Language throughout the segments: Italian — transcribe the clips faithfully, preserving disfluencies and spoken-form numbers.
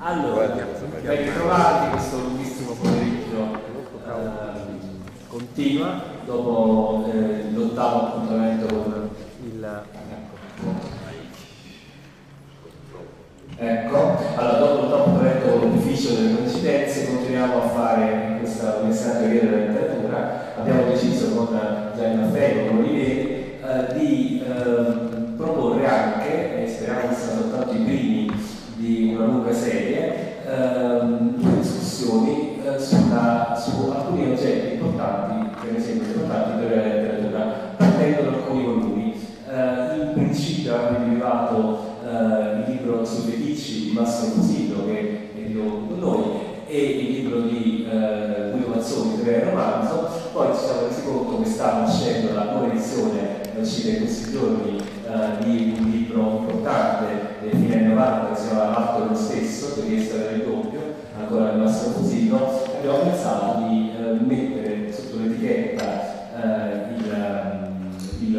Allora, ben ritrovati, questo lunghissimo pomeriggio eh, continua dopo eh, l'ottavo appuntamento con il ecco, allora dopo l'ottavo appuntamento con l'ufficio delle coincidenze continuiamo a fare in questa Università Italiana della Letteratura. Abbiamo deciso con Gianni Maffei, con Olivieri, eh, di eh, proporre anche, e speriamo che siano soltanto i primi di una lunga serie, ehm, due discussioni eh, sulla, su alcuni oggetti importanti, per esempio importanti per la letteratura, partendo da alcuni volumi. Eh, in principio abbiamo individuato eh, il libro sui feticci di Massimo Fusillo, che è di con noi, e il libro di eh, Guido Mazzoni, che è il romanzo. Poi ci siamo resi conto che sta nascendo la nuova edizione, uscita in questi giorni, eh, di un libro importante dei fine anni novanta che si chiama L'Alto dello Stesso, per essere del doppio, ancora del Massimo Fusillo. Abbiamo pensato di eh, mettere sotto l'etichetta eh, il, il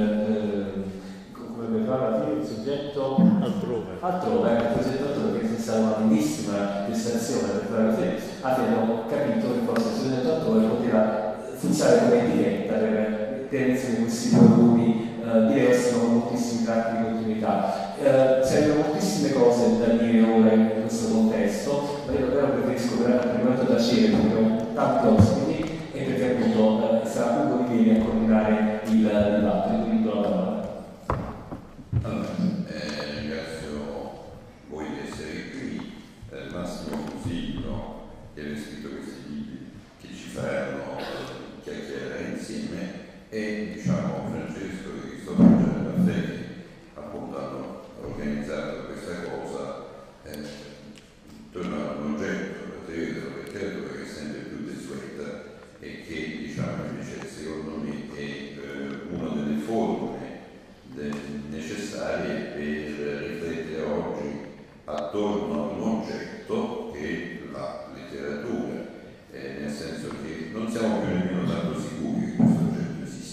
eh, come abbiamo fatto il soggetto altrove, altrove il progetto altrove, che è stata una bellissima prestazione per fare la fine. Alla fine abbiamo capito che forse il soggetto altrove poteva funzionare come etichetta per tenere insieme questi due volumi Uh, diversi, con moltissimi tratti di continuità. Uh, Servono moltissime cose da dire ora in questo contesto, ma io davvero preferisco per il momento tacere perché ho tanti ospiti e perché appunto uh, sarà Ugo Olivieri a coordinare il dibattito, quindi do la parola. Allora, eh, ringrazio voi di essere qui, eh, Massimo Fusillo, che avete scritto questi libri che ci faranno chiacchierare insieme, e diciamo Francesco e Cristoforo Gianni, appunto hanno organizzato questa cosa eh, intorno a un oggetto, la teoria della letteratura, che è sempre più desueta e che diciamo invece secondo me è eh, una delle forme de- necessarie per riflettere oggi attorno a un oggetto che è la letteratura, eh, nel senso che non siamo più nemmeno tanto sicuri che questo oggetto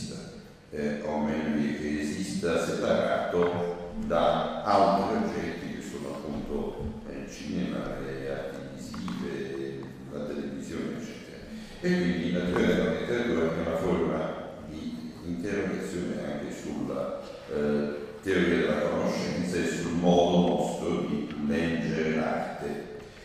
Eh, o meglio che esista separato da altri oggetti che sono appunto eh, il cinema, le arti visive, la televisione, eccetera. E quindi la teoria della letteratura è una forma di interrogazione anche sulla eh, teoria della conoscenza e sul modo nostro di leggere l'arte.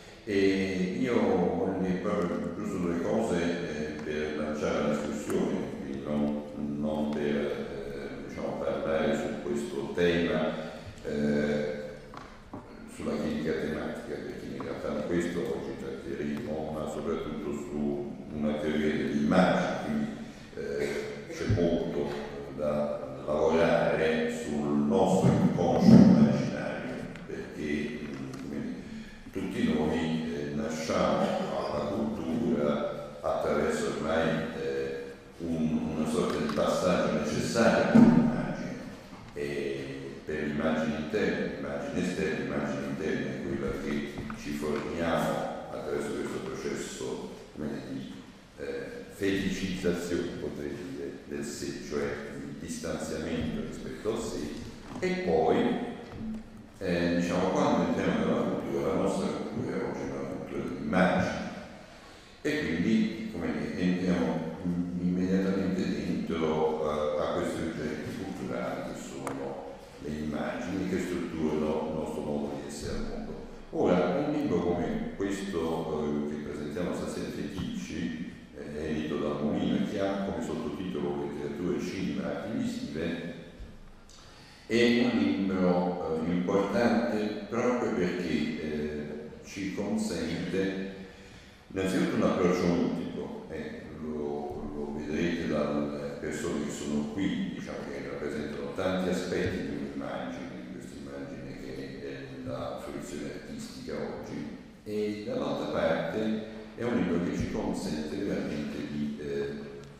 E io voglio proprio giusto due cose eh, per lanciare la discussione, quindi non non per eh, diciamo, parlare su questo tema, eh, sulla critica tematica, perché in realtà di questo oggi tratteremo, ma soprattutto su una teoria dell'immagine, quindi eh, c'è molto da lavorare sul nostro inconscio immaginario, perché come, tutti noi eh, nasciamo alla cultura attraverso ormai eh, Un, una sorta di passaggio necessario per l'immagine, e per l'immagine interna, l'immagine esterna, l'immagine interna è quella che ci forniamo attraverso questo processo come di eh, feticizzazione, potrei dire, del sé, cioè di distanziamento rispetto al sé, e poi eh, diciamo quando entriamo nella cultura, la nostra cultura è oggi una cultura dell'immagine, e quindi come dire, entriamo immediatamente dentro uh, a questi oggetti culturali che sono le immagini che strutturano il nostro modo di essere al mondo. Ora, un libro come questo uh, che presentiamo stasera, Feticci, eh, edito da Molino, che ha come sottotitolo Letteratura e Cinema, Arti Visive, è un libro uh, importante proprio perché eh, ci consente innanzitutto un approccio multiplo, eh, lo, lo vedrete dalle persone che sono qui, diciamo che rappresentano tanti aspetti di un'immagine, di questa immagine che è la fruizione artistica oggi, e dall'altra parte è un libro che ci consente veramente di eh,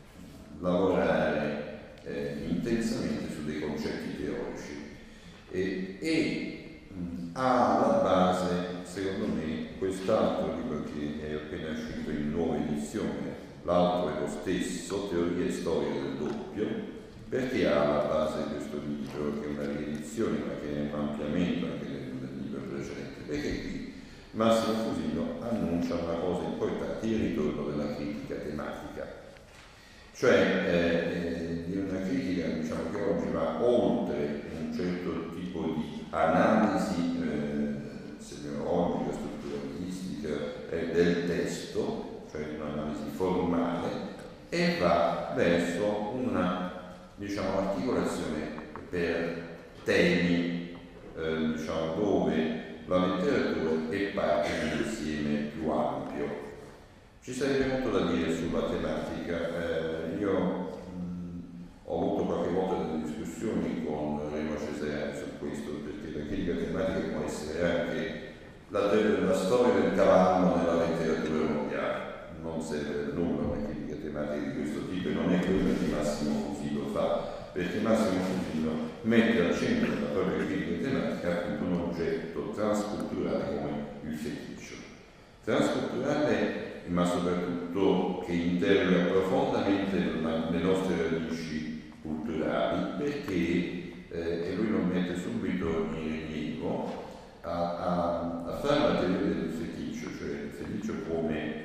lavorare eh, intensamente su dei concetti teorici e, e mh, ha alla base, secondo me, quest'altro libro che è appena uscito in nuova edizione, L'Altro è lo Stesso, teoria e storia del doppio. Perché ha alla base questo libro, che è una riedizione ma che è un ampliamento anche del, del libro precedente? Perché qui Massimo Fusino annuncia una cosa importante, il ritorno della critica tematica, cioè eh, di una critica, diciamo, che oggi va oltre un certo tipo di analisi eh, semiologica, strutturalistica eh, del testo, cioè un'analisi formale, e va verso una, diciamo, articolazione per temi, eh, diciamo, dove la letteratura è parte di un insieme più ampio. Ci sarebbe molto da dire sulla tematica. Eh, io mh, ho avuto qualche volta delle discussioni con Remo Cesare su questo, perché la critica tematica può essere anche la, la storia del cavallo nella letteratura mondiale. Non serve a nulla una critica tematica di questo tipo, e non è quello che Massimo Fusino fa, perché Massimo Fusino mette al centro della propria critica tematica appunto un oggetto transculturale come il feticcio. Transculturale, ma soprattutto che interroga profondamente le nostre radici culturali, perché, eh, e lui lo mette subito in rilievo, a, a, a fare la teoria del feticcio, cioè il feticcio come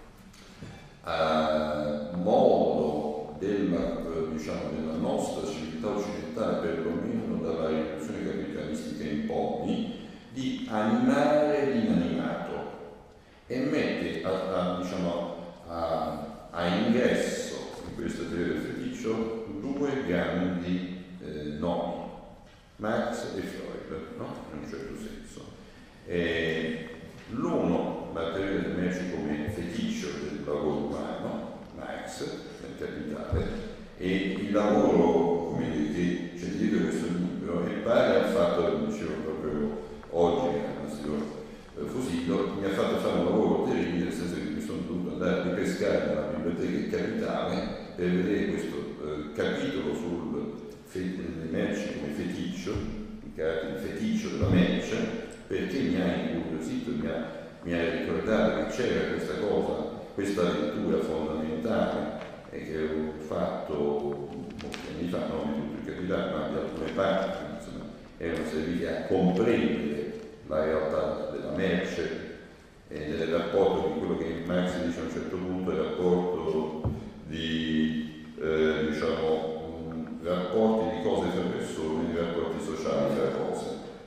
uh, modo della, diciamo, della nostra civiltà occidentale, perlomeno dalla rivoluzione capitalistica in poi, di animare l'inanimato, e mette a, a, diciamo, a, a ingresso in questa teoria del feticcio due grandi eh, nomi, Marx e Freud, no? In un certo senso. E l'uno, la teoria del merci come feticcio del lavoro umano, Marx, nel Capitale, e il lavoro, come dire, che c'è dietro questo libro, e pare al fatto, lo dicevo proprio oggi al signor Fusino, mi ha fatto fare un lavoro terribile, nel senso che mi sono dovuto andare a ripescare nella biblioteca Capitale per vedere questo eh, capitolo sul fe- merci come feticcio, i caratteri feticcio della merce, perché mi ha incuriosito, mi ha, mi ha ricordato che c'era questa cosa, questa lettura fondamentale, e che ho fatto molti anni fa, non di tutto il Capitale, ma di alcune parti, insomma, erano serviti a comprendere la realtà della merce e nel rapporto di quello che Marx dice a un certo punto, il rapporto di, eh, diciamo, mh, rapporti di cose fra persone, rapporti sociali fra cose,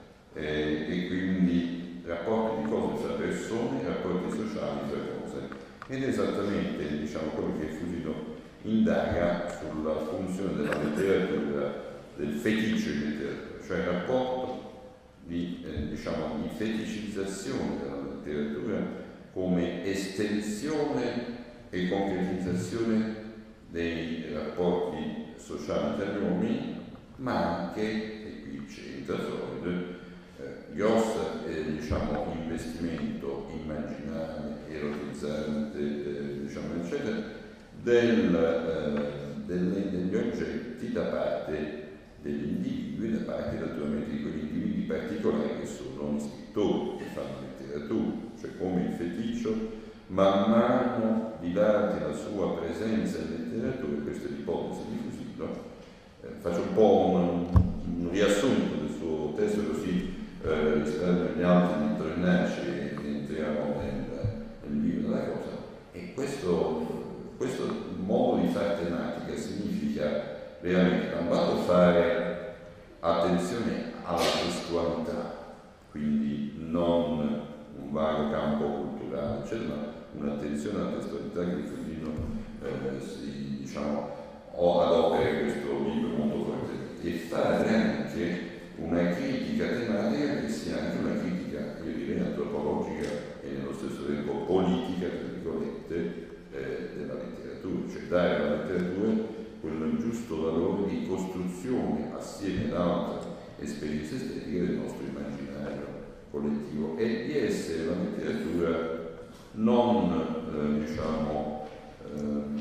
eh, e quindi rapporti di cose fra persone, rapporti sociali fra cose. Ed è esattamente, diciamo, quello che Fusino indaga sulla funzione della letteratura, del feticcio in letteratura, cioè il rapporto di, eh, diciamo, di feticizzazione della letteratura come estensione e concretizzazione dei rapporti sociali tra gli uomini, ma anche, e qui c'entra Freud, eh, grosso eh, diciamo, investimento immaginario, erotizzante, eh, diciamo, eccetera, del, eh, delle, degli oggetti da parte degli individui, da parte naturalmente di quegli individui particolari che sono gli scrittori, che fanno letteratura, cioè come il feticcio man mano dilati la sua presenza in letteratura. Questa è l'ipotesi di Fusino. Eh, faccio un po' un, un riassunto del suo testo, così eh, rispetto agli altri di Tornacci e entriamo nel, nel vivo della cosa. E questo, questo modo di fare tematica significa veramente da un lato fare attenzione alla testualità, quindi non un vago campo culturale, eccetera, ma un'attenzione alla testualità che di Fusino eh, si, diciamo, adopera questo libro molto fortemente, e fare anche una critica tematica che sia anche una critica, io direi, antropologica e nello stesso tempo politica, tra virgolette, eh, della letteratura, cioè dare alla letteratura quel giusto valore di costruzione assieme ad altre esperienze estetiche del nostro immaginario collettivo, e di essere la letteratura non eh, diciamo eh,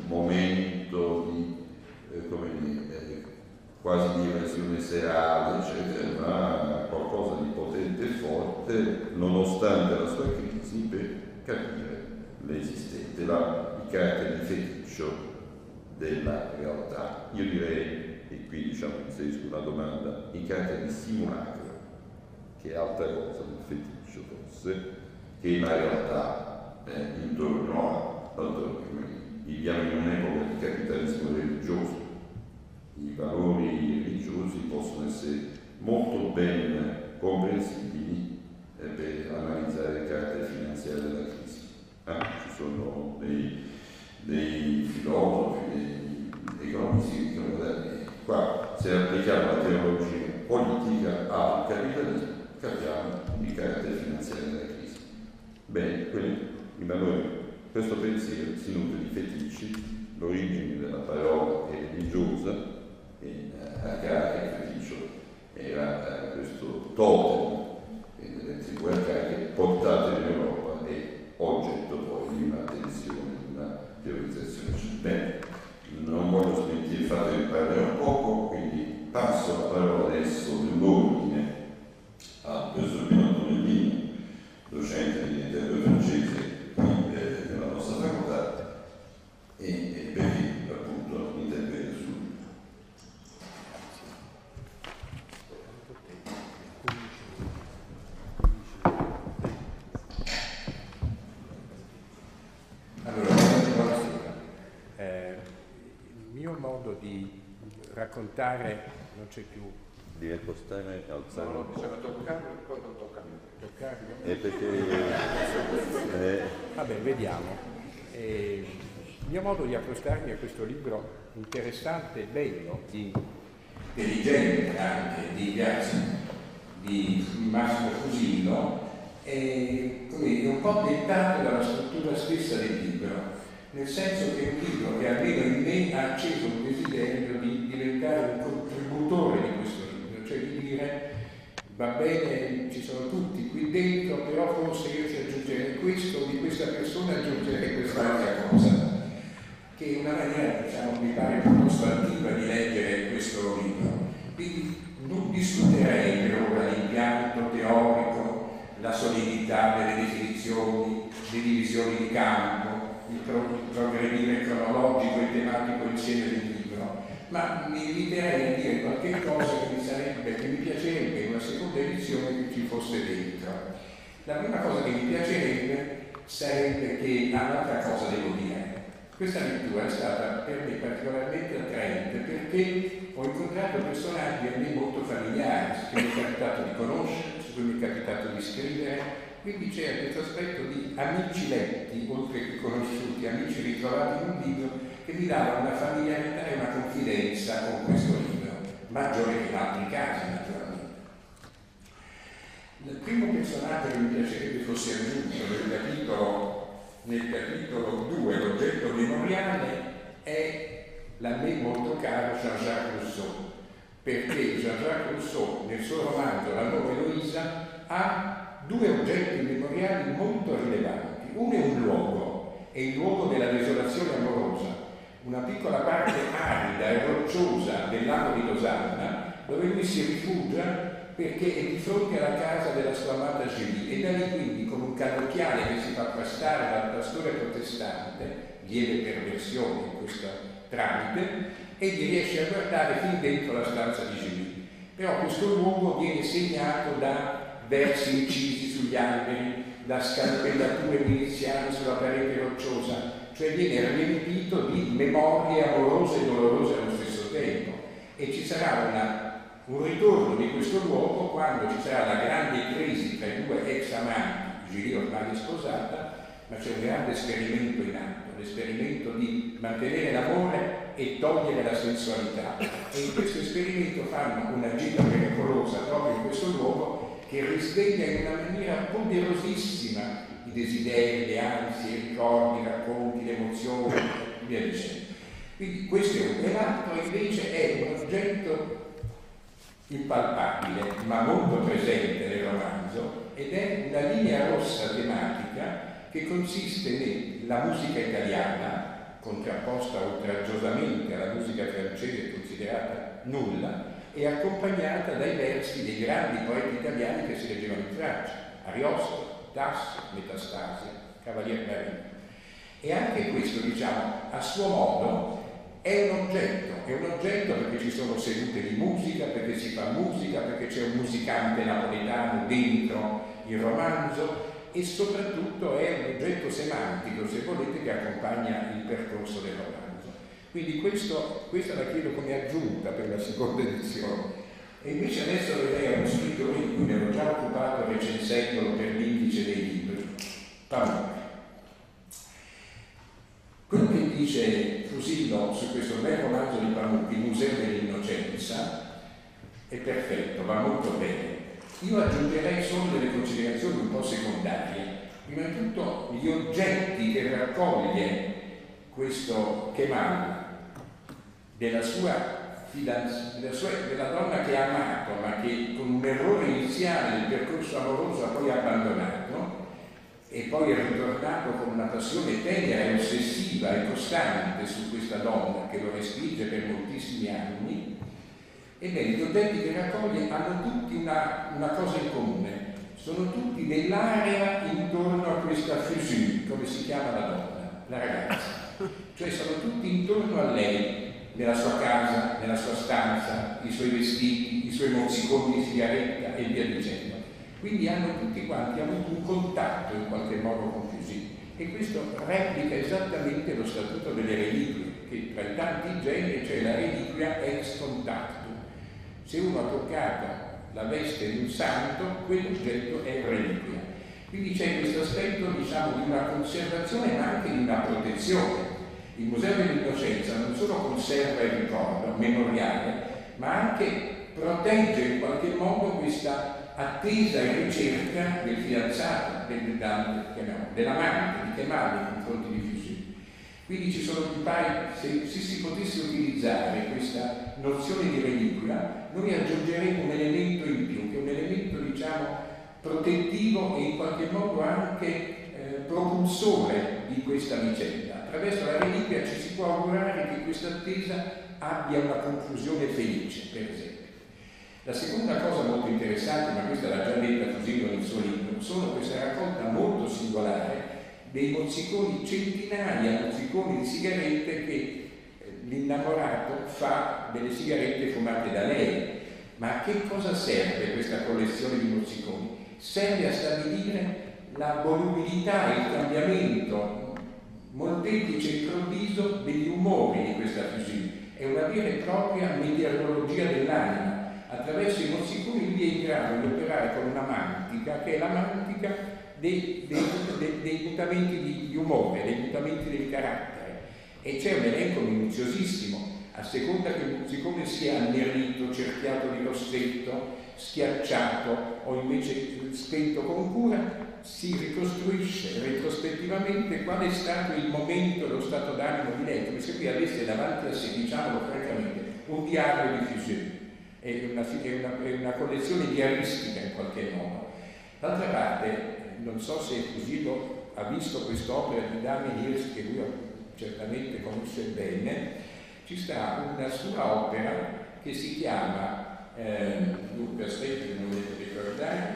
momento di eh, come dire, eh, quasi di evasione serale, eccetera, ma qualcosa di potente e forte nonostante la sua crisi, per capire l'esistente, la, i caratteri di feticcio della realtà. Io direi, e qui diciamo inserisco una domanda, i caratteri di simulacro, che è altra cosa del feticcio forse, che la realtà eh, intorno a viviamo in un'epoca di capitalismo religioso. I valori religiosi possono essere molto ben comprensibili eh, per analizzare le carte finanziarie della crisi. Eh, ci sono dei, dei filosofi, dei economisti che dicono che qua se applichiamo la teologia politica al capitalismo capiamo di carte finanziarie della crisi. Bene, quindi i valori, questo pensiero si nutre di feticci, l'origine della parola è religiosa, e a Cara il feticcio era eh, questo totem delle tribù arcaiche portate in Europa e oggetto poi di un'attenzione, di una teorizzazione. Bene, non voglio smentire il fatto che parlerò poco, quindi passo la parola adesso nell'ordine al professor Pino Tonellini, docente di letteratura francese qui eh, nella nostra facoltà, e, e perché appunto interviene sul Allora, buonasera. Eh, il mio modo di raccontare non c'è più. devi accostare e alzare No, un po'. bisogna toccarlo e poi non toccarlo. Toccarlo? È perché eh, Vabbè, vediamo. Eh, il mio modo di accostarmi a questo libro interessante e bello, di intelligente anche, di, di Massimo Fusillo, è, come, è un po' dettato dalla struttura stessa del libro, nel senso che è un libro che almeno in me ha acceso un desiderio di diventare un contributore di questo libro, cioè di dire va bene, ci sono tutti qui dentro, però forse io ci aggiungerei questo, di questa persona aggiungerei quest'altra cosa, che è una maniera, diciamo, mi pare piuttosto attiva di leggere questo libro. Quindi non discuterei per ora l'impianto teorico, la solidità delle definizioni, le divisioni di campo, il, pro- il progredire cronologico e tematico insieme del libro, ma mi limiterei a dire qualche cosa che mi sarebbe, che mi piacerebbe in una seconda edizione che ci fosse dentro. La prima cosa che mi piacerebbe sarebbe che, ah, un'altra cosa devo dire, questa lettura è stata per me particolarmente attraente perché ho incontrato personaggi a me molto familiari, su cui mi è capitato di conoscere, su cui mi è capitato di scrivere, quindi c'era questo aspetto di amici letti, oltre che conosciuti, amici ritrovati in un libro, che mi dava una familiarità e una confidenza con questo libro, maggiore che in altri casi naturalmente. Il primo personaggio che mi piacerebbe fosse aggiunto nel capitolo nel capitolo due, l'oggetto memoriale, è la me molto caro Jean-Jacques Rousseau, perché Jean-Jacques Rousseau nel suo romanzo La nuova Eloisa ha due oggetti memoriali molto rilevanti. Uno è un luogo, è il luogo della desolazione amorosa, una piccola parte arida e rocciosa del lago di Losanna, dove lui si rifugia perché è di fronte alla casa della sua amata Julie, e da lì quindi con un cannocchiale che si fa prestare dal pastore protestante, lieve perversione in questo tramite, egli riesce a guardare fin dentro la stanza di Julie. Però questo luogo viene segnato da versi incisi sugli alberi, da scalpellature miliziane sulla parete rocciosa, cioè viene riempito di memorie amorose e dolorose allo stesso tempo, e ci sarà una un ritorno di questo luogo quando ci sarà la grande crisi tra i due ex amanti, Julie ormai sposata, ma c'è un grande esperimento in atto, l'esperimento di mantenere l'amore e togliere la sensualità, e in questo esperimento fanno una gita pericolosa proprio in questo luogo che risveglia in una maniera poderosissima i desideri, le ansie, i ricordi, i racconti, le emozioni, e via dicendo. Quindi questo è un, e l'altro invece è un oggetto impalpabile ma molto presente nel romanzo, ed è una linea rossa tematica che consiste nella musica italiana, contrapposta oltraggiosamente alla musica francese considerata nulla, e accompagnata dai versi dei grandi poeti italiani che si leggevano in Francia, Ariosto, Tasso, Metastasio, Cavalier Marini. E anche questo, diciamo, a suo modo è un oggetto, è un oggetto perché ci sono sedute di musica, perché si fa musica, perché c'è un musicante napoletano dentro il romanzo, e soprattutto è un oggetto semantico, se volete, che accompagna il percorso del romanzo. Quindi questo, questa la chiedo come aggiunta per la seconda edizione. E invece adesso vedrei uno scrittore di cui mi ero già occupato recensendolo per l'indice dei libri, Pamuk. Quello che dice Fusillo su questo bel romanzo di Pamuk, Il Museo dell'Innocenza, è perfetto, va molto bene. Io aggiungerei solo delle considerazioni un po' secondarie. Prima di tutto gli oggetti che raccoglie questo Kemal della sua fidanzata, della, sua, della donna che ha amato, ma che con un errore iniziale del percorso amoroso ha poi abbandonato e poi è ritornato con una passione tenera e ossessiva e costante su questa donna che lo respinge per moltissimi anni. Ebbene, gli oggetti che raccoglie hanno tutti una, una cosa in comune, sono tutti nell'area intorno a questa fusion, come si chiama la donna, la ragazza, cioè sono tutti intorno a lei, nella sua casa, nella sua stanza, i suoi vestiti, i suoi mozziconi di sigaretta e via dicendo. Quindi hanno tutti quanti avuto un contatto in qualche modo con Fusillo, e questo replica esattamente lo statuto delle reliquie, che tra i tanti generi c'è la reliquia ex contactum. Se uno ha toccato la veste di un santo, quell'oggetto è reliquia. Quindi c'è questo aspetto, diciamo, di una conservazione ma anche di una protezione. Il Museo dell'Innocenza non solo conserva il ricordo memoriale, ma anche protegge in qualche modo questa attesa e ricerca del fidanzato, del, dell'amante di Kemal nei confronti di Fusillo. Quindi ci sono più pari, se, se si potesse utilizzare questa nozione di reliquia, noi aggiungeremo un elemento in più, che è un elemento, diciamo, protettivo e in qualche modo anche eh, propulsore di questa vicenda. Attraverso la reliquia ci si può augurare che questa attesa abbia una conclusione felice, per esempio. La seconda cosa molto interessante, ma questa l'ha già detta Fusillo nel suo libro, sono questa raccolta molto singolare dei mozziconi, centinaia di mozziconi di sigarette che l'innamorato fa delle sigarette fumate da lei. Ma a che cosa serve questa collezione di mozziconi? Serve a stabilire la volubilità, il cambiamento molteplice e improvviso degli umori di questa fusione. È una vera e propria meteorologia dell'anima. Attraverso i mozziconi lui è in grado di operare con una mantica, che è la mantica dei, dei, dei, dei mutamenti di, di umore, dei mutamenti del carattere. E c'è un elenco minuziosissimo, a seconda che il mozzicone sia annerito, cerchiato di rossetto, schiacciato o invece spento con cura, si ricostruisce retrospettivamente qual è stato il momento e lo stato d'animo di lei, come se qui avesse davanti a sé, diciamolo francamente, un diario di Fusillo. È una, è, una, è una collezione diaristica in qualche modo. D'altra parte, non so se Fusillo ha visto quest'opera di Damien Hirst, che lui certamente conosce bene. Ci sta una sua opera che si chiama, eh, dunque aspetta che non devo ricordare,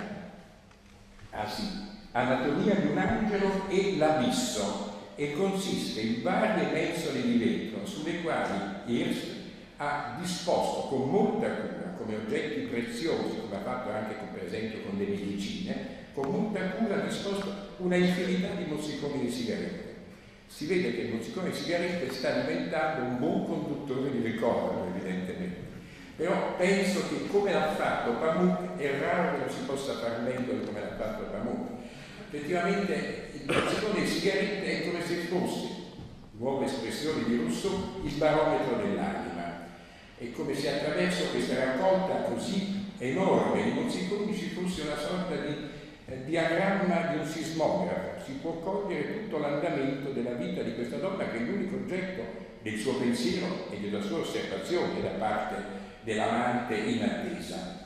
ah sì, Anatomia di un angelo e l'abisso, e consiste in varie mensole di vetro sulle quali Hirst ha disposto con molta cura, come oggetti preziosi, come ha fatto anche con, per esempio con le medicine, con molta cura ha disposto una infinità di mozziconi di sigarette. Si vede che il mozzicone di sigarette sta diventando un buon conduttore di ricordo, evidentemente. Però penso che come l'ha fatto Pamuk, è raro che lo si possa far meglio di come l'ha fatto Pamuk. Effettivamente il mozzicone di sigarette è come se fosse, nuove espressioni di Rousseau, il barometro dell'anima. È come se attraverso questa raccolta così enorme di mozziconi ci fosse una sorta di eh, diagramma di un sismografo. Si può cogliere tutto l'andamento della vita di questa donna, che è l'unico oggetto del suo pensiero e della sua osservazione da parte dell'amante in attesa.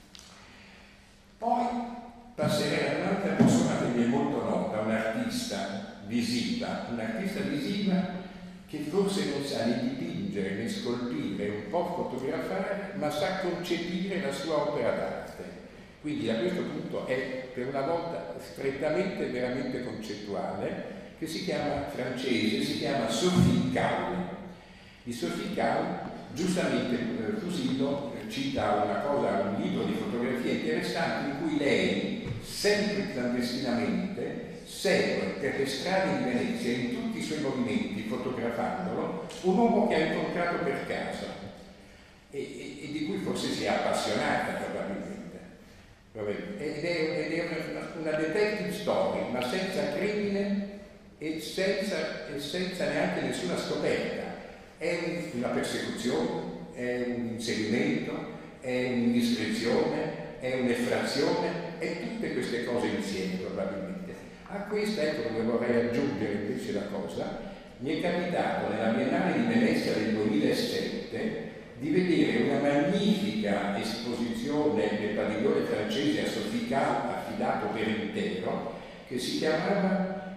Poi passerei ad un'altra persona che mi è molto nota, un'artista visiva, un'artista visiva che forse non sa né dipingere né scolpire, un po' fotografare, ma sa concepire la sua opera d'arte. Quindi a questo punto è per una volta strettamente e veramente concettuale, che si chiama francese, si chiama Sophie Calle. Di Sophie Calle, giustamente Fusillo cita una cosa, un libro di fotografie interessante in cui lei sempre clandestinamente, segue per le strade di Venezia in tutti i suoi movimenti, fotografandolo, un uomo che ha incontrato per caso e, e, e di cui forse si è appassionata probabilmente. Ed è, ed è una, una detective story, ma senza crimine e senza, e senza neanche nessuna scoperta. È una persecuzione, è un inserimento, è un'indiscrezione, è un'effrazione, e tutte queste cose insieme probabilmente. A questa, ecco dove vorrei aggiungere invece la cosa, mi è capitato nella Biennale di Venezia del duemilasette di vedere una magnifica esposizione del padiglione francese a Sofica, affidato per intero, che si chiamava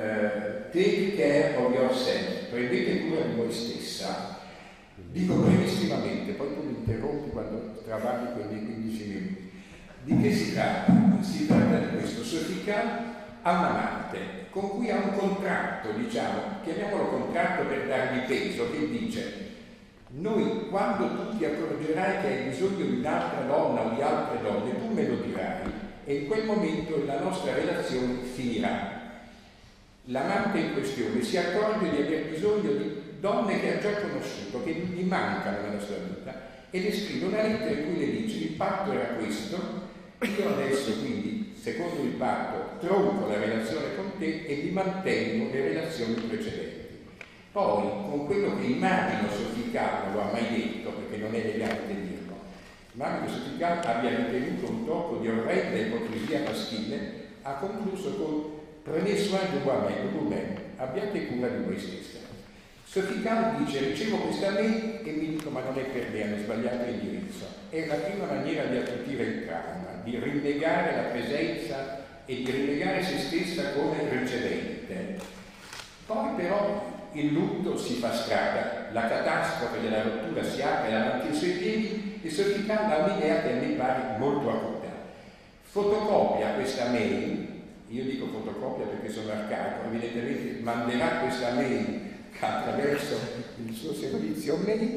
uh, Take Care of Yourself, prendete cura di voi stessa. Dico brevissimamente, poi tu mi interrompi quando travagli quei quindici minuti. Di che si tratta? Si tratta di questo. Sofica ha un amante con cui ha un contratto, diciamo, chiamiamolo contratto per dargli peso, che dice: noi, quando tu ti accorgerai che hai bisogno di un'altra donna o di altre donne, tu me lo dirai e in quel momento la nostra relazione finirà. L'amante in questione si accorge di aver bisogno di donne che ha già conosciuto, che gli mancano nella sua vita, e le scrive una lettera in cui le dice: il patto era questo, io adesso quindi, secondo il patto, tronco la relazione con te e vi mantengo le relazioni precedenti. Poi, con quello che immagino Sofica non lo ha mai detto, perché non è elegante dirlo, ma che Sofica abbia ritenuto un tocco di orrenda ipocrisia maschile, ha concluso con: prenez soin de vous-même, abbiate cura di voi stessa. Sofica dice: ricevo questa mail e mi dico: ma non è per me, hanno sbagliato l'indirizzo. È la prima maniera di attutire il trauma, di rinnegare la presenza e di rinnegare se stessa come ricevente. Poi però il lutto si fa strada, la catastrofe della rottura si apre davanti ai suoi piedi e Sofica ha un'idea che a me pare molto acuta. Fotocopia questa mail, io dico fotocopia perché sono arcaico, evidentemente manderà questa mail attraverso il suo servizio mail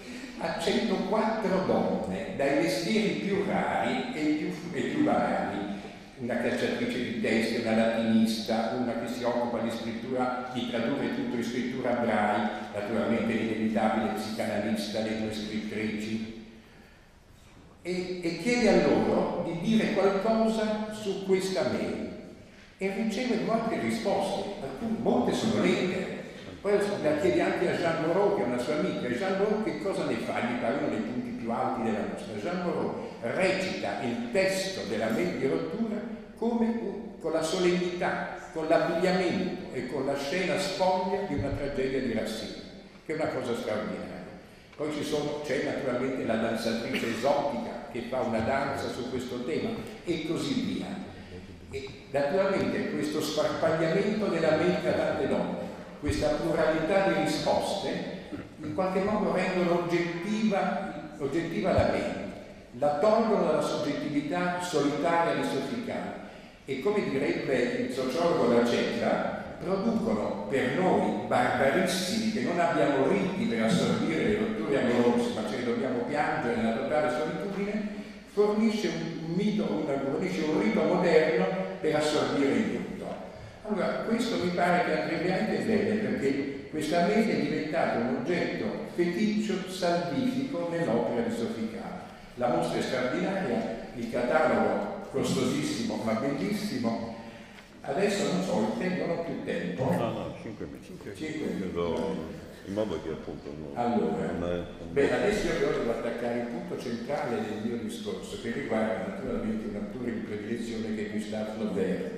a centoquattro donne, dai mestieri più rari e più, e più banali. Una cacciatrice di testi, una latinista, una che si occupa di scrittura, di tradurre tutto in scrittura braille, naturalmente l'inevitabile psicanalista, le due scrittrici, e, e chiede a loro di dire qualcosa su questa mail e riceve molte risposte, alcune, molte sono lettere. Poi la chiede anche a Jean Moreau, che è una sua amica. Jean Moreau che cosa ne fa? Gli pare uno dei punti più alti della nostra. Jean Moreau recita il testo della mail di rottura come con la solennità, con l'abbigliamento e con la scena spoglia di una tragedia di Racine, che è una cosa straordinaria. Poi ci sono, c'è naturalmente la danzatrice esotica che fa una danza su questo tema e così via. E naturalmente questo sparpagliamento della mente a tante donne, questa pluralità di risposte, in qualche modo rendono oggettiva, oggettiva la mente, la tolgono dalla soggettività solitaria di Sofica e, come direbbe il sociologo da Cecca, producono per noi barbarissimi che non abbiamo riti per assorbire le rotture amorose, ma ce le dobbiamo piangere nella totale solitudine, fornisce un mito, una, fornisce un rito moderno per assorbire il lutto. Allora, questo mi pare che andrebbe anche bene, perché questa mente è diventata un oggetto feticcio salvifico nell'opera di Sofica. La mostra è straordinaria, il catalogo costosissimo ma bellissimo. Adesso non so, il tempo, non ho più tempo. No, no, cinque minuti. cinque minuti. In modo che appunto non, allora, non è, beh, adesso io devo attaccare il punto centrale del mio discorso, che riguarda naturalmente un autore di predilezione che è Gustave Flaubert.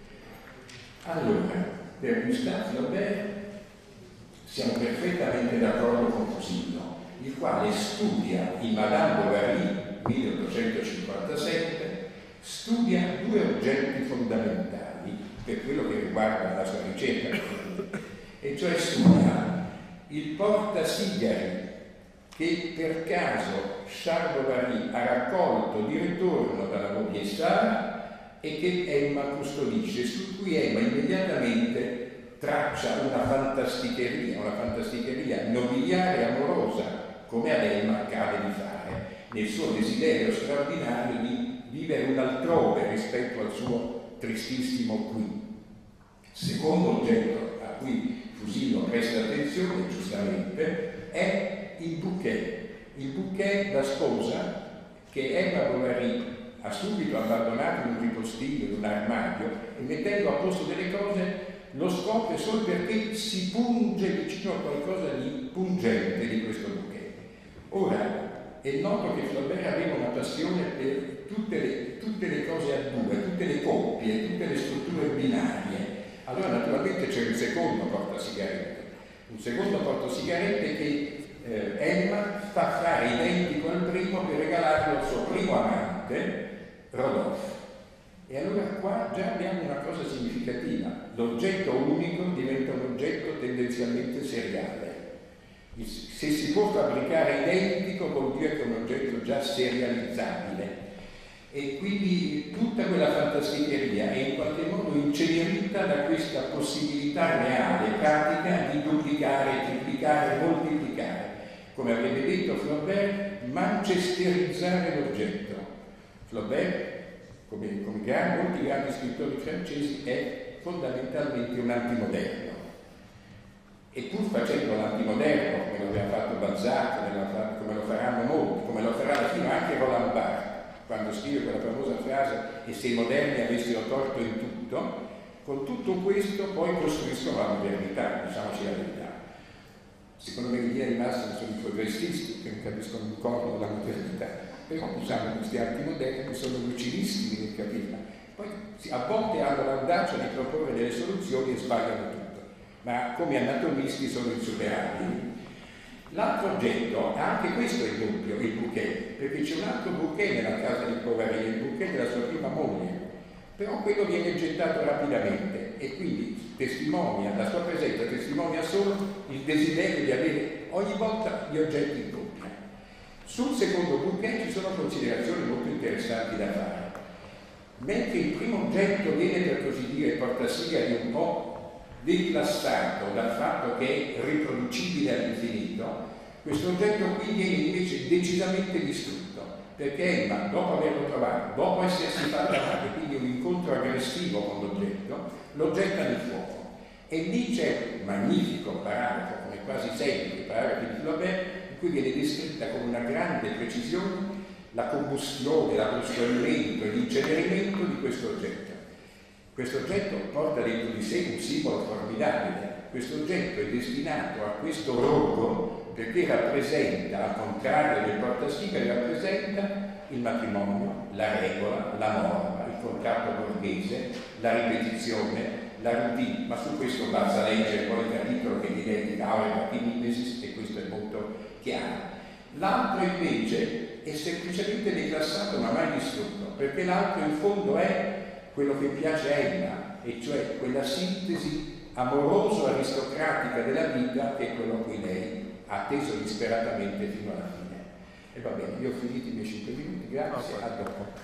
Allora, per Gustave Flaubert siamo perfettamente d'accordo con Fusillo, il quale studia in Madame Bovary, milleottocentocinquantasette, studia due oggetti fondamentali per quello che riguarda la sua ricerca, e cioè studia il portasigari che per caso Charles Bovary ha raccolto di ritorno dalla Vaubyessard e che Emma custodisce, su cui Emma immediatamente traccia una fantasticheria, una fantasticheria nobiliare e amorosa, come ad Emma accade di fare, nel suo desiderio straordinario di vivere un altrove rispetto al suo tristissimo qui. Secondo oggetto a cui Fusino presta attenzione, giustamente, è il bouquet. Il bouquet da sposa che Emma Bovary ha subito abbandonato in un ripostino, in un armadio, e mettendo a posto delle cose lo scopre solo perché si punge vicino a qualcosa di pungente di questo bouquet. Ora, è noto che Flaubert aveva una passione per tutte le, tutte le cose a due, tutte le coppie, tutte le strutture binarie. Allora naturalmente c'è un secondo portasigarette, un secondo portasigarette che eh, Emma fa fare identico al primo per regalarlo al suo primo amante, Rodolphe. E allora qua già abbiamo una cosa significativa: l'oggetto unico diventa un oggetto tendenzialmente seriale. Se si può fabbricare identico vuol dire che è un oggetto già serializzabile, e quindi tutta quella fantasticheria è in qualche modo incenerita da questa possibilità reale, pratica, di duplicare, triplicare, moltiplicare. Come avrebbe detto Flaubert, manchesterizzare l'oggetto. Flaubert, come, come gran, molti grandi scrittori francesi, è fondamentalmente un antimoderno. E pur facendo l'antimoderno, come lo aveva fatto Balzac, come lo, fa, come lo faranno molti, come lo farà alla fine anche Roland Barthes, quando scrive quella famosa frase "e se i moderni avessero torto in tutto", con tutto questo poi costruiscono la modernità, diciamoci la verità. Secondo me in linea di massima sono i progressisti che non capiscono un corno della modernità, però diciamo questi antimoderni sono lucidissimi nel capirla. Poi a volte hanno l'audacia di proporre delle soluzioni e sbagliano tutto, ma come anatomisti sono insuperabili. L'altro oggetto, anche questo è doppio, il bouquet, perché c'è un altro bouquet nella casa di Bovary, il bouquet della sua prima moglie, però quello viene gettato rapidamente e quindi testimonia, la sua presenza testimonia solo il desiderio di avere ogni volta gli oggetti in coppia. Sul secondo bouquet ci sono considerazioni molto interessanti da fare. Mentre il primo oggetto viene, per così dire, portasigari un po' declassato dal fatto che è riproducibile all'infinito, questo oggetto qui viene invece decisamente distrutto, perché Emma, dopo averlo trovato, dopo essersi fatta male, quindi un incontro aggressivo con l'oggetto, lo getta nel fuoco. E lì c'è un magnifico paragrafo, come quasi sempre i paragrafi di Flaubert, in cui viene descritta con una grande precisione la combustione, l'abruscolimento e l'incenerimento di questo oggetto. Questo oggetto porta dentro di sé un simbolo formidabile. Questo oggetto è destinato a questo rogo perché rappresenta, al contrario del portasigari, rappresenta il matrimonio, la regola, la norma, il contratto borghese, la ripetizione, la routine. Ma su questo basta leggere poi il capitolo che gli dedica Aurea Mimesis, e questo è molto chiaro. L'altro invece è semplicemente declassato ma mai distrutto, perché l'altro in fondo è quello che piace a Emma, e cioè quella sintesi amoroso-aristocratica della vita che è quello a cui lei ha atteso disperatamente fino alla fine. E va bene, io ho finito i miei cinque minuti, grazie, a dopo.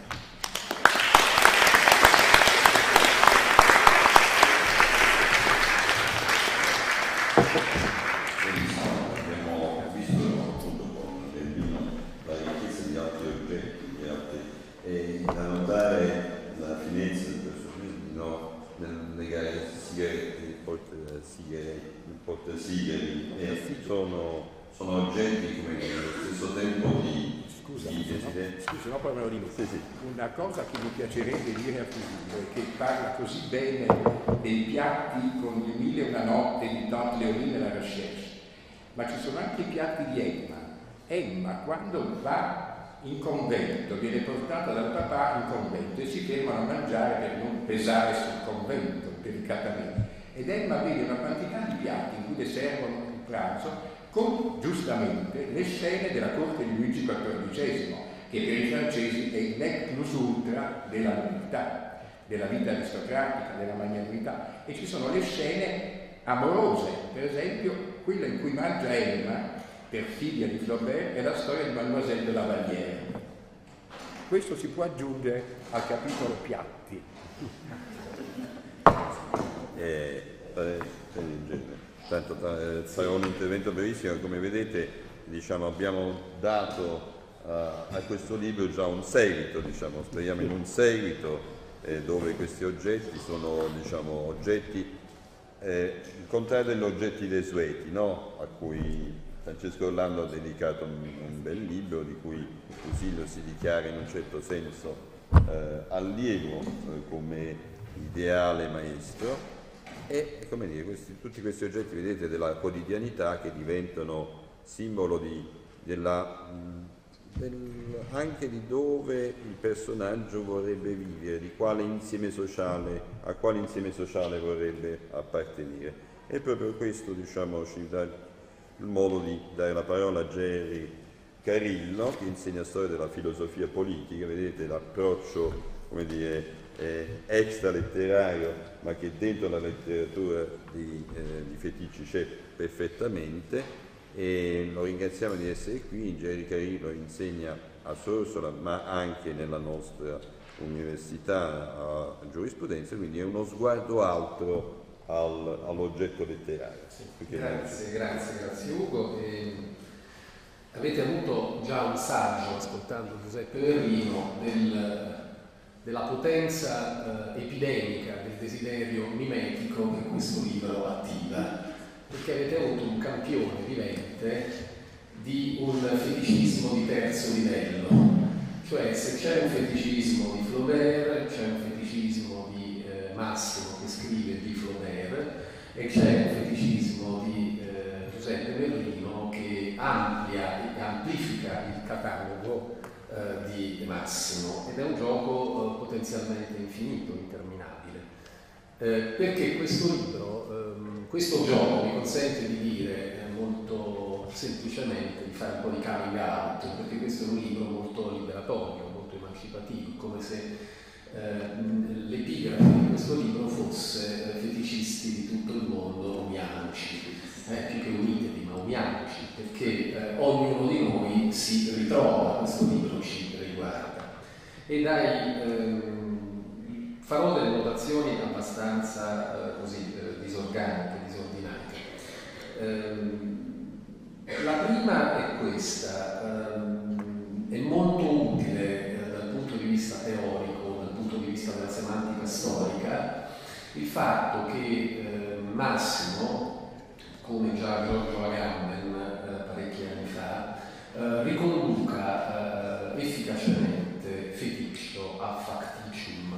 Abbiamo visto appunto con Berlino la ricchezza di altri oggetti, di altri, e da notare la finezza del personaggio nel legare sigarette, il portasigari, e sono, sono oggetti come nello stesso tempo di Scusa, di no, scusa, no, poi me lo dico. Sì, sì. Una cosa che mi piacerebbe dire a Fusino è che parla così bene dei piatti con le mille e una notte di Tante Léonie nella recherche, ma ci sono anche i piatti di Emma. Emma, quando va in convento, viene portata dal papà in convento e si fermano a mangiare per non pesare sul convento delicatamente. Ed Emma vede una quantità di piatti in cui le servono il pranzo, con giustamente le scene della corte di Luigi quattordicesimo, che per i francesi è il nec plus ultra della nobiltà, della vita aristocratica, della magnanimità, e ci sono le scene amorose, per esempio quella in cui mangia Emma, per figlia di Flaubert, è la storia di Mademoiselle de la Vallière. Questo si può aggiungere al capitolo piatti. Eh, eh, Tanto eh, farò un intervento brevissimo. Come vedete, diciamo, abbiamo dato a, a questo libro già un seguito, diciamo, speriamo in un seguito eh, dove questi oggetti sono, diciamo, oggetti, eh, il contrario degli oggetti desueti, no? A cui Francesco Orlando ha dedicato un, un bel libro di cui Fusillo si dichiara in un certo senso eh, allievo eh, come ideale maestro. E come dire, questi, tutti questi oggetti, vedete, della quotidianità che diventano simbolo di, della, del, anche di dove il personaggio vorrebbe vivere, di quale insieme sociale, a quale insieme sociale vorrebbe appartenere. E proprio questo, diciamo, ci dà il modo di dare la parola a Jerry Carillo, che insegna storia della filosofia politica. Vedete l'approccio, come dire, Eh, extra letterario, ma che dentro la letteratura di, eh, di Feticci c'è perfettamente, e lo ringraziamo di essere qui. Jerry Carillo insegna a Sorsola ma anche nella nostra università a giurisprudenza, quindi è uno sguardo altro al, all'oggetto letterario. Sì, grazie, grazie, grazie Ugo. E avete avuto già un saggio ascoltando Giuseppe Berlino del della potenza eh, epidemica del desiderio mimetico che questo libro attiva, perché avete avuto un campione vivente di un feticismo di terzo livello, cioè se c'è un feticismo di Flaubert, c'è un feticismo di eh, Massimo che scrive di Flaubert, e c'è un feticismo di eh, Giuseppe Berlino che amplia e amplifica il catalogo di Massimo, ed è un gioco eh, potenzialmente infinito, interminabile, eh, perché questo libro, ehm, questo gioco mi consente di dire eh, molto semplicemente, di fare un po' di coming out, perché questo è un libro molto liberatorio, molto emancipativo, come se eh, l'epigrafe di questo libro fosse eh, feticisti di tutto il mondo uniamoci, eh, più che unitevi, ma uniamoci, perché eh, ognuno di noi si ritrova, questo libro ci riguarda. E dai, ehm, farò delle notazioni abbastanza eh, così eh, disorganiche, disordinate. Ehm, la prima è questa, ehm, è molto utile eh, dal punto di vista teorico, dal punto di vista della semantica storica, il fatto che eh, Massimo, come già Giorgio Agamben eh, parecchi anni fa, eh, riconduca eh, efficacemente feticcio a facticium.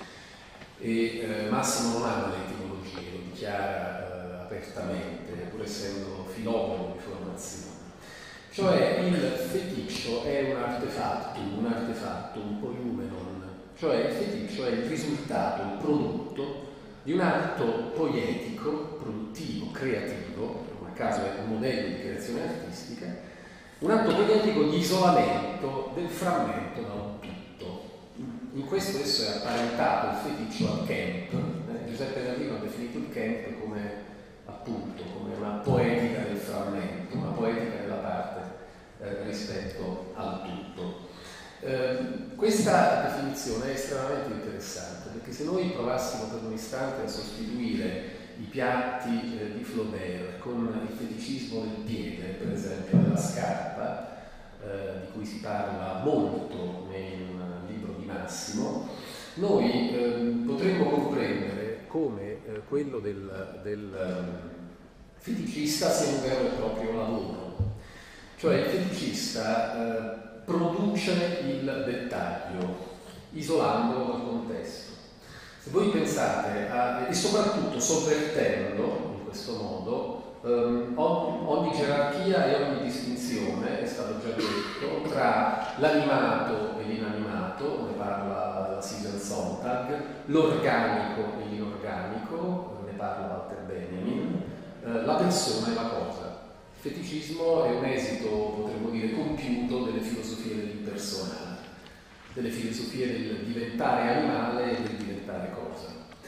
E eh, Massimo non ama l'etimologia, lo dichiara eh, apertamente, pur essendo filologo di formazione. Cioè il feticcio è un artefatto, un artefatto, un poiumenon, cioè il feticcio è il risultato, il prodotto di un atto poetico, produttivo, creativo, non a caso è un modello di creazione artistica, un atto poetico di isolamento del frammento da un tutto. In questo esso è apparentato il feticcio al camp. Eh, Giuseppe Berlino ha definito il camp come, appunto, come una poetica del frammento, una poetica della parte eh, rispetto al tutto. Eh, questa definizione è estremamente interessante, perché se noi provassimo per un istante a sostituire i piatti eh, di Flaubert con il feticismo del piede, per esempio della scarpa, eh, di cui si parla molto in un libro di Massimo, noi eh, potremmo comprendere come eh, quello del, del um, feticista sia un vero e proprio lavoro. Cioè il feticista eh, produce il dettaglio, isolandolo dal contesto. Se voi pensate a, e soprattutto sovvertendo in questo modo um, ogni gerarchia e ogni distinzione, è stato già detto, tra l'animato e l'inanimato, ne parla la Susan Sontag, l'organico e l'inorganico, ne parla Walter Benjamin, uh, la persona e la cosa. Il feticismo è un esito, potremmo dire, compiuto delle filosofie dell'impersonale, delle filosofie del diventare animale e del diventare cosa.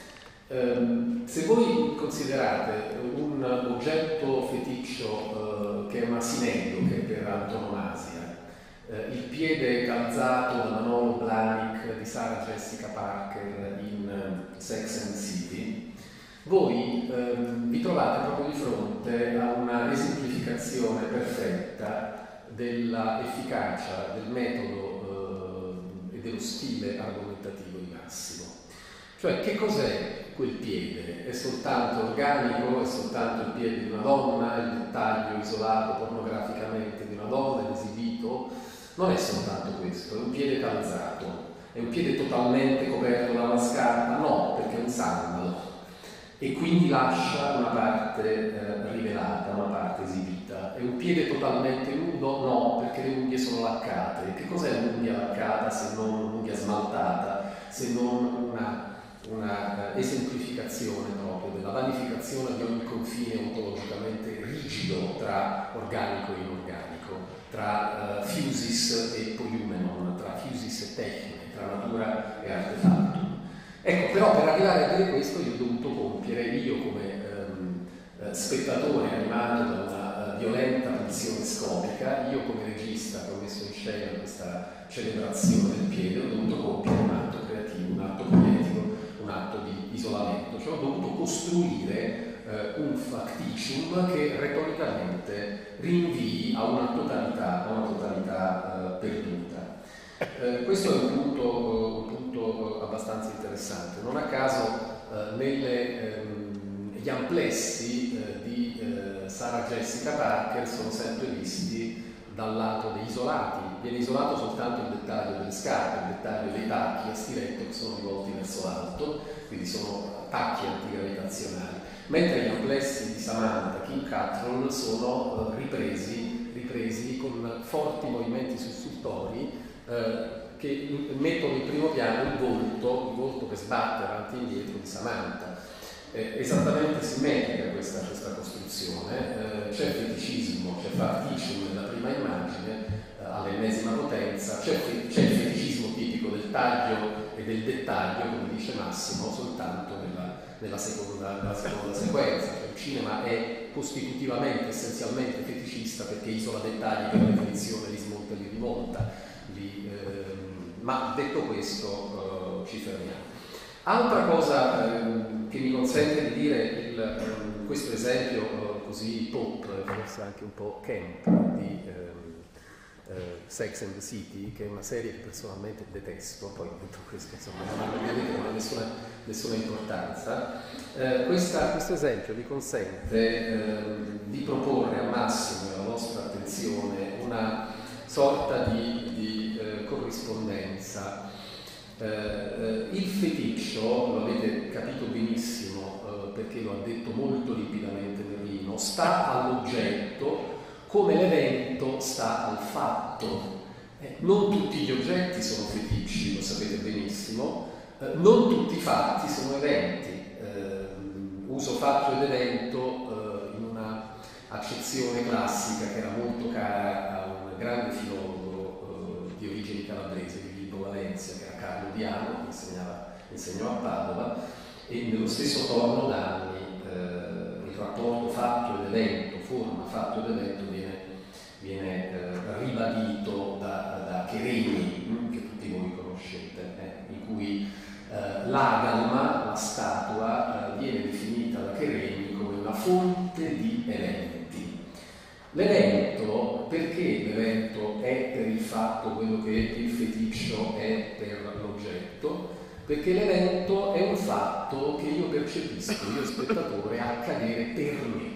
Um, se voi considerate un oggetto feticcio uh, che è un asinello, che è per antonomasia, uh, il piede calzato da Manolo Blahnik di Sarah Jessica Parker in uh, Sex and the City, voi ehm, vi trovate proprio di fronte a una esemplificazione perfetta della efficacia del metodo eh, e dello stile argomentativo di Massimo. Cioè, che cos'è quel piede? È soltanto organico? È soltanto il piede di una donna, il dettaglio isolato pornograficamente di una donna, esibito? Non è soltanto questo, è un piede calzato, è un piede totalmente coperto da una scarpa? No, perché è un sandalo e quindi lascia una parte eh, rivelata, una parte esibita. È un piede totalmente nudo? No, perché le unghie sono laccate. Che cos'è un'unghia laccata se non un'unghia smaltata, se non una una uh, esemplificazione proprio della vanificazione di ogni confine ontologicamente rigido tra organico e inorganico, tra uh, fusis e poiumenon, tra fusis e tecnica, tra natura e artefatto. Ecco, però per arrivare a dire questo io ho dovuto compiere, io come um, uh, spettatore animato da una uh, violenta pulsione scopica, io come regista che ho messo in scena questa celebrazione del piede, ho dovuto compiere un atto creativo, un atto poetico, un atto di isolamento, cioè ho dovuto costruire eh, un factitium che retoricamente rinvii a una totalità, a una totalità eh, perduta. Eh, questo è un punto, un punto abbastanza interessante. Non a caso eh, nelle, ehm, gli amplessi eh, di eh, Sarah Jessica Parker sono sempre visti dal lato dei isolati. Viene isolato soltanto il dettaglio delle scarpe, il dettaglio dei tacchi a stiletto che sono rivolti verso l'alto, quindi sono tacchi antigravitazionali, mentre gli amplessi di Samantha, Kim Cattrall, sono uh, ripresi, ripresi con forti movimenti sussultori uh, che mettono in primo piano il volto, il volto che sbatte avanti e indietro di Samantha. È esattamente simmetrica questa, questa costruzione, eh, c'è feticismo, c'è factitium nella prima immagine, eh, all'ennesima potenza, c'è, c'è il feticismo tipico del taglio e del dettaglio, come dice Massimo, soltanto nella, nella, seconda, nella seconda sequenza. Cioè, il cinema è costitutivamente, essenzialmente feticista perché isola dettagli che la definizione li smonta e li rimonta, li, ehm, ma detto questo eh, ci fermiamo. Altra cosa ehm, che mi consente di dire il, ehm, questo esempio eh, così pop, forse anche un po' camp, di ehm, eh, Sex and the City, che è una serie che personalmente detesto, poi detto questo insomma non ha nessuna, nessuna importanza. Eh, questa, questo esempio mi consente ehm, di proporre a Massimo e alla nostra attenzione una sorta di, di eh, corrispondenza. Uh, il feticcio, lo avete capito benissimo uh, perché lo ha detto molto limpidamente Merlino, sta all'oggetto come l'evento sta al fatto. Eh, non tutti gli oggetti sono feticci, lo sapete benissimo, uh, non tutti i fatti sono eventi. Uh, uso fatto ed evento uh, in una accezione classica che era molto cara a un grande filologo uh, di origini calabresi, Valencia, che era Carlo Diano, che insegnava, insegnò a Padova, e nello stesso torno d'anni eh, il rapporto fatto ed evento, forma fatto ed evento viene, viene eh, ribadito da, da Chereni, che tutti voi conoscete, eh, in cui eh, l'agalma, la statua, eh, viene definita da Chereni come una fonte di eventi. L'evento, perché l'evento è per il fatto quello che il feticcio è per l'oggetto? Perché l'evento è un fatto che io percepisco, io spettatore, accadere per me.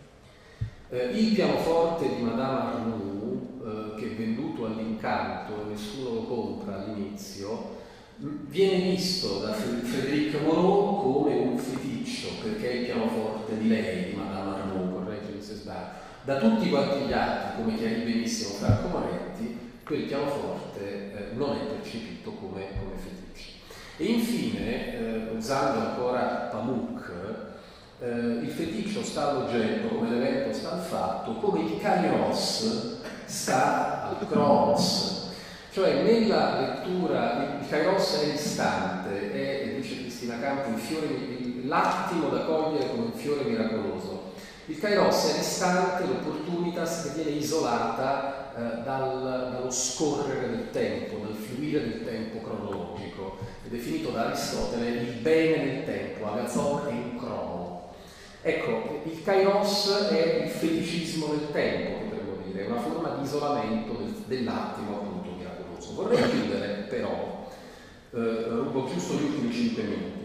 Eh, il pianoforte di Madame Arnoux, eh, che è venduto all'incanto e nessuno lo compra all'inizio, viene visto da Frédéric Moreau come un feticcio, perché è il pianoforte di lei, di Madame Arnoux, correggimi se sbaglio. Da tutti quanti gli altri, come chiarì benissimo Franco Moretti, quel pianoforte eh, non è percepito come, come feticcio. E infine, eh, usando ancora Pamuk, eh, il feticcio sta all'oggetto, come l'evento sta al fatto, come il kairos sta al kronos. Cioè nella lettura, il kairos è l'istante, è, dice Cristina Campo, il fiore, l'attimo da cogliere come un fiore miracoloso. Il kairos è l'istante, l'opportunitas che viene isolata eh, dal, dallo scorrere del tempo, dal fluire del tempo cronologico. È definito da Aristotele il bene del tempo, agazor e in crono. Ecco, il kairos è il feticismo del tempo, potremmo dire, una forma di isolamento del, dell'attimo appunto miracoloso. Vorrei chiudere però, eh, rubo giusto gli ultimi cinque minuti,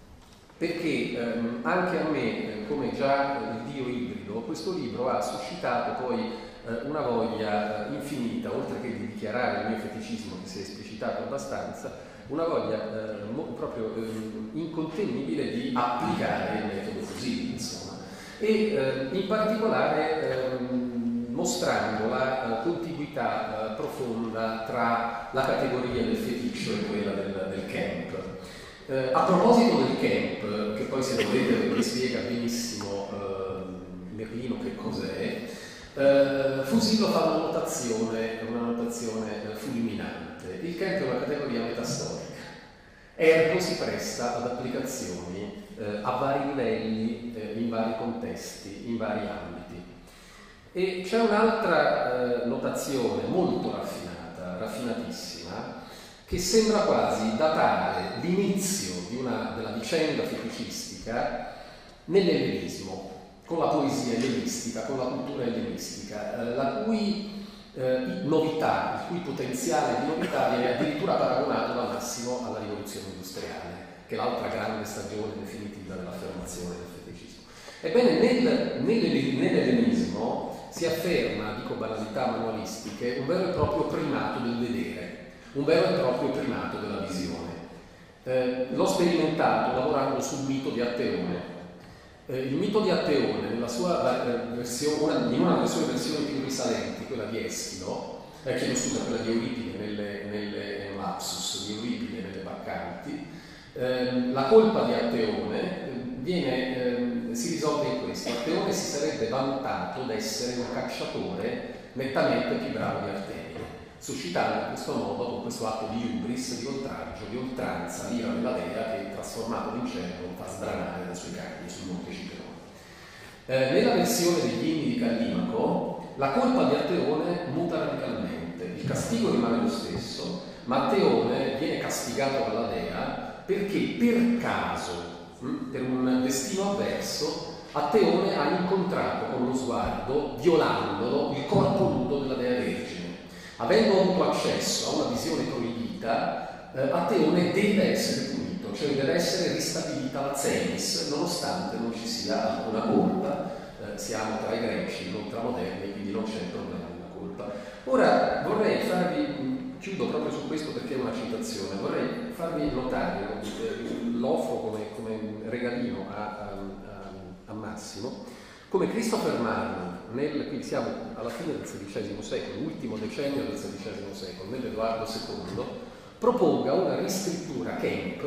perché ehm, anche a me, come già il Dio ibrido, questo libro ha suscitato poi eh, una voglia eh, infinita, oltre che di dichiarare il mio feticismo che si è esplicitato abbastanza, una voglia eh, proprio eh, incontenibile di applicare il metodo così, insomma, e eh, in particolare eh, mostrando la eh, contiguità eh, profonda tra la categoria del feticcio e quella del, del camp. Eh, a proposito del camp, che poi se volete vi spiega benissimo eh, Merlino che cos'è, eh, Fusillo fa una notazione, una notazione eh, fulminante. Il camp è una categoria metastorica, ergo si presta ad applicazioni eh, a vari livelli, eh, in vari contesti, in vari ambiti. E c'è un'altra eh, notazione molto raffinata, raffinatissima, che sembra quasi datare l'inizio di una, della vicenda feticistica nell'ellenismo, con la poesia ellenistica, con la cultura ellenistica, eh, la cui eh, novità, il cui potenziale di novità viene addirittura paragonato da Massimo alla rivoluzione industriale, che è l'altra grande stagione definitiva dell'affermazione del feticismo. Ebbene, nel, nell'ellenismo si afferma, dico banalità manualistiche, un vero e proprio primato del vedere, un vero e proprio primato della visione. Eh, l'ho sperimentato lavorando sul mito di Atteone. Eh, il mito di Atteone, nella sua eh, versione, una, in una delle sue versioni più risalenti, quella di Eschilo, eh, chiedo scusa, quella di Euripide nelle, nelle lapsus, di Euripide nelle Baccanti, eh, la colpa di Atteone viene, eh, si risolve in questo. Atteone si sarebbe vantato d'essere un cacciatore nettamente più bravo di Artemide, suscitando in questo modo, con questo atto di hubris, di oltraggio, di oltranza, l'ira della dea che, trasformato in cielo, fa sbranare dai suoi cagni sul monte Ciperone. Eh, nella versione degli inni di Callimaco, la colpa di Atteone muta radicalmente, il castigo rimane lo stesso, ma Atteone viene castigato dalla dea perché per caso, mh, per un destino avverso, Atteone ha incontrato con lo sguardo, violandolo, il corpo nudo della dea Vergine. Avendo avuto accesso a una visione proibita, eh, Atteone deve essere punito, cioè deve essere ristabilita la Zemis, nonostante non ci sia alcuna colpa. Eh, siamo tra i greci, non tra moderni, quindi non c'è il problema della colpa. Ora vorrei farvi, chiudo proprio su questo perché è una citazione, vorrei farvi notare, eh, l'offro come, come regalino a, a, a Massimo, come Christopher Marlowe, nel, qui siamo alla fine del sedicesimo secolo, ultimo decennio del sedicesimo secolo, nell'Edoardo secondo, proponga una riscrittura camp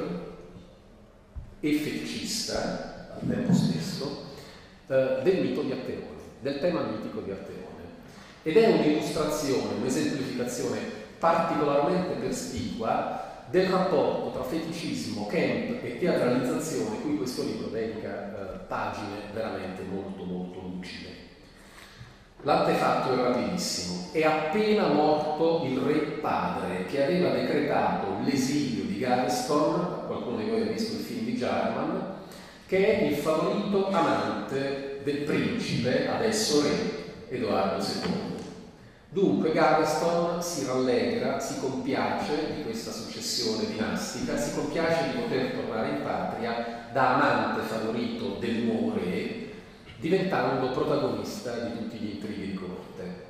e feticista al tempo stesso eh, del mito di Atteone, del tema mitico di Atteone. Ed è un'illustrazione, un'esemplificazione particolarmente perspicua del rapporto tra feticismo, camp e teatralizzazione, cui questo libro dedica eh, pagine veramente molto molto lucide. L'antefatto è rapidissimo. È appena morto il re padre che aveva decretato l'esilio di Gaveston, qualcuno di voi ha visto il film di Jarman, che è il favorito amante del principe, adesso re, Edoardo secondo. Dunque Gaveston si rallegra, si compiace di questa successione dinastica, si compiace di poter tornare in patria da amante favorito del nuovo re, diventando protagonista di tutti gli intrighi di corte.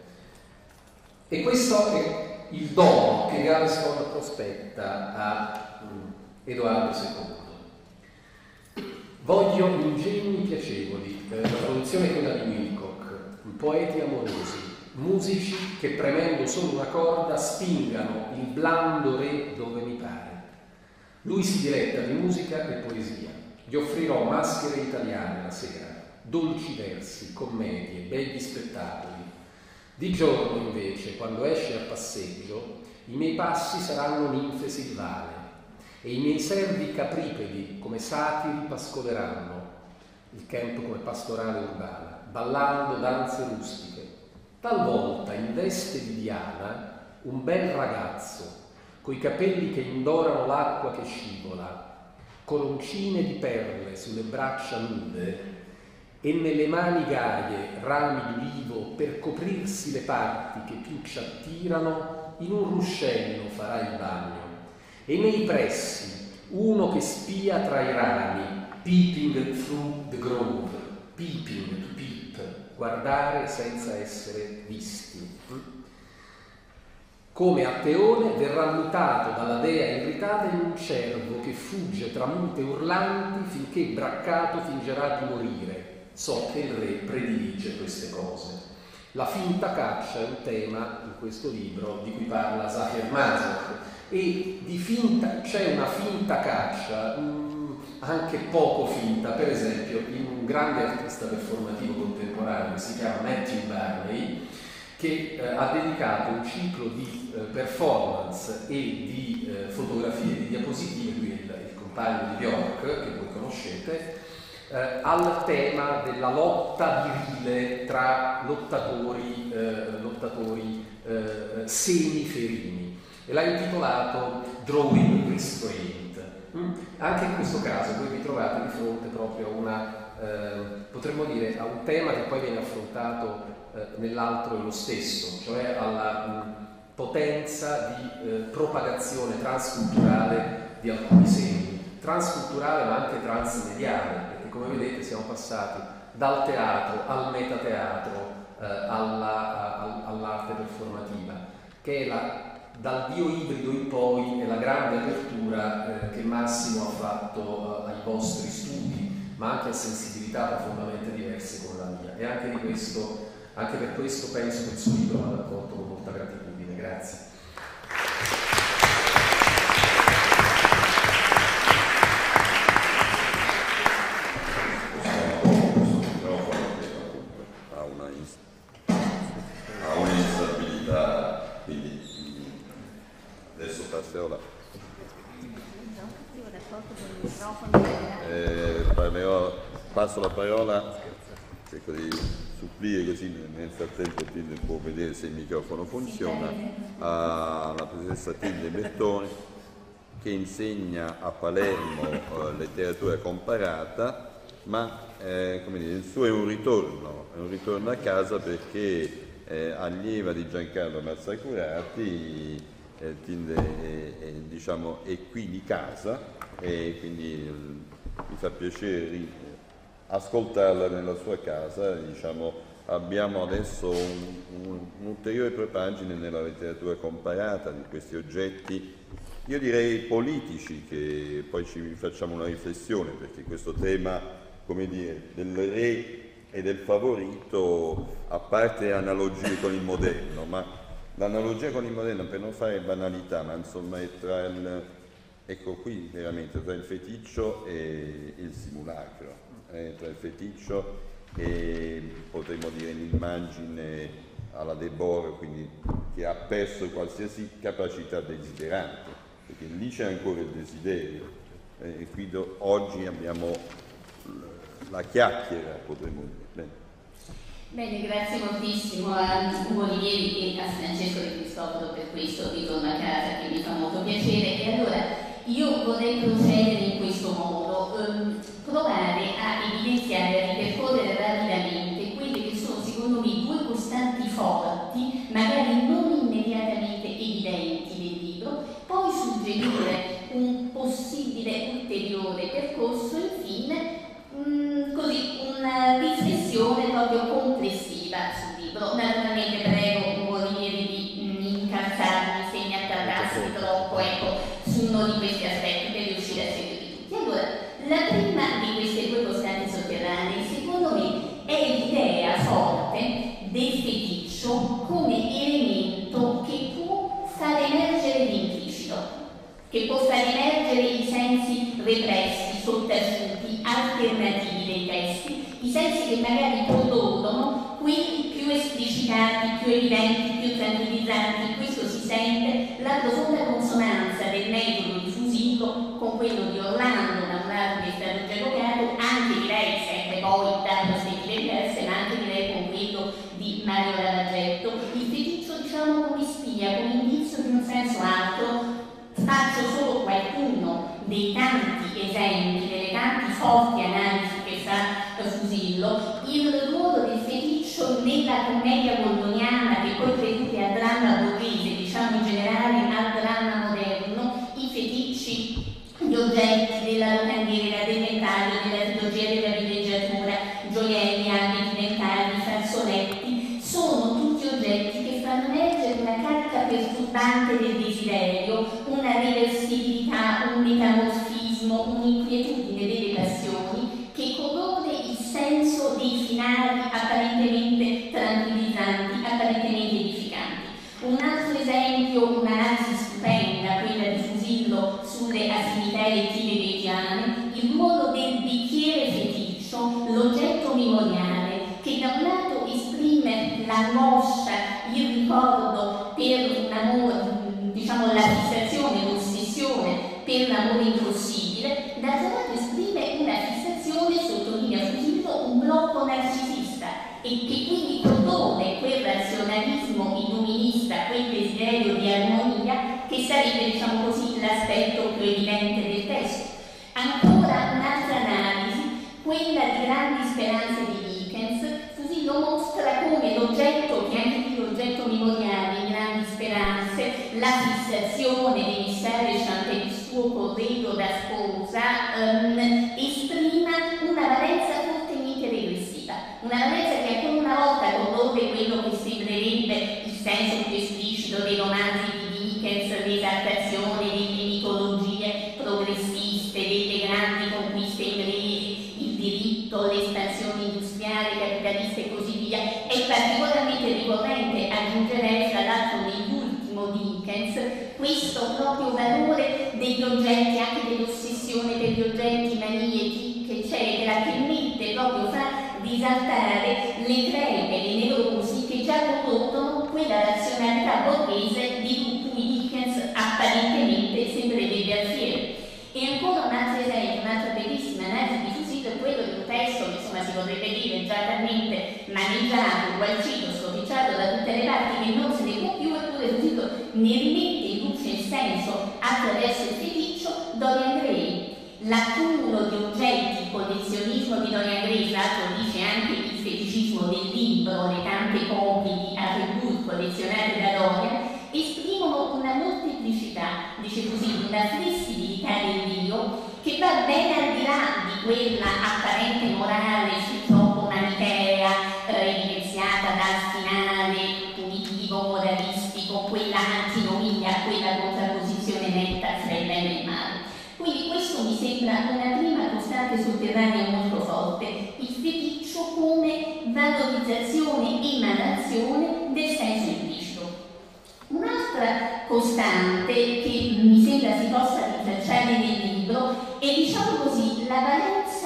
E questo è il dono che Gaveston prospetta a um, Edoardo secondo. Voglio ingegni piacevoli, eh, la produzione è quella di Wilcock, poeti amorosi, musici che premendo solo una corda spingano il blando re dove mi pare. Lui si diletta di musica e poesia. Gli offrirò maschere italiane la sera, dolci versi, commedie, begli spettacoli. Di giorno invece, quando esce a passeggio, i miei passi saranno ninfe silvane e i miei servi capripedi come satiri pascoleranno, il camp come pastorale urbana, ballando danze rustiche. Talvolta in veste di Diana un bel ragazzo, coi capelli che indorano l'acqua che scivola, coroncine di perle sulle braccia nude, e nelle mani gaie rami d'ulivo per coprirsi le parti che più ci attirano, in un ruscello farà il bagno. E nei pressi uno che spia tra i rami, peeping through the grove, peeping to peep, guardare senza essere visti. Come a Teone verrà mutato dalla dea irritata in un cervo che fugge tra mute urlanti finché braccato fingerà di morire. So che il re predilige queste cose. La finta caccia è un tema in questo libro di cui parla Zahir Mazak, e di finta c'è una finta caccia mh, anche poco finta, per esempio in un grande artista performativo contemporaneo che si chiama Matthew Barney, che eh, ha dedicato un ciclo di eh, performance e di eh, fotografie, di diapositive, lui è il, il compagno di Bjork, che voi conoscete, eh, al tema della lotta virile tra lottatori, eh, lottatori eh, semiferini, e l'ha intitolato Drawing Restraint. Mm? Anche in questo caso voi vi trovate di fronte proprio a una, eh, potremmo dire, a un tema che poi viene affrontato eh, nell'altro è lo stesso, cioè alla mh, potenza di eh, propagazione transculturale di alcuni segni, transculturale ma anche transmediale, perché come vedete siamo passati dal teatro al metateatro, eh, alla, a, all'arte performativa, che è la, dal Dio ibrido in poi è la grande apertura eh, che Massimo ha fatto eh, ai vostri studi, ma anche a sensibilità profondamente diverse con la mia, e anche di questo, anche per questo penso che il suo libro vada accolto con molta gratitudine. Grazie. Ha un'instabilità, quindi adesso passerò la... Eh, parlerò, passo la parola, cerco di supplire così nel frattempo Tilde può vedere se il microfono funziona, alla professoressa Tilde Bertone, che insegna a Palermo eh, letteratura comparata, ma eh, come dire, il suo è un ritorno, è un ritorno a casa perché eh, allieva di Giancarlo Mazzacurati, eh, Tilde è, è, diciamo, è qui di casa, e quindi eh, mi fa piacere ascoltarla nella sua casa. Diciamo, abbiamo adesso un, un, un'ulteriore propagine nella letteratura comparata di questi oggetti, io direi politici, che poi ci facciamo una riflessione, perché questo tema, come dire, del re e del favorito, a parte analogie con il moderno, ma l'analogia con il moderno, per non fare banalità, ma insomma è tra il, ecco qui veramente, tra il feticcio e il simulacro, eh, tra il feticcio e potremmo dire l'immagine alla Debord, quindi che ha perso qualsiasi capacità desiderante, perché lì c'è ancora il desiderio, eh, e qui do, oggi abbiamo la chiacchiera, potremmo dire. Bene. Bene, grazie moltissimo a Ugo Olivieri e a Francesco De Cristoforo per questo ritorno a casa che mi fa molto piacere. E allora io vorrei procedere in questo modo, ehm, provare a evidenziare, a ripercorrere rapidamente quelle che sono secondo me due costanti forti, magari non immediatamente evidenti nel libro, poi suggerire un possibile ulteriore percorso, infine mh, così una riflessione proprio complessiva sul libro. Naturalmente prego Ugo Olivieri di incazzarmi se mi attarrassi troppo, ecco, su uno di questi aspetti per riuscire a seguire tutti. Allora, la prima di queste due costanti sotterranee, secondo me, è l'idea forte del feticcio come elemento che può far emergere l'implicito, che può far emergere i sensi repressi, sottaciuti, alternativi dei testi, i sensi che magari producono quelli più esplicitati, più evidenti, più tranquillizzanti. Questo si sente la profonda consonanza del metodo di Fusillo con quello di Orlando, da un lato che è stato già evocato, anche direi sempre poi da prospettive diverse, ma anche direi con quello di Mario Ravaggetto. Il feticcio, diciamo, come spia, come indizio di un senso altro. Faccio solo qualcuno dei tanti esempi, delle tante forti analisi che fa Fusillo, carica perturbante del desiderio, una reversibilità, un metamorfismo, un'inquietudine delle passioni che corrode il senso dei finali apparentemente tranquillizzanti, apparentemente edificanti. Un altro esempio, un'analisi stupenda, quella di Fusillo sulle affinità elettive vegetiane, il ruolo del bicchiere feticcio, l'oggetto memoriale, che da un lato esprime l'angoscia, il ricordo per un amore, diciamo la fissazione, l'ossessione per l'amore impossibile, dall'altro lato esprime una fissazione, sottolinea Fusillo, un blocco narcisista e che quindi corrode quel razionalismo illuminista, quel desiderio di armonia che sarebbe, diciamo così, l'aspetto più evidente del testo. Ancora un'altra analisi, quella di grandi speranze di Dickens. Fusillo mostra come l'oggetto, che anche qui l'oggetto memoriale in grandi speranze, la fissazione di missare Chantel il suo corredo da sposa, um, esprima una valenza fortemente regressiva, una valenza che ancora una volta corrode quello che sembrerebbe il senso più esplicito dei romanzi di Dickens, l'esaltazione delle mitologie progressiste, delle grandi conquiste inglesi, il diritto, l'espansione industriale, capitalista e così via. È particolarmente ricorrente, aggiungerei fra l'altro nell'ultimo Dickens, questo proprio valore degli oggetti, anche dell'ossessione per gli oggetti, manie, ticche, eccetera, che mette proprio fa risaltare le crepe, le neurosi che già prodottono quella razionalità borghese di cui Dickens apparentemente sembrerebbe alfiero. E ancora un altro esempio, un'altra bellissima analisi di Fusillo è quello di un testo che insomma si potrebbe dire già talmente maneggiato, gualcito, stropicciato da tutte le parti che non se ne può più, eppure Fusillo ne rimette in luce il senso attraverso il feticcio. Dorian Gray, l'accumulo di oggetti, il collezionismo di Dorian Gray, tra l'altro dice anche il feticismo del libro, le tante copie di Atterbury collezionate da Dorian, esprimono una molteplicità, dice così, una flessibilità dell'io che va ben al di là di quella apparente morale, sul troppo manichea, eh, evidenziata dal finale punitivo, moralistico, quella antinomia, quella contrapposizione netta fra il bene e il male. Quindi questo mi sembra una prima costante sotterranea molto forte, il feticcio come valorizzazione e emanazione del senso implicito. Un'altra costante che mi sembra si possa rintracciare nel libro è, diciamo così, la valenza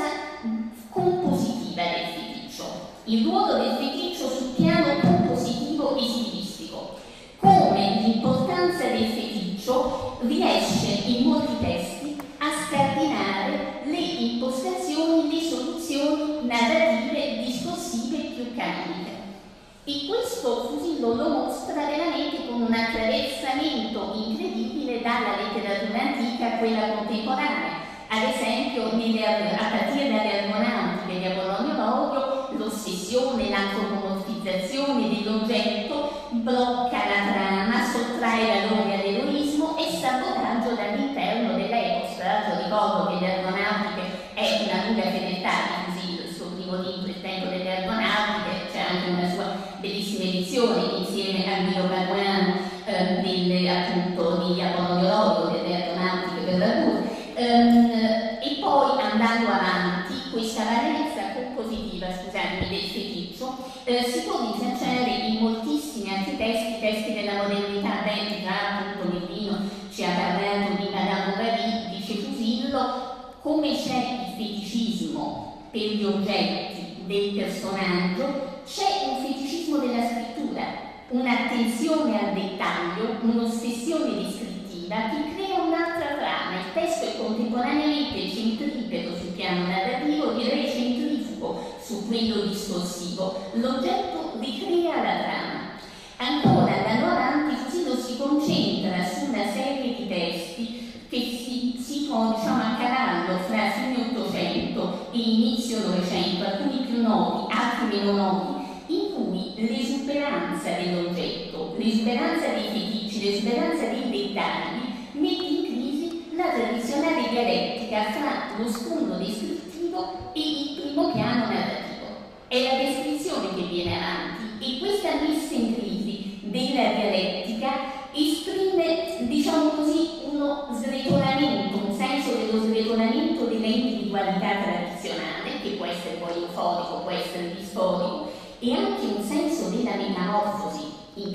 compositiva del feticcio, il ruolo del feticcio sul piano compositivo e stilistico, come l'importanza del feticcio riesce in molti testi a scardinare le impostazioni, le soluzioni narrative, discorsive più canoniche. E questo Fusillo lo mostra veramente con un attraversamento incredibile dalla letteratura antica a quella contemporanea. Ad esempio, nelle, a partire dalle argonautiche di Apollonio Laurio, l'ossessione, l'antropomorfizzazione dell'oggetto blocca la trama, sottrae valore all'eroismo e sabotaggio dall'interno dell'epos. Tra l'altro ricordo che le argonautiche è una lunga fedeltà di Fusillo, il suo primo libro, Il tempo delle argonautiche, c'è anche una sua bellissima edizione insieme a Guido Caruano eh, delle, appunto di Apollonio Laurio, delle argonautiche per l'Argur. Um, e poi andando avanti, questa valenza compositiva, scusatemi, del feticcio eh, si può rintracciare in moltissimi altri testi, testi della modernità. Beh, già appunto Nervino ci ha parlato di Madame Bovary, dice Fusillo, come c'è il feticismo per gli oggetti del personaggio, c'è un feticismo della scrittura, un'attenzione al dettaglio, un'ossessione descrittiva che crea un'altra trama. Il testo è contemporaneamente centripeto sul piano narrativo, direi centrifugo su quello discorsivo. L'oggetto ricrea la trama. Ancora, andando avanti, Fusillo si concentra su una serie di testi che si situano, diciamo, a cavallo fra fine Ottocento e inizio Novecento, alcuni più noti, altri meno noti, in cui l'esuberanza dell'oggetto, l'esuberanza dei feticci, l'esuberanza dei dettagli mette in crisi la tradizionale dialettica fra lo sfondo descrittivo e il primo piano narrativo. È la descrizione che viene avanti e questa messa in crisi della dialettica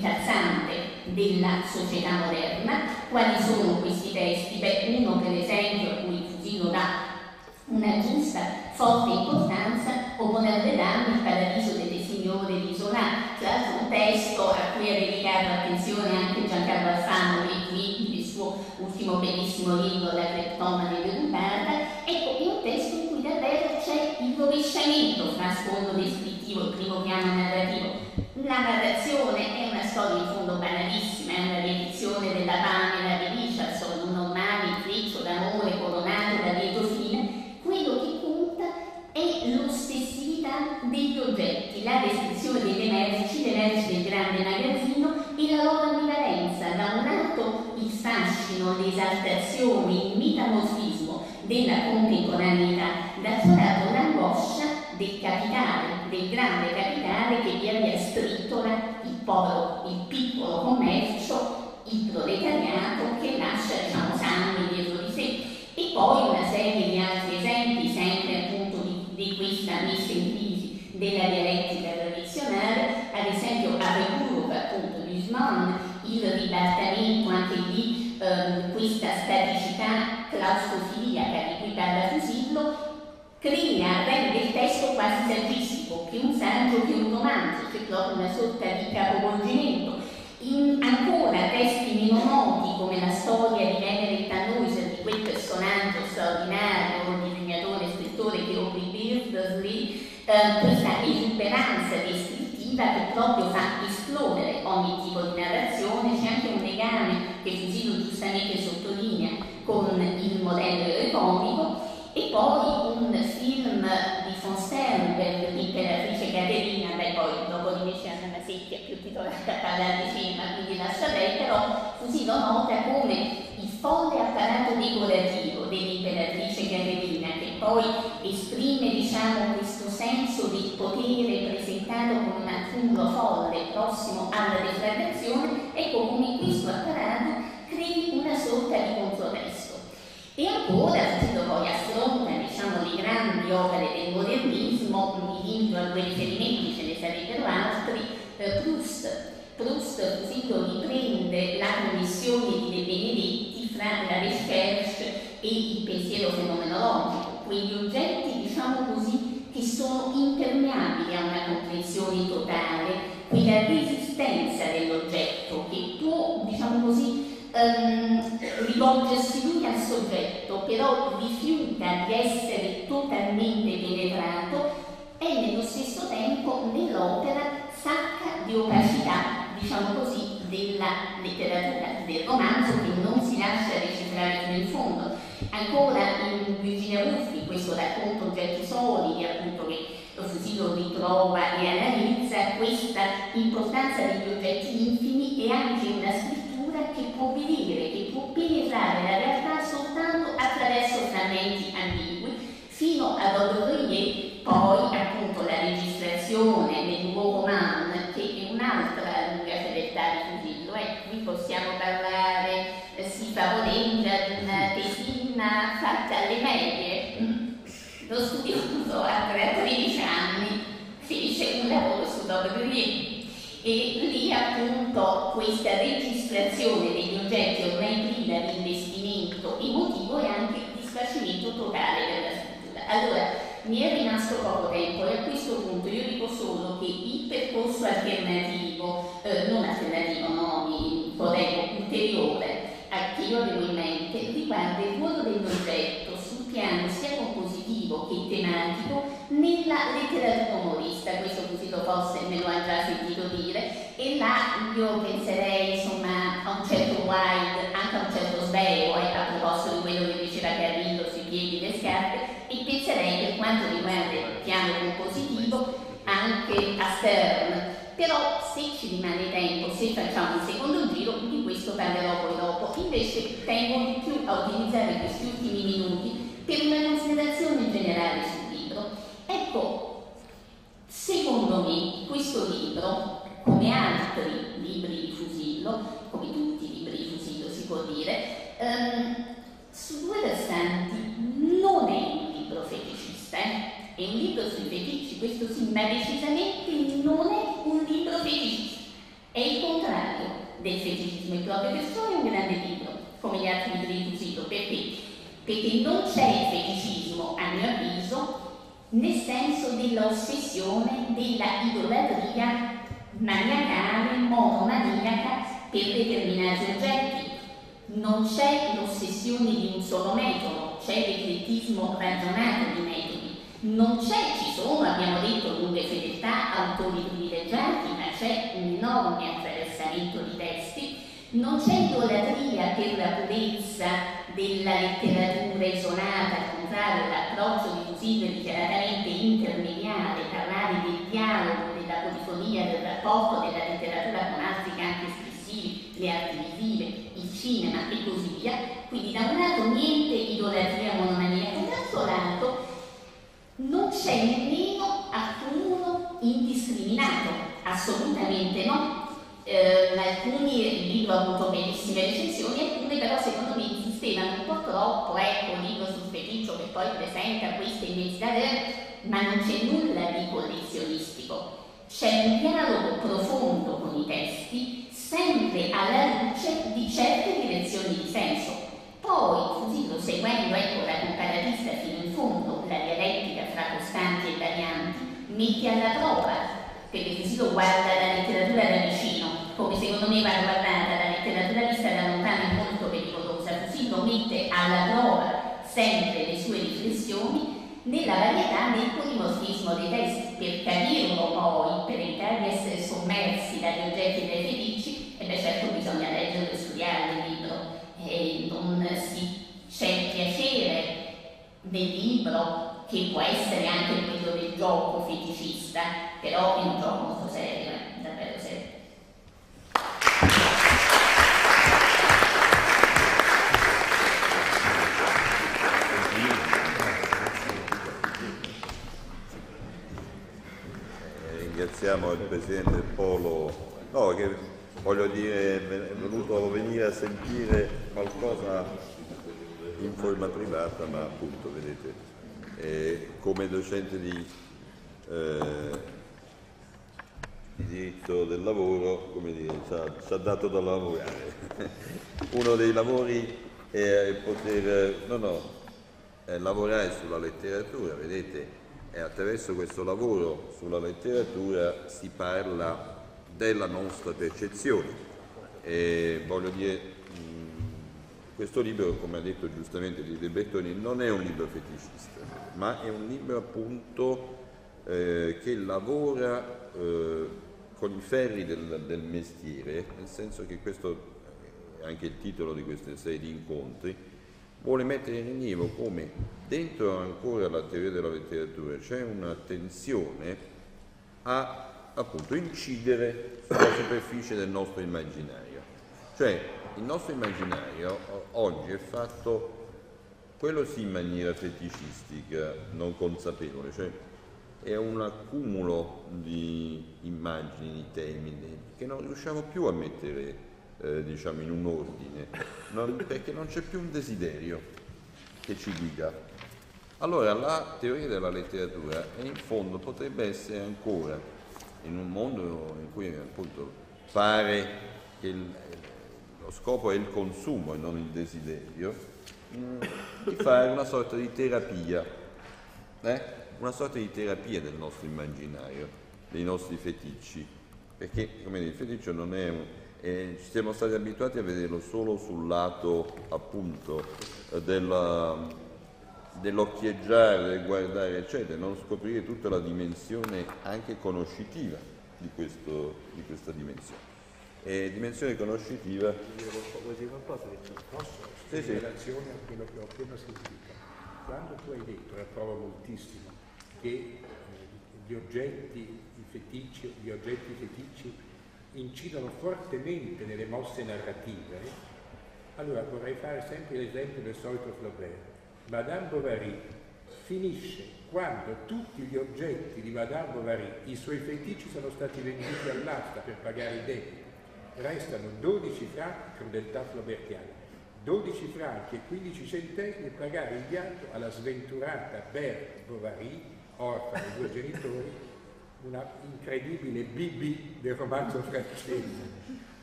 incalzante della società moderna. Quali sono questi testi? Beh, uno per esempio a cui Fusillo dà una giusta, forte importanza, Opponer de Dame, Il paradiso delle signore di Zola, tra l'altro un testo a cui ha dedicato attenzione anche Giancarlo Alfano qui nel suo ultimo bellissimo libro, La cleptomane derubata. Ecco, è un testo in cui davvero c'è il rovesciamento fra sfondo descrittivo e primo piano narrativo. La narrazione è una storia in fondo banalissima, è una riedizione della Pamela di Richardson, un normale intreccio d'amore coronato da lieto fine. Quello che conta è l'ostessività degli oggetti, la descrizione delle merci, le merci del grande magazzino e la loro ambivalenza. Da un lato il fascino, l'esaltazione, il metamorfismo della contemporaneità, dall'altro lato l'angoscia del capitale, del grande capitale che via via strittola il povero, il piccolo commercio, il proletariato che lascia, diciamo, sangue dietro di sé. E poi una serie di altri esempi, sempre appunto di, di questa messa in crisi della dialettica tradizionale, ad esempio a Recurve, appunto, di Usman, il ribaltamento anche di eh, questa staticità claustrofiliaca di cui parla Fusillo, crea, rende il testo quasi saggistico, più un saggio che un romanzo, c'è proprio una sorta di capovolgimento. In ancora testi meno noti come la storia di Venere Tannhäuser, di quel personaggio straordinario, disegnatore e scrittore che Aubrey Beardsley, eh, questa esuberanza descrittiva che proprio fa esplodere ogni tipo di narrazione. C'è anche un legame che Fusillo giustamente sottolinea con il modello comico. E poi un film di von Sternberg, L'Imperatrice Caterina, beh poi dopo di me c'è Anna Secchi, è più titolata a parlare di cinema, quindi lascia lei, però Fusillo nota come il folle apparato decorativo dell'Imperatrice Caterina, che poi esprime, diciamo, questo senso del potere presentato come un accumulo folle prossimo alla deflagrazione, ecco come questo apparato crei una sorta di controtesto. E ancora Fusillo poi affronta, diciamo, le grandi opere del modernismo, mi limito a due riferimenti, ce ne sarebbero altri. eh, Proust, Proust Fusillo riprende la commissione di De Benedetti fra la recherche e il pensiero fenomenologico, quegli oggetti, diciamo così, che sono impermeabili a una comprensione totale, quella resistenza dell'oggetto che può, diciamo così, Um, rivolgersi lui al soggetto, però rifiuta di essere totalmente penetrato, e nello stesso tempo nell'opera sacca di opacità, diciamo così, della letteratura, del romanzo, che non si lascia decifrare fino in fondo. Ancora in Virginia Woolf, questo racconto Oggetti solidi, appunto, che Fusillo ritrova e analizza questa importanza degli oggetti infimi, e anche una scrittura che può vedere, che può penetrare la realtà soltanto attraverso frammenti ambigui, fino a Baudelaire, poi appunto la registrazione del nuovo roman, che è un'altra lunga fedeltà di Fusillo. Eh, qui possiamo parlare, eh, si favoleggia di una tesina fatta alle medie. Lo studioso a tredici anni fece un lavoro su Baudelaire. E lì appunto questa registrazione degli oggetti ormai priva di investimento emotivo e anche di sfacimento totale della scrittura. Allora, mi è rimasto poco tempo e a questo punto io dico solo che il percorso alternativo, eh, non alternativo, no, mi correggo, ulteriore, che io avevo in mente, riguarda il ruolo dell'oggetto sul piano sia compositivo che tematico nella letteratura umorista. Questo Fusillo forse me lo ha già sentito dire, e là io penserei, insomma, a un certo Wilde, anche a un certo Svevo, eh, a proposito di quello che diceva Carrillo sui piedi e le scarpe, e penserei, per quanto riguarda il piano compositivo, anche a Stern. Però se ci rimane tempo, se facciamo un secondo giro, di questo parlerò poi dopo. Invece tengo di più a utilizzare questi ultimi minuti per una considerazione generale sul libro. Ecco, secondo me questo libro, come altri libri di Fusillo, come tutti i libri di Fusillo si può dire, ehm, su due versanti non è un libro feticista, eh? È un libro sui feticci, questo sì, ma decisamente non è un libro feticista, è il contrario. del feticismo in propria persona è un grande libro, come gli altri libri di Tusito. Perché? Perché non c'è feticismo, a mio avviso, nel senso dell'ossessione, della idolatria maniacale, monomaniaca per determinati oggetti. Non c'è l'ossessione di un solo metodo, c'è l'eclettismo ragionato di metodi. Non c'è, ci sono, abbiamo detto, lunghe fedeltà, autori privilegiati, ma c'è un enorme attraversamento di testi. Non c'è idolatria per la purezza della letteratura isolata, al contrario, l'approccio di Tusito è dichiaratamente intermediale, parlare del dialogo, della polifonia, del rapporto della letteratura con altri campi espressivi, le arti visive, il cinema e così via. Quindi da un lato niente idolatria monomaniaca, dall'altro lato non c'è nemmeno accumulo indiscriminato, assolutamente no. Eh, alcuni, il libro ha avuto bellissime recensioni, alcune però secondo me insistevano un po' troppo, ecco, libro sul feticcio che poi presenta queste immensità, ma non c'è nulla di collezionistico. C'è un dialogo profondo con i testi, sempre alla luce di certe direzioni di senso. Poi, Tusito, seguendo ecco, la comparatista fino in fondo, la dialettica fra costanti e varianti, mette alla prova, perché Tusito guarda la letteratura da vicino, come secondo me va guardata la letteratura vista da lontano è molto pericolosa. Tusito mette alla prova sempre le sue riflessioni nella varietà del polimorfismo dei testi. Per capirlo poi, per evitare di essere sommersi dagli oggetti e dai fetici, e beh certo bisogna leggerlo e studiare il libro, e non si c'è piacere nel libro che può essere anche quello del gioco feticista, però è un gioco molto serio, eh, davvero serio. Ringraziamo il Presidente Polo, no, che voglio dire è venuto venire a sentire qualcosa in forma privata, ma appunto vedete, eh, come docente di, eh, di diritto del lavoro, come dire, ci ha, ci ha dato da lavorare. Uno dei lavori è poter, no no, è lavorare sulla letteratura, vedete. E attraverso questo lavoro sulla letteratura si parla della nostra percezione. E voglio dire, mh, questo libro, come ha detto giustamente Lidia Bertoni, non è un libro feticista, ma è un libro appunto eh, che lavora eh, con i ferri del, del mestiere, nel senso che questo è anche il titolo di questa serie di incontri, vuole mettere in rilievo come dentro ancora la teoria della letteratura c'è una tensione a appunto incidere sulla superficie del nostro immaginario. Cioè il nostro immaginario oggi è fatto, quello sì in maniera feticistica, non consapevole, cioè è un accumulo di immagini, di temi che non riusciamo più a mettere Eh, diciamo in un ordine, non, perché non c'è più un desiderio che ci guida. Allora la teoria della letteratura è in fondo potrebbe essere ancora, in un mondo in cui appunto pare che il, lo scopo è il consumo e non il desiderio, mh, di fare una sorta di terapia, eh? una sorta di terapia del nostro immaginario, dei nostri feticci, perché come dire, il feticcio non è un E ci siamo stati abituati a vederlo solo sul lato appunto della, dell'occhieggiare, del guardare eccetera, non scoprire tutta la dimensione anche conoscitiva di, questo, di questa dimensione. E dimensione conoscitiva. Vuoi dire qualcosa? Posso? Sì, sì. In relazione a quello che ho appena sentito. Quando tu hai detto, e provo moltissimo, che eh, gli oggetti, i feticci, gli oggetti feticci incidono fortemente nelle mosse narrative, allora vorrei fare sempre l'esempio del solito Flaubert. Madame Bovary finisce quando tutti gli oggetti di Madame Bovary, i suoi feticci, sono stati venduti all'asta per pagare i debiti. Restano dodici franchi, crudeltà flaubertiana, dodici franchi e quindici centesimi per pagare il viaggio alla sventurata Berthe Bovary, orfana di due genitori, una incredibile B B del romanzo francese.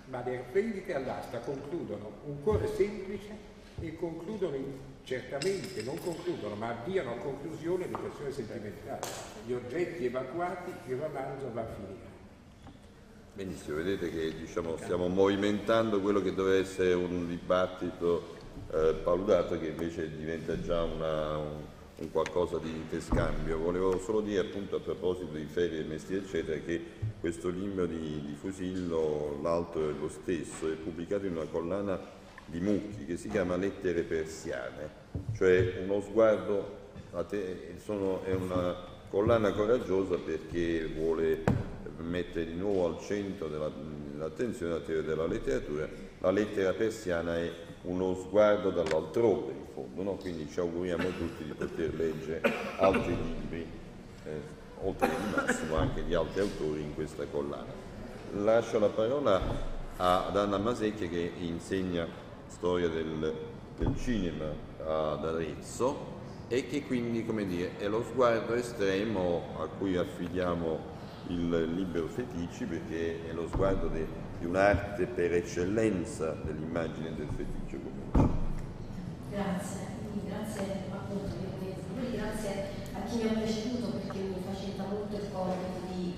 ma le vendite all'asta concludono un cuore semplice e concludono in, certamente non concludono, ma avviano a conclusione le questioni sentimentali. Gli oggetti evacuati, il romanzo va a finire. Benissimo, vedete che diciamo, stiamo movimentando quello che doveva essere un dibattito eh, palutato, che invece diventa già una, un, un qualcosa di interscambio. Volevo solo dire appunto a proposito di ferie, mestieri eccetera, che questo libro di, di Fusillo, l'altro è lo stesso, è pubblicato in una collana di Mucchi che si chiama Lettere persiane, cioè uno sguardo a te, sono, è una collana coraggiosa perché vuole mettere di nuovo al centro dell'attenzione la teoria della letteratura. La lettera persiana è uno sguardo dall'altrove in fondo, no? Quindi ci auguriamo tutti di poter leggere altri libri, eh, oltre che di Massimo anche di altri autori in questa collana. Lascio la parola ad Anna Masecchia che insegna storia del, del cinema ad Arezzo e che quindi, come dire, è lo sguardo estremo a cui affidiamo il libro Feticci, perché è lo sguardo de, di un'arte per eccellenza dell'immagine del feticcio. Grazie, grazie appunto, grazie a chi mi ha preceduto perché mi facilita molto il compito di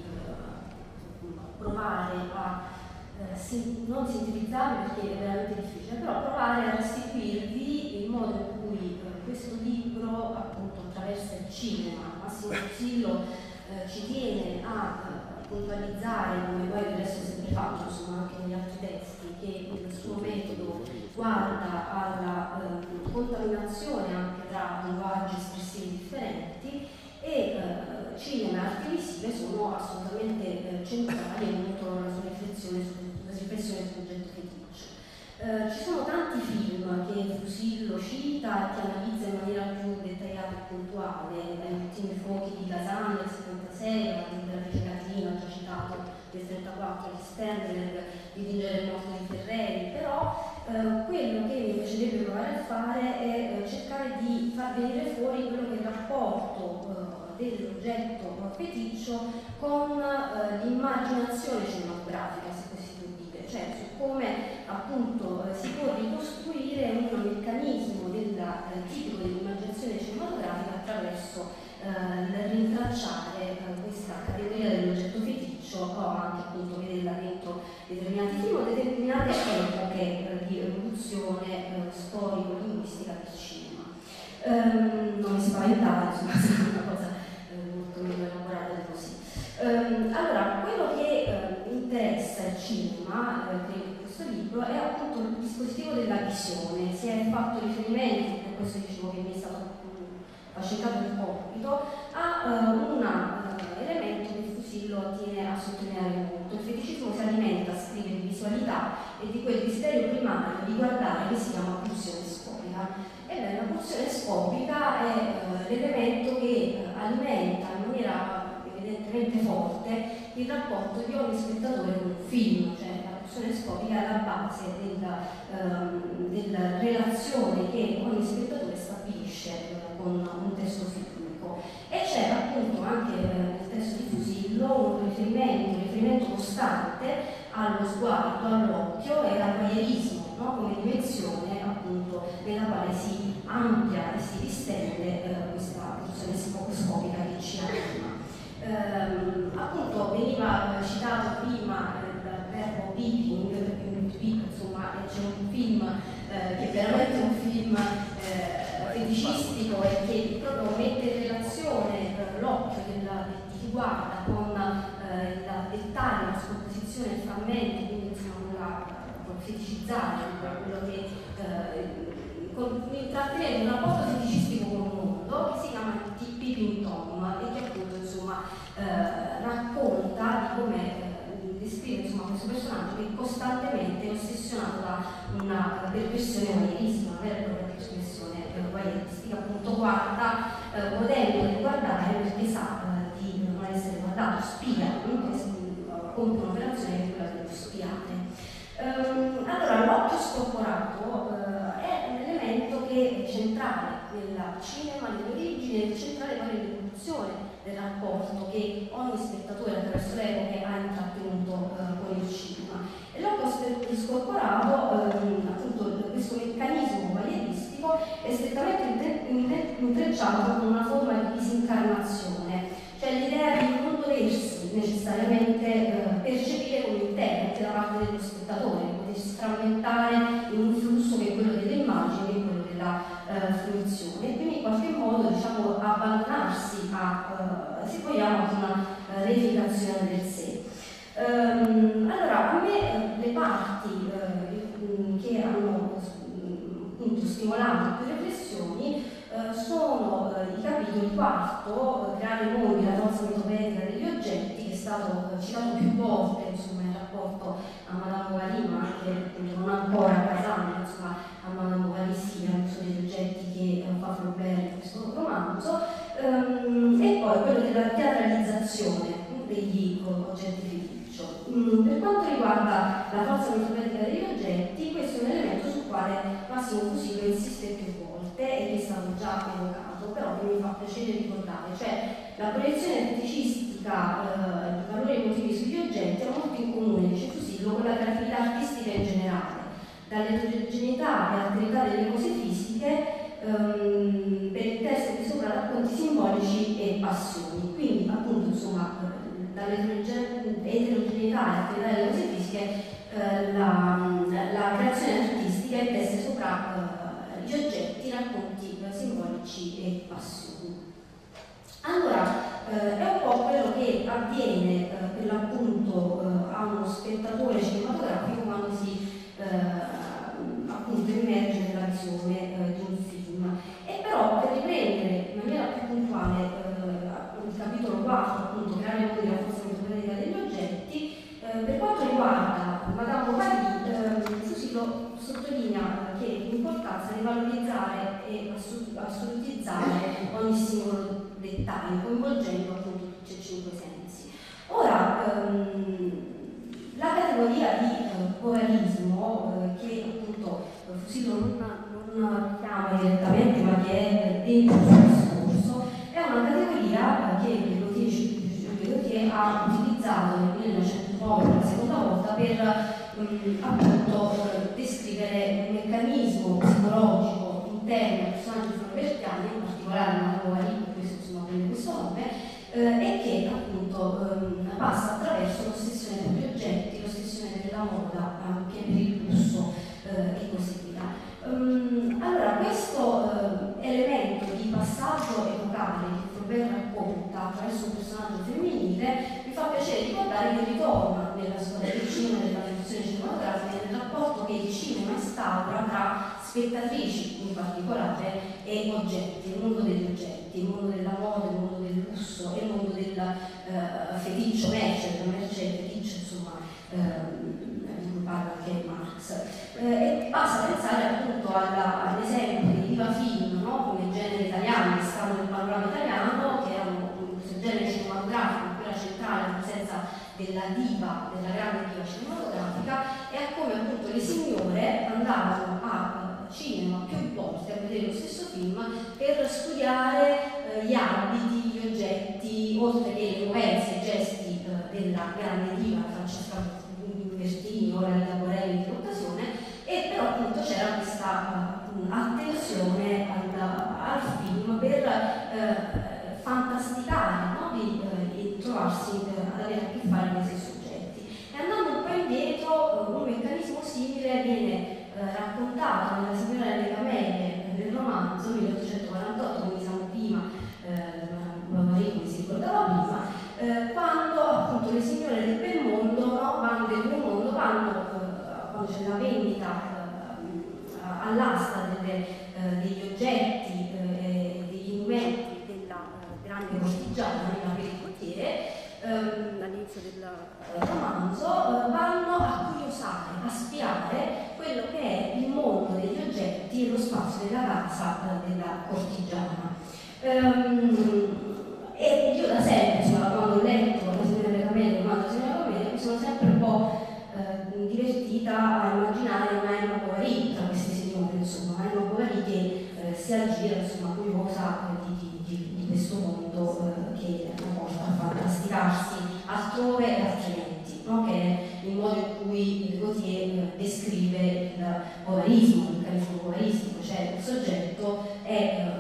uh, provare a Uh, sì, non sintetizzare perché è veramente difficile, però provare a restituirvi il modo in cui uh, questo libro appunto attraversa il cinema. Massimo Fusillo uh, ci tiene a uh, puntualizzare, come poi del resto è sempre fatto insomma anche negli altri testi, che il suo metodo guarda alla uh, contaminazione anche tra linguaggi espressivi differenti e uh, cinema e arti visive sono assolutamente uh, centrali e molto la sua riflessione su riflessione sul progetto feticcio. Eh, ci sono tanti film che Fusillo cita e che analizza in maniera più dettagliata e puntuale, gli ultimi fuochi di Lasagna del settantasei, la dell'Atrice Caterina, già citato del trentaquattro di Stendhal, di Dingere il morto di Ferreri, però eh, quello che mi piacerebbe provare a fare è eh, cercare di far venire fuori quello che è il rapporto eh, dell'oggetto feticcio con eh, l'immaginazione cinematografica, se così può dire, cioè su come appunto eh, si può ricostruire un meccanismo della, eh, tipico dell'immaginazione cinematografica attraverso eh, il rintracciare eh, questa categoria dell'oggetto feticcio o anche appunto vederla dentro determinati film o determinate epoche eh, di evoluzione eh, storico-linguistica del cinema. Um, non mi spaventate, insomma, è una cosa molto meno elaborata di così. Um, allora, quello che uh, interessa il cinema, uh, credo in questo libro, è appunto il dispositivo della visione. Si è fatto riferimento, per questo dicevo che mi è stato um, facilitato il compito, a uh, un uh, elemento che Fusillo tiene a sottolineare molto. Il feticismo si alimenta, scrive, di visualità e di quel desiderio primario di guardare che si chiama pulsione scopica. Ebbene, la pulsione scopica è uh, l'elemento che uh, alimenta in maniera evidentemente forte il rapporto di ogni spettatore con un film, cioè la pulsione scopica è la base della, um, della relazione che ogni spettatore stabilisce uh, con un testo filmico. E c'è appunto anche uh, nel testo di Fusillo un riferimento, un riferimento costante allo sguardo, all'occhio e al voyeurismo, no? Come dimensione appunto nella quale si amplia e si distende eh, questa pulsione scopica che ci anima. Ehm, appunto veniva eh, citato prima il verbo peeping, peep, insomma c'è un film eh, che è veramente un film eh, feticistico e che proprio mette in relazione eh, l'occhio di chi guarda con eh, il dettaglio, la scomposizione, il frammento, quindi insomma la feticizzare, quello che eh, con, intrattenere un rapporto feticistico con il mondo che si chiama Peeping Tom e che appunto insomma eh, racconta di come eh, descrive insomma questo personaggio che costantemente è ossessionato da una perversione voyeuristica, una vera e propria perversione voyeuristica, appunto guarda eh, potendo guardare perché sa eh, di non essere guardato, spia, comunque compie un'operazione che è quella dello spiare. Um, allora, l'occhio scorporato uh, è un elemento che è centrale nel cinema, nell'origine, è centrale poi nell'evoluzione del rapporto che ogni spettatore attraverso le epoche ha intrattenuto uh, con il cinema. E l'occhio scorporato, ehm, appunto questo meccanismo voyeuristico è strettamente intrecciato con una forma di disincarnazione, cioè l'idea di non doversi necessariamente eh, percepire come interne da parte dello spettatore, potersi frammentare in un flusso che è quello delle immagini e quello della eh, fruizione, e quindi in qualche modo diciamo abbandonarsi a, eh, se vogliamo, ad una eh, reificazione del sé. Um, allora, a me eh, le parti eh, che hanno appunto stimolato più riflessioni eh, sono eh, i capitoli quarto, eh, creare mondi, la forza mitopetica degli oggetti, che è stato eh, citato più volte insomma, nel rapporto a Madame Bovary, ma anche non ancora a Casani, insomma a Madame Bovary sì, l'uso degli oggetti che eh, fa Flaubert in questo romanzo, um, e poi quello della teatralizzazione degli oggetti fetici. Mm, per quanto riguarda la forza mitopetica degli oggetti, questo è un elemento sul quale Massimo Fusilo insiste più volte e che è stato già evocato, però che mi fa piacere ricordare, cioè la proiezione feticistica, eh, i valori emotivi sugli oggetti ha molto in comune, dice Fusilo, con la creatività artistica in generale, dall'eterogeneità e alterità delle cose fisiche ehm, per il testo di sopra racconti simbolici e passioni, quindi appunto insomma dall'eterogeneità e alterità delle cose fisiche eh, la, la creazione artistica e teste sopra eh, gli oggetti, racconti eh, simbolici e passioni. Allora, eh, è un po' quello che avviene eh, per l'appunto eh, a uno spettatore cinematografico quando si eh, appunto immerge nella visione eh, di un film. E però per riprendere in maniera più puntuale eh, il capitolo quattro, appunto creare mondi della forza mitopetica degli oggetti, eh, per quanto riguarda Madame Bovary, eh, Fusilo sottolinea che l'importanza di valorizzare e assolutizzare ogni singolo dettaglio, coinvolgendo appunto tutti e cinque sensi. Ora, ehm, la categoria di eh, bovarismo, eh, che appunto Fusilo non, non chiama direttamente, ma che è dentro il suo discorso, è una categoria eh, che Gautier ha utilizzato nel millenovecentonove per la seconda volta per um, appunto eh, descrivere un meccanismo psicologico interno ai personaggi flaubertiani, in particolare una Bovary, per questo insomma prende questo nome, eh, e che appunto um, passa attraverso l'ossessione per gli oggetti, l'ossessione della moda, anche per il lusso eh, e così via. Um, allora, questo eh, elemento di passaggio epocale che Flaubert racconta attraverso un personaggio femminile mi fa piacere ricordare che ritorna nella storia del cinema e della produzione cinematografica nel rapporto che il cinema instaura tra spettatrici in particolare e oggetti, il mondo degli oggetti, il mondo della moda, il mondo del lusso e il mondo del uh, feticcio merce, della merce e feticcio, insomma, uh, parla anche Marx. Eh, e basta pensare appunto alla, agli esempi di Viva Film, no? Come genere italiano che stanno nel panorama italiano, che erano questo genere cinematografico in cui la centrale la presenza della diva, della grande diva cinematografica, e a come appunto le signore andavano a cinema più volte a vedere lo stesso film per studiare eh, gli abiti, gli oggetti, oltre che le movenze e i gesti eh, della grande diva Francesca Bertini, ora di Laborelli di occasione, e però appunto c'era questa uh, attenzione al, al film per uh, fantasticare, no? di, uh, di trovarsi uh, ad avere a che fare con questi soggetti. E andando un po' indietro, uh, un meccanismo simile viene uh, raccontato nella Signora delle Camelie del romanzo milleottocentoquarantotto, quindi siamo prima, uh, Bovary, come si ricordava prima, Eh, quando appunto le signore del bel mondo, no, vanno del bel mondo, vanno eh, quando c'è la vendita eh, all'asta delle, eh, degli oggetti e eh, degli indumenti della eh, grande cortigiana nella pericotiere, eh, all'inizio del eh, romanzo, eh, vanno a curiosare, a spiare quello che è il mondo degli oggetti e lo spazio della casa eh, della cortigiana. Um, E io da sempre, insomma, quando ho letto la Signora delle Camelie, la Signora delle Camelie, mi sono sempre un po' eh, divertita a immaginare una Emma Bovary tra queste signore, insomma, una Emma Bovary che eh, si aggira, insomma, curiosa di, di, di, di questo mondo eh, che la porta a fantasticarsi altrove e altrimenti, no? Che è il modo in cui Gautier eh, descrive il voyeurismo, il meccanismo voyeuristico, cioè il soggetto è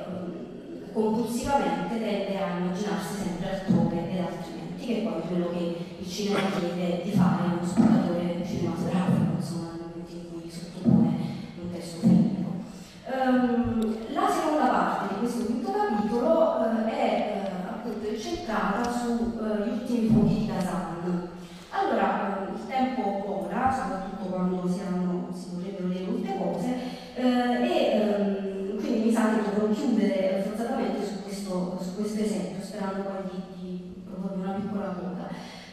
eh, compulsivamente tende a immaginarsi sempre altrove ed altrimenti, che è poi quello che il cinema chiede di fare a uno spettatore cinematografico, insomma, nel momento in cui sottopone un testo filmico. Um, la seconda parte di questo quinto capitolo uh, è uh, appunto incentrata sugli uh, ultimi fuochi di Kazan. Allora, uh, il tempo vola, soprattutto quando si, hanno, si vorrebbero dire molte cose, uh, e um, quindi mi sa che dovrò chiudere forzatamente su questo, su questo esempio, sperando poi di, di proporre una piccola coda.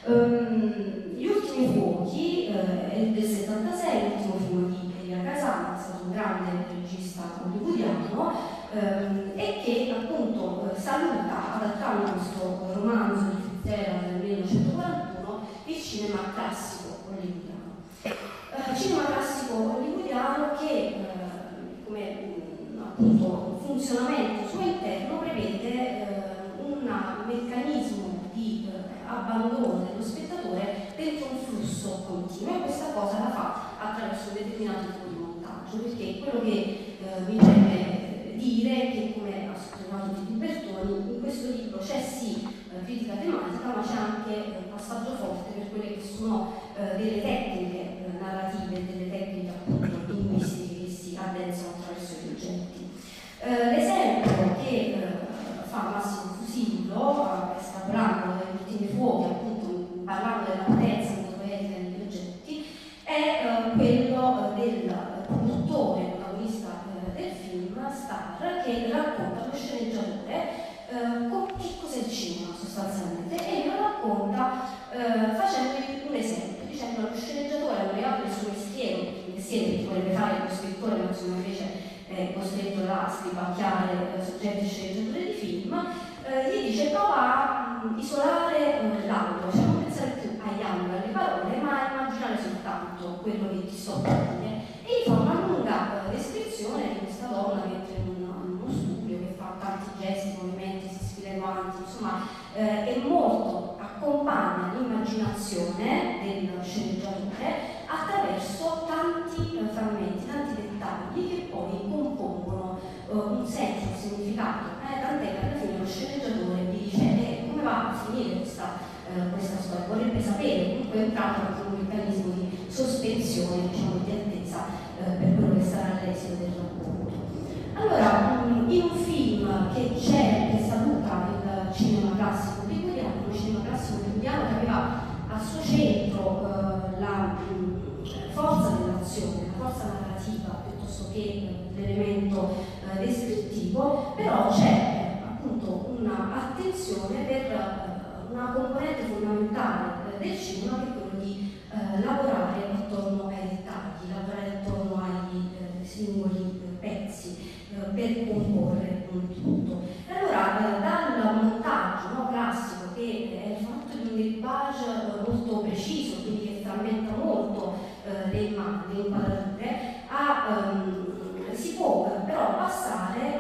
Um, gli ultimi fuochi uh, è del settantasei, l'ultimo film di Elia Kazan, è stato un grande regista hollywoodiano, ehm, e che appunto eh, saluta, adattando questo romanzo di Fitzgerald del millenovecentoquarantuno, il cinema classico hollywoodiano. Eh, cinema classico hollywoodiano che eh, come mh, appunto funzionamento suo interno prevede eh, un meccanismo di eh, abbandono dello spettatore dentro un flusso continuo, e questa cosa la fa attraverso un determinato tipo di montaggio, perché quello che eh, mi preme dire è che, come ha sottolineato Titi Bertoni, in questo libro c'è sì eh, critica tematica, ma c'è anche eh, passaggio forte per quelle che sono eh, delle tecniche eh, narrative, delle tecniche appunto linguistiche che si addensano attraverso gli oggetti. Eh, l'esempio che eh, fa Massimo Fusillo, eh, estrapolando dagli ultimi fuochi, appunto parlando della potenza poetica degli oggetti, è eh, quello eh, del produttore, protagonista eh, del film, Star, che racconta lo sceneggiatore eh, con che cos'è il cinema sostanzialmente, e lo racconta eh, facendogli un esempio, dicendo che lo sceneggiatore, al legato del suo mestiere, il mestiere che vorrebbe fare lo scrittore, ma insomma invece è costretto da scrivacchiare eh, soggetti sceneggiatori di film, eh, gli dice prova a mh, isolare eh, l'audio, cioè non pensare più agli angoli, alle parole, ma a immaginare soltanto quello che ti sto per dire. E gli fa una lunga eh, descrizione di questa donna che entra in, un, in uno studio, che fa tanti gesti, movimenti, si sfila i guanti, insomma, eh, è molto accompagna l'immaginazione del sceneggiatore attraverso tanti eh, frammenti, tanti dettagli che poi compongono eh, un senso, un significato. Eh, tant'è che alla fine lo sceneggiatore gli dice eh, come va a finire questa, eh, questa storia, vorrebbe sapere, comunque è entrato anche un meccanismo di sospensione, diciamo, di attesa eh, per quello che sarà l'esito del racconto. Allora, mh, in un film che c'è, che saluta il cinema classico hollywoodiano, un cinema classico hollywoodiano che aveva al suo centro eh, la mh, forza dell'azione, la forza narrativa, piuttosto che eh, l'elemento eh, descrittivo, però c'è appunto un'attenzione per eh, una componente fondamentale eh, del cinema, che è quello di eh, lavorare attorno ai dettagli, lavorare attorno agli eh, singoli eh, pezzi eh, per comporre un tutto. E allora eh, dal montaggio no, classico, che è il frutto di un decoupage eh, molto preciso, quindi che frammenta molto eh, le immagini, le inquadrature, a, ehm, si può eh, però passare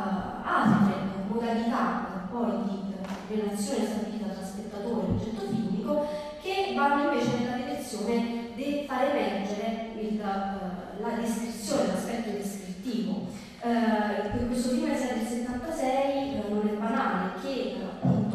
a eh, altre modalità eh, poi di eh, relazione stabilita tra spettatore e oggetto filmico, che vanno invece nella direzione di far emergere il, uh, la descrizione, l'aspetto descrittivo. Uh, questo film è del settantasei, uh, non è banale che uh, appunto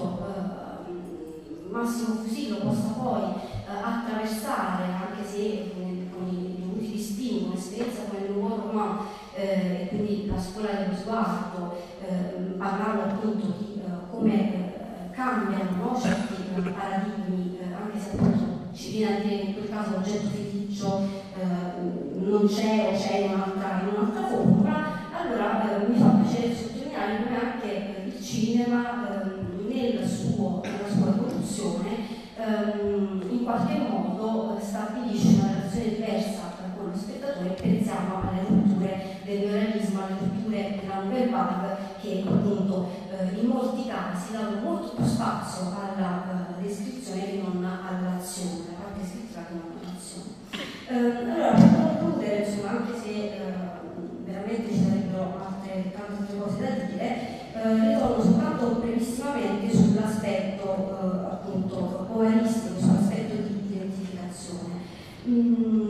uh, Massimo Fusillo possa poi uh, attraversare, anche se uh, con i dovuti distinguo, un'esperienza come il nuovo roman uh, e quindi la scuola dello sguardo, uh, parlando appunto di uh, come uh, cambiano no, certi uh, paradigmi, uh, anche se appunto ci viene a dire che in quel caso l'oggetto feticcio eh, non c'è o c'è in un'altra, in un'altra forma. Allora eh, mi fa piacere sottolineare come anche eh, il cinema eh, nel suo, nella sua evoluzione eh, in qualche modo eh, stabilisce una relazione diversa con lo spettatore. Pensiamo alle rotture del neorealismo, alle rotture della nouvelle vague, che appunto eh, in molti casi danno molto più spazio alla uh, descrizione che non all'azione, alla parte scrittura che non all'azione. Eh, allora, per concludere, insomma, anche se eh, veramente ci sarebbero altre, tante altre cose da dire, eh, ritorno soltanto brevissimamente sull'aspetto eh, appunto poeristico, sull'aspetto di identificazione. Mm, gli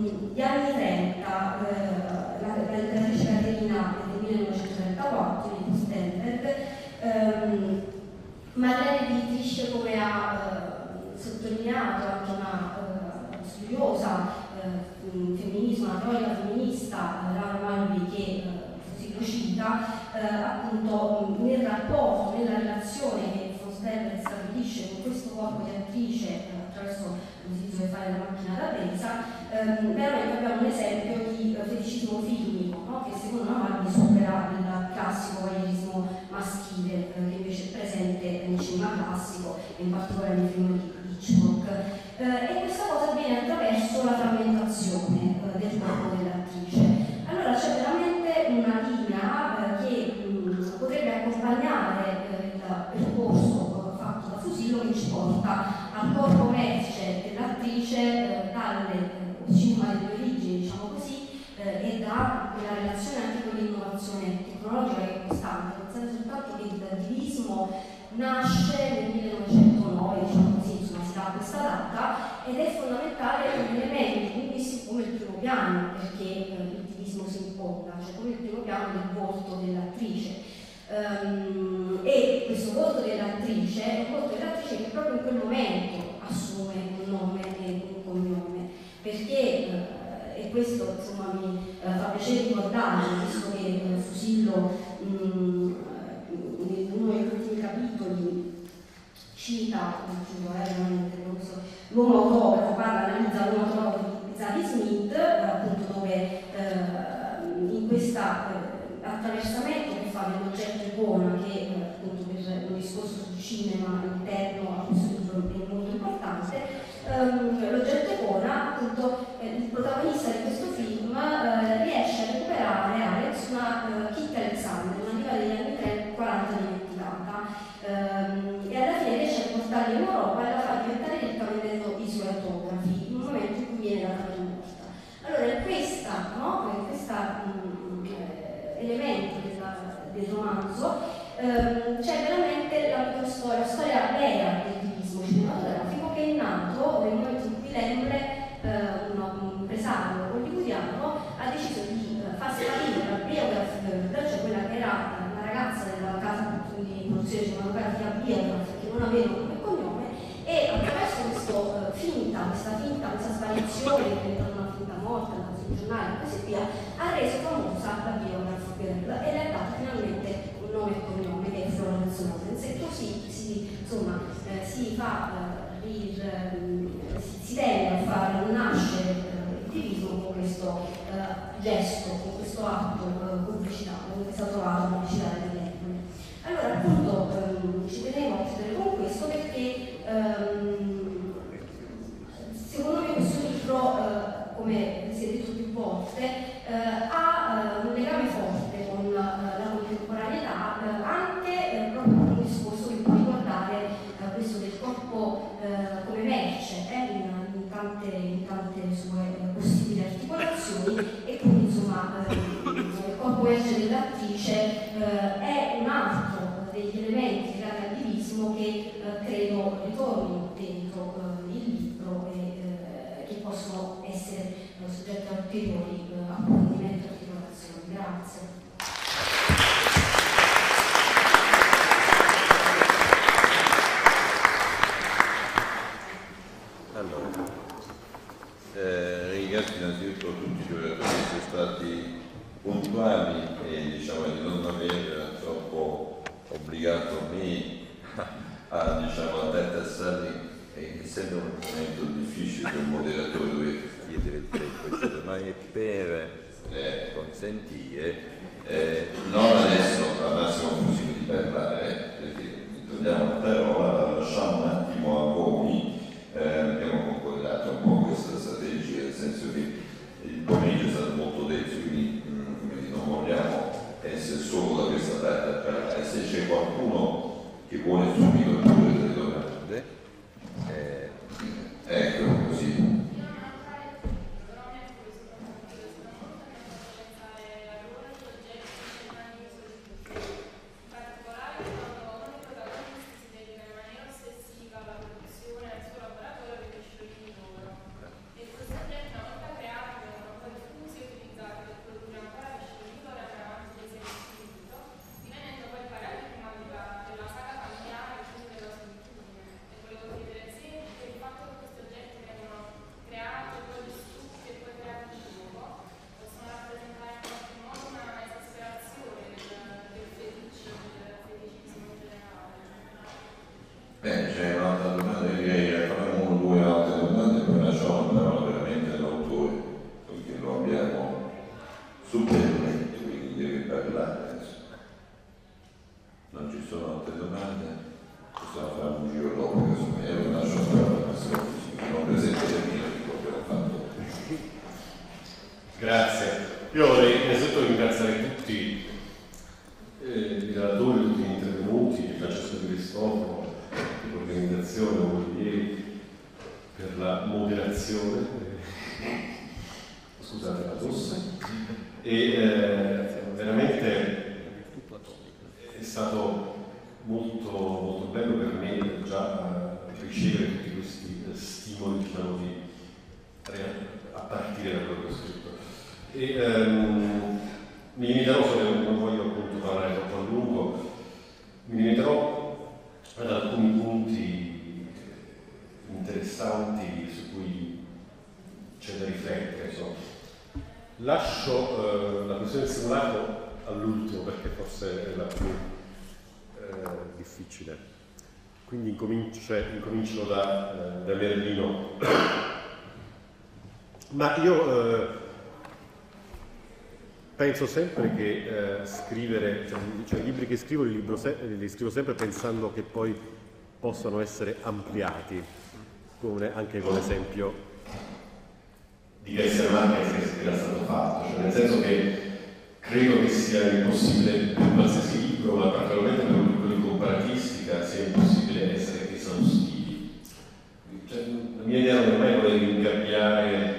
anni trenta, eh, la calcolatrice Caterina del millenovecentotrentaquattro di Stenberg, ehm, Marlene Dietrich, come ha eh, sottolineato anche una eh, studiosa eh, femminismo, una teorica femminista, Laura Malvi, che eh, si lo cita, eh, appunto nel rapporto, nella relazione che von Stenberg stabilisce con questo corpo di attrice eh, attraverso l'utilizzo che fa della macchina da presa, ehm, veramente abbiamo un esempio di eh, feticismo filmico, no? Che secondo la Malvi supera il classico voyeurismo maschile, eh, che invece è presente nel cinema classico e in particolare nei film di Hitchcock. Eh, e questa cosa avviene attraverso la frammentazione eh, del corpo dell'attrice. Allora c'è veramente una linea eh, che mh, potrebbe accompagnare eh, il percorso eh, fatto da Fusillo, che ci porta al corpo merce dell'attrice eh, dalle eh, cinema delle origini, diciamo così, eh, e da quella relazione anche con l'innovazione tecnologica che è costante, pensate soltanto che il divismo nasce nel millenovecentonove, diciamo così, insomma si dà questa data, ed è fondamentale un elemento linguistico come il primo piano, perché eh, il divismo si imponga, cioè come il primo piano del volto dell'attrice. Um, e questo volto dell'attrice è un volto dell'attrice che proprio in quel momento assume un nome e un cognome, perché eh, e questo insomma mi eh, fa piacere ricordare, visto che eh, Fusillo mh, in uno degli ultimi capitoli cita eh, l'uomo autografo, parla, analizza l'uomo autografo di Zadie Smith, eh, appunto dove eh, in questa eh, attraversamento che fa dell'oggetto icona, che eh, appunto per un discorso sul cinema interno a questo punto è molto importante, ehm, l'oggetto icona, appunto eh, il protagonista di questo film eh, riesce a recuperare Alex, una uh, Kitty Alexander, una diva degli anni quaranta dimenticata, ehm, e alla fine riesce a portarla in Europa e la fa diventare ricca vendendo i suoi autografi, in un momento in cui viene data per morta. Allora in questa, no, in questa mh, elemento della, del romanzo ehm, c'è veramente la microstoria, la storia vera del divismo cinematografico, che è nato nel momento in cui Lembre, eh, un, un impresario hollywoodiano, ha deciso di eh, far sparire la Biograph Girl, cioè quella che era una ragazza della casa di produzione cinematografica Biograph, che non aveva nome e cognome, e attraverso questo eh, finta, questa finta, questa sparizione che è diventata una finta morta, una cosa giornale e così via, ha reso famosa la Biograph Girl e le ha dato finalmente un nome e cognome, che è Florence Lawrence, e così si, insomma, eh, si fa eh, rir, eh, si, si tende a far nascere eh, il divismo con questo eh, gesto, con questo atto eh, pubblicitario, come è stato trovato pubblicitario delle epoche. Allora appunto ehm, ci tenevo a chiudere con questo perché ehm, secondo me questo libro, eh, come si è detto più volte, eh, ha eh, un legame forte con eh, la contemporaneità, eh, anche eh, proprio con un discorso che può ricordare eh, questo del corpo eh, come merce eh, in, in, tante, in tante sue eh, possibili articolazioni, e quindi insomma eh, il corpo merce dell'attrice eh, è un altro degli elementi legati al divismo che eh, credo ritornino dentro eh, il libro e eh, che possono essere eh, soggetti a ulteriori eh, approfondimenti e articolazioni. Grazie. Allora, eh, ringrazio innanzitutto tutti gli oratori che sono stati puntuali e diciamo di non aver troppo obbligato me a, diciamo, a dettassarli, essendo un momento difficile per un moderatore dove chiedere il tempo, eccetera, ma è per eh, consentire eh, non adesso al massimo Fusillo di parlare, perché togliamo la parola, la lasciamo un attimo a voi. Eh, abbiamo concordato un po' questa strategia, nel senso che il pomeriggio è stato molto denso, quindi, mh, quindi non vogliamo essere solo da questa parte a parlare. Se c'è qualcuno che vuole subito porre delle domande, eh, ecco così. super letto, quindi deve parlare. Non ci sono altre domande? Possiamo fare un giro dopo, insomma, io lo lascio fare la prossima così, non presento del mio, dico che ho fatto. Grazie. Io vorrei innanzitutto ringraziare tutti eh, i relatori, tutti gli intervenuti, Francesco Di Cristoforo, l'organizzazione, Olivieri, per la moderazione, scusate la tosse, e eh, veramente è stato molto, molto bello per me già ricevere tutti questi eh, stimoli, diciamo, di, a partire da quello che ho scritto. E, ehm, mi limiterò, se non voglio appunto parlare troppo a lungo, mi limiterò ad alcuni punti interessanti su cui c'è da riflettere. Insomma. Lascio eh, la questione del simulato all'ultimo perché forse è la più eh, difficile. Quindi incomincio, incomincio da, eh, da Merlino. Ma io eh, penso sempre che eh, scrivere, cioè, cioè i libri che scrivo li, libro se, li scrivo sempre pensando che poi possano essere ampliati, come, anche con l'esempio di Garcia Marquez che era stato fatto, cioè nel senso che credo che sia impossibile per qualsiasi libro, ma particolarmente per un libro di comparatistica, sia impossibile essere esaustivi. Cioè, la mia idea non è mai quella di ingabbiare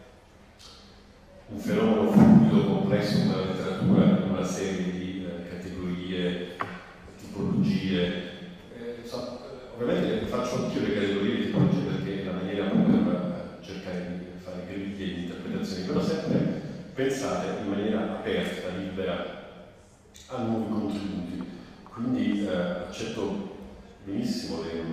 un fenomeno fluido, complesso come la letteratura, in una serie di eh, categorie, tipologie. Eh, so, ovviamente faccio anch'io le categorie di tipologie perché è la maniera per cercare di fare griglie di interpretazioni, però sempre pensate in maniera aperta, libera, a nuovi contributi. Quindi eh, accetto benissimo le,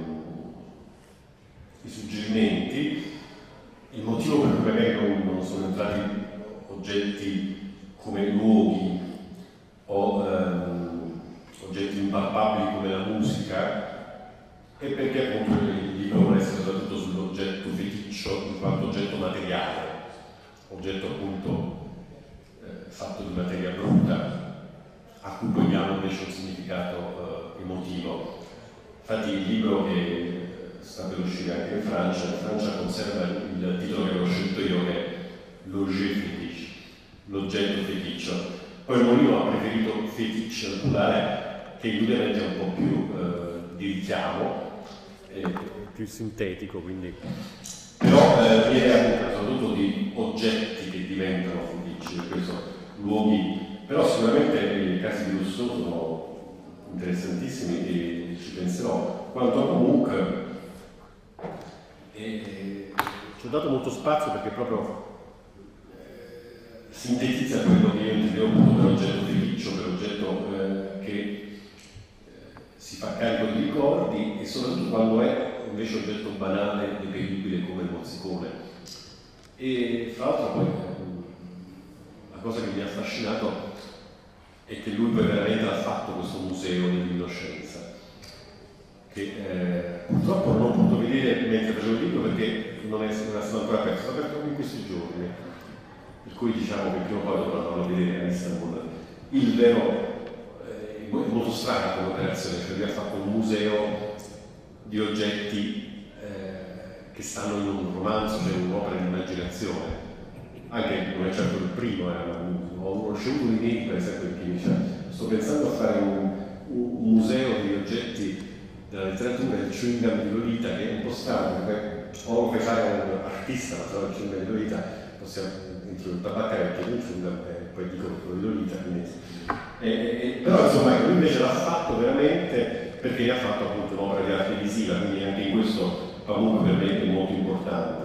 i suggerimenti. Il motivo per cui magari non, non sono entrati oggetti come luoghi o ehm, oggetti impalpabili come la musica è perché appunto il libro vuole essere soprattutto sull'oggetto feticcio in quanto oggetto materiale, oggetto appunto eh, fatto di materia bruta a cui poi diamo invece un significato eh, emotivo. Infatti il libro che sta per uscire anche in Francia, in Francia conserva il titolo che avevo scelto io che è L'objet fétiche, l'oggetto feticcio. Poi Molino ha preferito feticcio al plurale, che indubbiamente è un po' più eh, di richiamo, eh, più sintetico, quindi. Però eh, viene appunto soprattutto di oggetti che diventano feticci, per questo luoghi. Però sicuramente i casi di Rousseau sono interessantissimi e ci penserò. Quanto a comunque eh, ci ho dato molto spazio perché proprio sintetizza quello che io intendevo appunto per oggetto feticcio, per oggetto eh, che eh, si fa carico di ricordi e soprattutto quando è invece oggetto banale, deperibile come il mozzicone. E fra l'altro poi la cosa che mi ha affascinato è che lui poi veramente ha fatto questo museo dell'innoscenza, che eh, purtroppo non ho potuto vedere mentre facevo il libro perché non è, non è stato ancora aperto, è stato aperto in questi giorni. Per cui diciamo che prima o poi dovrò farlo vedere a Istanbul. Il vero eh, è molto strana come operazione, cioè lui ha fatto un museo di oggetti eh, che stanno in un romanzo, cioè in un'opera di immaginazione. Anche non è certo il primo, eh, ho ricevuto un'idea per esempio che mi dice sto pensando a fare un, un museo di oggetti della letteratura, il chewing gum di Lolita, che è un po' strano, perché o lo fai fare un artista, ma se no il chewing gum di Lolita possiamo introdurre il tabaccarecchio di un chewing gum e poi dico quello di Lolita, quindi e, e, però insomma lui invece l'ha fatto veramente perché ne ha fatto appunto un'opera di arte visiva, quindi anche in questo comunque per me è molto importante.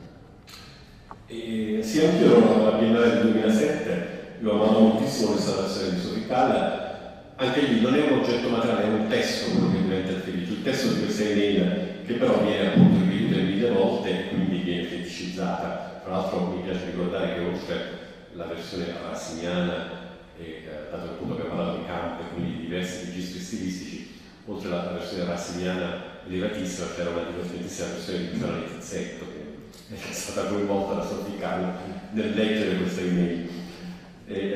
E sì, anch'io ero alla Biennale del duemilasette, io ho amato moltissimo questa versione di Sofical. Anche lì non è un oggetto materiale, è un testo quello che diventa il feticio, il testo di questa email che però viene appunto ripetuto in mille volte e quindi viene feticizzata. Tra l'altro mi piace ricordare che oltre la versione rassiniana, e, eh, dato che appunto abbiamo parlato di campo e quindi di diversi registri stilistici, oltre alla versione rassiniana elevatissima c'era una divertentissima versione di Giovanni Tizzetto che è stata coinvolta da Sofical nel leggere questa email. E,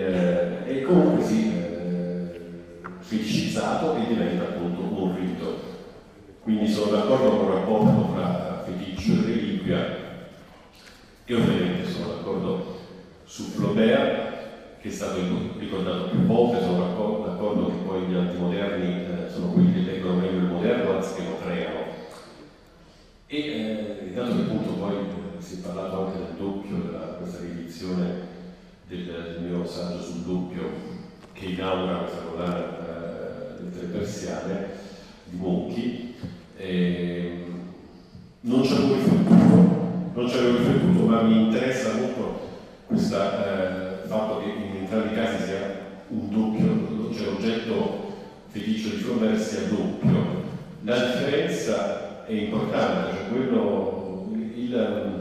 comunque sì, eh, feticizzato e diventa appunto un rito. Quindi sono d'accordo con il rapporto tra feticcio e reliquia, e ovviamente sono d'accordo su Flaubert, che è stato ricordato più volte. Sono d'accordo che poi gli antimoderni eh, sono quelli che leggono meglio il moderno anziché lo creano. E eh, dato che appunto poi eh, si è parlato anche del doppio, della questa riedizione del, del mio saggio sul doppio che inaugura questa collana eh, lettere persiane di Monchi, eh, non ci avevo riflettuto, non ci avevo riflettuto, ma mi interessa molto questo eh, fatto che in entrambi i casi sia un doppio, cioè l'oggetto feticcio di Flaubert sia doppio. La differenza è importante, cioè quello, il,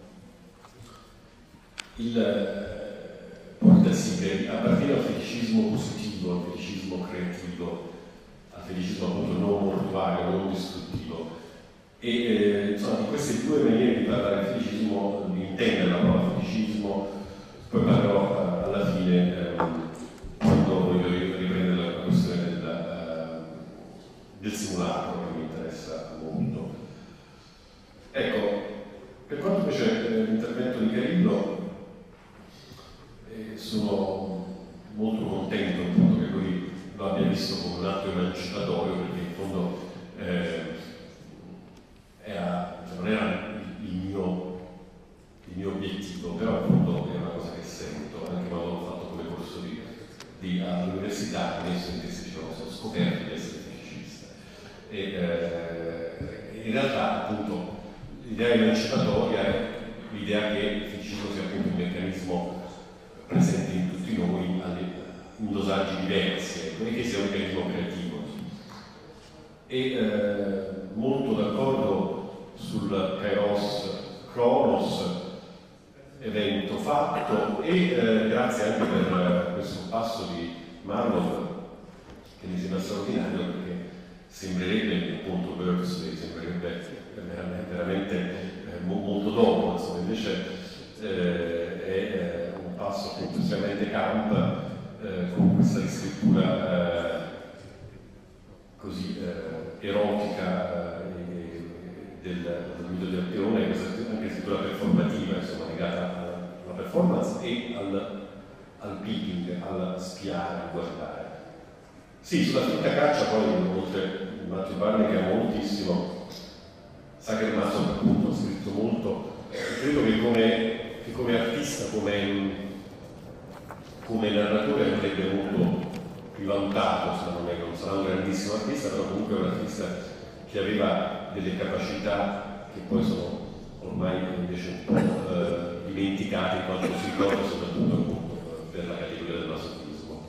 il portasigari appartiene al feticismo positivo, al feticismo creativo, al feticismo appunto non mortuario, non distruttivo. E eh, insomma, di queste due maniere di parlare del feticismo, di intendere la parola feticismo, poi parlerò eh, alla fine eh, quando voglio riprendere la questione del, uh, del simulacro, che mi interessa molto. Ecco, per quanto invece eh, l'intervento di Carillo, eh, sono molto contento appunto che lui lo abbia visto come un atto emancipatorio, perché in fondo eh, era, cioè non era il, il, mio, il mio obiettivo, però appunto è una cosa che sento, anche quando l'ho fatto come corso di, di, all'università, i miei studenti si dicevano sono scoperti di essere feticista. E eh, in realtà appunto l'idea emancipatoria è l'idea che il feticismo sia appunto un meccanismo presente in tutti noi in dosaggi diversi, ecco, e che sia un meccanismo creativo. E eh, molto d'accordo sul Kairos Kronos, evento fatto, e eh, grazie anche per questo passo di Marlowe che mi sembra straordinario, perché sembrerebbe appunto Birdsey, sembrerebbe veramente, veramente eh, molto dopo, insomma, invece eh, è eh, un passo appunto estremamente camp, eh, con questa riscrittura eh, così eh, erotica eh, del, del mito di Alpione, questa anche scrittura performativa, insomma, legata alla, alla performance e al, al peeping, al spiare, a guardare. Sì, sulla finta caccia poi, oltre Matthew Barney che ama moltissimo, Sachermaso appunto ha scritto molto, credo che come, che come artista, come come narratore avrebbe molto rivalutato, se non è che non sarà un grandissimo artista, però comunque è un artista che aveva delle capacità che poi sono ormai invece un po' eh, dimenticate, in quanto si ricorda soprattutto appunto per la categoria del masochismo.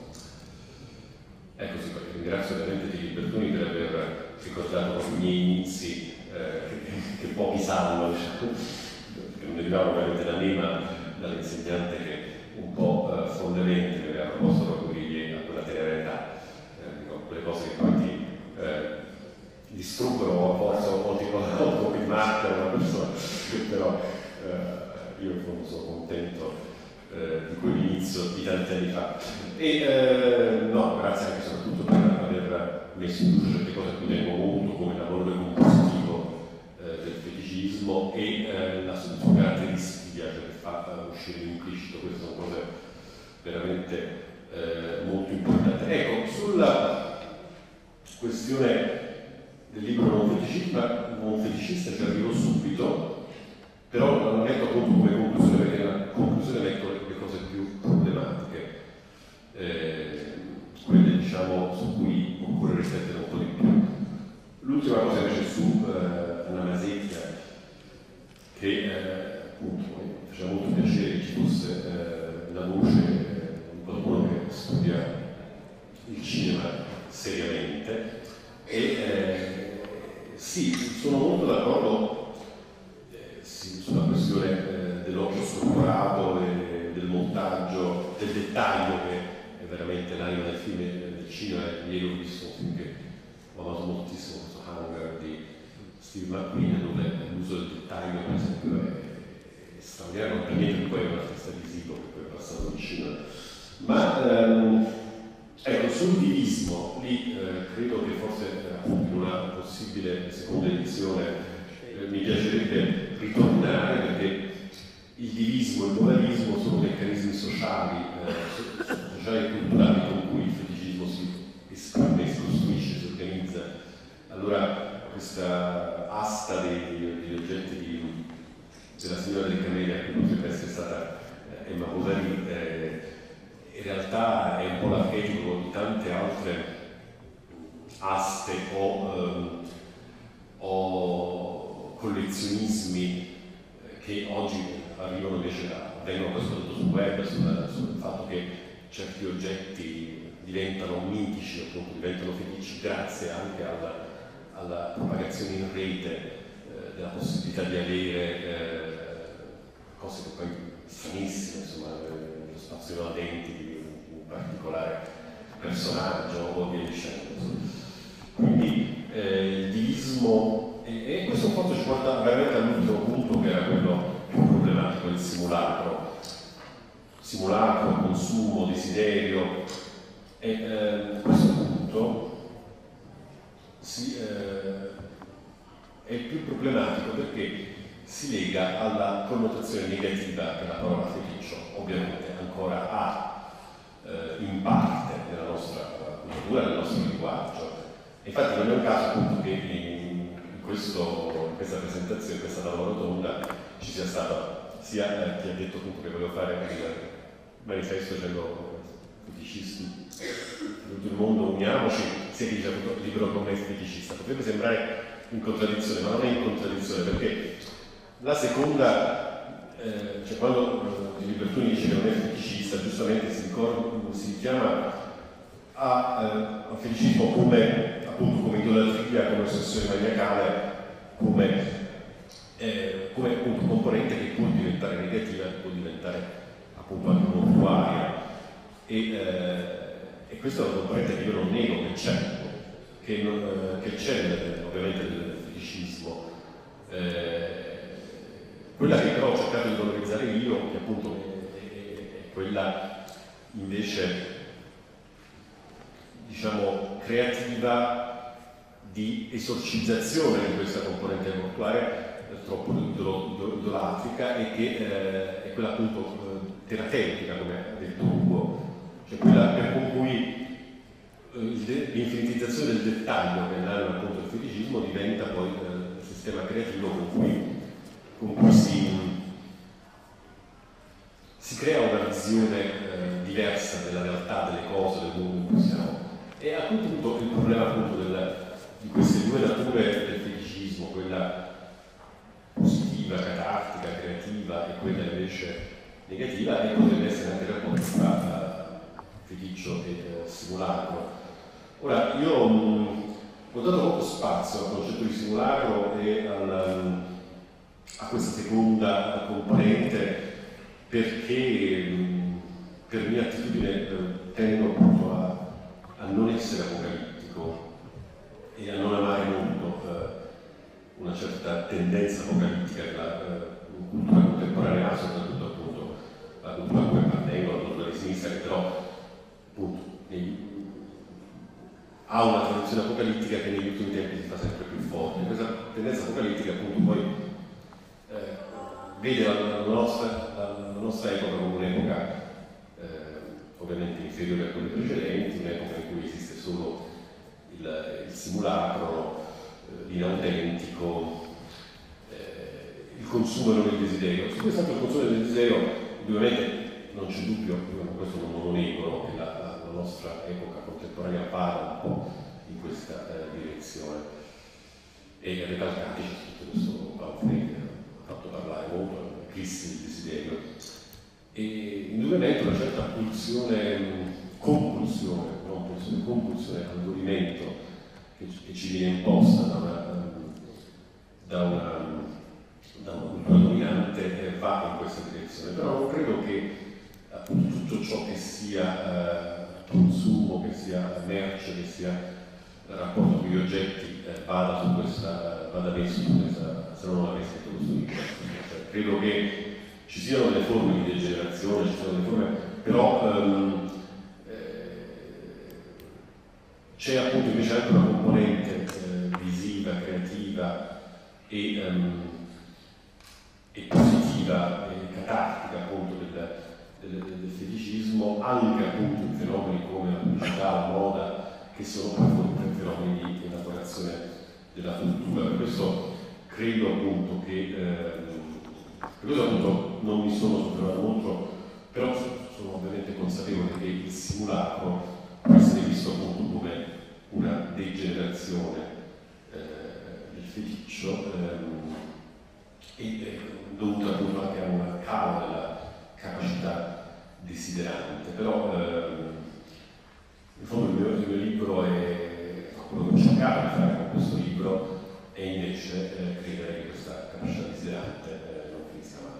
Ecco sì, perché ringrazio veramente di Bertoni per aver ricordato i miei inizi, eh, che, che pochi sanno, diciamo, che non derivavano veramente da me, ma dall'insegnante che un po' eh, fondemente mi aveva proposto proprio lì a quella tenera età, eh, dico, quelle cose che poi ti eh, distruggono a forza o ti marcano una persona, però eh, io in fondo sono contento eh, di quell'inizio di tanti anni fa. E eh, no, grazie anche soprattutto per aver messo in luce certe cose a cui tengo molto, come il lavoro compositivo eh, del feticismo e eh, la sua caratteristica che fa uscire l'implicito. Queste sono cose veramente eh, molto importanti. Ecco, sulla questione del libro non feticista, non feticista ci arrivo subito, però la metto appunto come conclusione, perché nella conclusione metto le cose più problematiche, eh, quelle diciamo su cui occorre riflettere un po' di più. L'ultima cosa invece su eh, Anna Masecchia, che eh, appunto mi faceva molto piacere che ci fosse eh, la voce eh, di qualcuno che studia il cinema seriamente. E eh, sì, sono molto d'accordo eh, sì, sulla questione eh, dell'occhio strutturato e del montaggio, del dettaglio, che è veramente l'anima del film e del cinema. Ieri ho visto un film che ho amato moltissimo, questo Hunger di Steve McQueen, dove l'uso del dettaglio per esempio è straordinario, non per niente, poi è un artista visivo che poi è passato al cinema. Ma ehm, sul divismo, lì eh, credo che forse eh, in una possibile seconda edizione eh, mi piacerebbe ritornare, perché il divismo e il pluralismo sono meccanismi sociali, eh, sociali e culturali con cui il feticismo si esprime, si costruisce, si organizza. Allora questa asta dei, degli oggetti di, della signora del Camellia, che potrebbe essere stata eh, Emma Bovary, eh, in realtà è un po' l'archetipo di tante altre aste o, ehm, o collezionismi che oggi arrivano invece da, vengono soprattutto sul web, sul, sul fatto che certi oggetti diventano mitici, appunto diventano fetici grazie anche alla, alla propagazione in rete eh, della possibilità di avere eh, cose che poi stranissime, insomma, eh, lo spazio latenti di un particolare personaggio o via dicendo. Quindi eh, il divismo, e, e questo forse ci porta veramente all'ultimo punto, che era quello più problematico, il simulacro. Simulacro, consumo, desiderio. E eh, questo punto si, eh, è il più problematico perché si lega alla connotazione negativa che la parola feticcio ovviamente ancora ha eh, in parte nella nostra cultura, nel nostro linguaggio. Infatti non è un caso appunto che in, questo, in questa presentazione, in questa tavola rotonda, ci sia stato sia eh, chi ha detto appunto che voleva fare il manifesto cello feticisti di tutto il mondo, uniamoci, sia chi dice appunto il libro non è feticista. Potrebbe sembrare in contraddizione, ma non è in contraddizione, perché la seconda, eh, cioè quando eh, Libertoni dice che non è feticista, giustamente si, ricorda, si richiama a, eh, al feticismo come appunto come idolatria, come ossessione maniacale, come, eh, come appunto componente che può diventare negativa, che può diventare appunto anche mortuaria. E, eh, e questa è una componente che io non nego che c'è, che, non, eh, che c'è ovviamente nel feticismo. Eh, quella che però ho cercato di valorizzare io, che appunto è, è quella invece diciamo creativa di esorcizzazione di questa componente mortuaria troppo idolatrica, e che eh, è quella appunto eh, terapeutica, come ha detto Ugo, cioè quella per con cui eh, l'infinitizzazione del dettaglio che è l'anima appunto del feticismo diventa poi eh, il sistema creativo con cui, con cui si, si crea una visione eh, diversa della realtà, delle cose, del mondo in cui siamo. E a quel punto il problema appunto del, di queste due nature del feticismo, quella positiva, catartica, creativa, e quella invece negativa, e potrebbe essere anche il rapporto tra feticcio e eh, simulacro. Ora, io mh, ho dato molto spazio al concetto di simulacro e al, a questa seconda componente perché mh, per mia attitudine eh, tendo appunto a a non essere apocalittico e a non amare molto eh, una certa tendenza apocalittica della eh, cultura contemporanea, soprattutto appunto la cultura a cui appartengo, la cultura di sinistra, che però appunto nei, ha una tradizione apocalittica che negli ultimi tempi si fa sempre più forte. Questa tendenza apocalittica appunto poi eh, vede la, la, nostra, la, la nostra epoca come un'epoca ovviamente inferiore a quelle precedenti, un'epoca in cui esiste solo il, il simulacro, eh, l'inautentico, eh, il consumo e non il desiderio. Su questo il consumo e il desiderio, ovviamente non c'è dubbio, io questo non lo nego, che la, la, la nostra epoca contemporanea va un po' in questa eh, direzione. E Recalcati c'è tutto questo pamphlet, ha fatto parlare molto, Cristi del desiderio. E indubbiamente una certa pulsione, compulsione, non pulsione, compulsione al movimento che, che ci viene imposta da una, da una, da una cultura dominante eh, va in questa direzione, però non credo che appunto tutto ciò che sia eh, consumo, che sia merce, che sia rapporto con gli oggetti eh, vada su questa, vada messo su questa, se non l'avesse scritto questo libro. Cioè, credo che ci siano delle forme di degenerazione, ci siano delle forme, però ehm, eh, C'è appunto invece anche una componente eh, visiva, creativa e, um, e positiva e catartica appunto del, del, del feticismo, anche appunto in fenomeni come la pubblicità, la moda, che sono poi fenomeni di elaborazione della cultura. Per questo credo appunto che ehm, per questo appunto non mi sono soffermato molto, però sono ovviamente consapevole che il simulacro può essere visto appunto come una degenerazione eh, del feticcio ehm, e eh, dovuta appunto anche a una cala della capacità desiderante. Però ehm, in fondo il mio, il mio libro è quello che ho cercato di fare con questo libro e invece eh, credere che questa capacità desiderante eh, non finisca mai.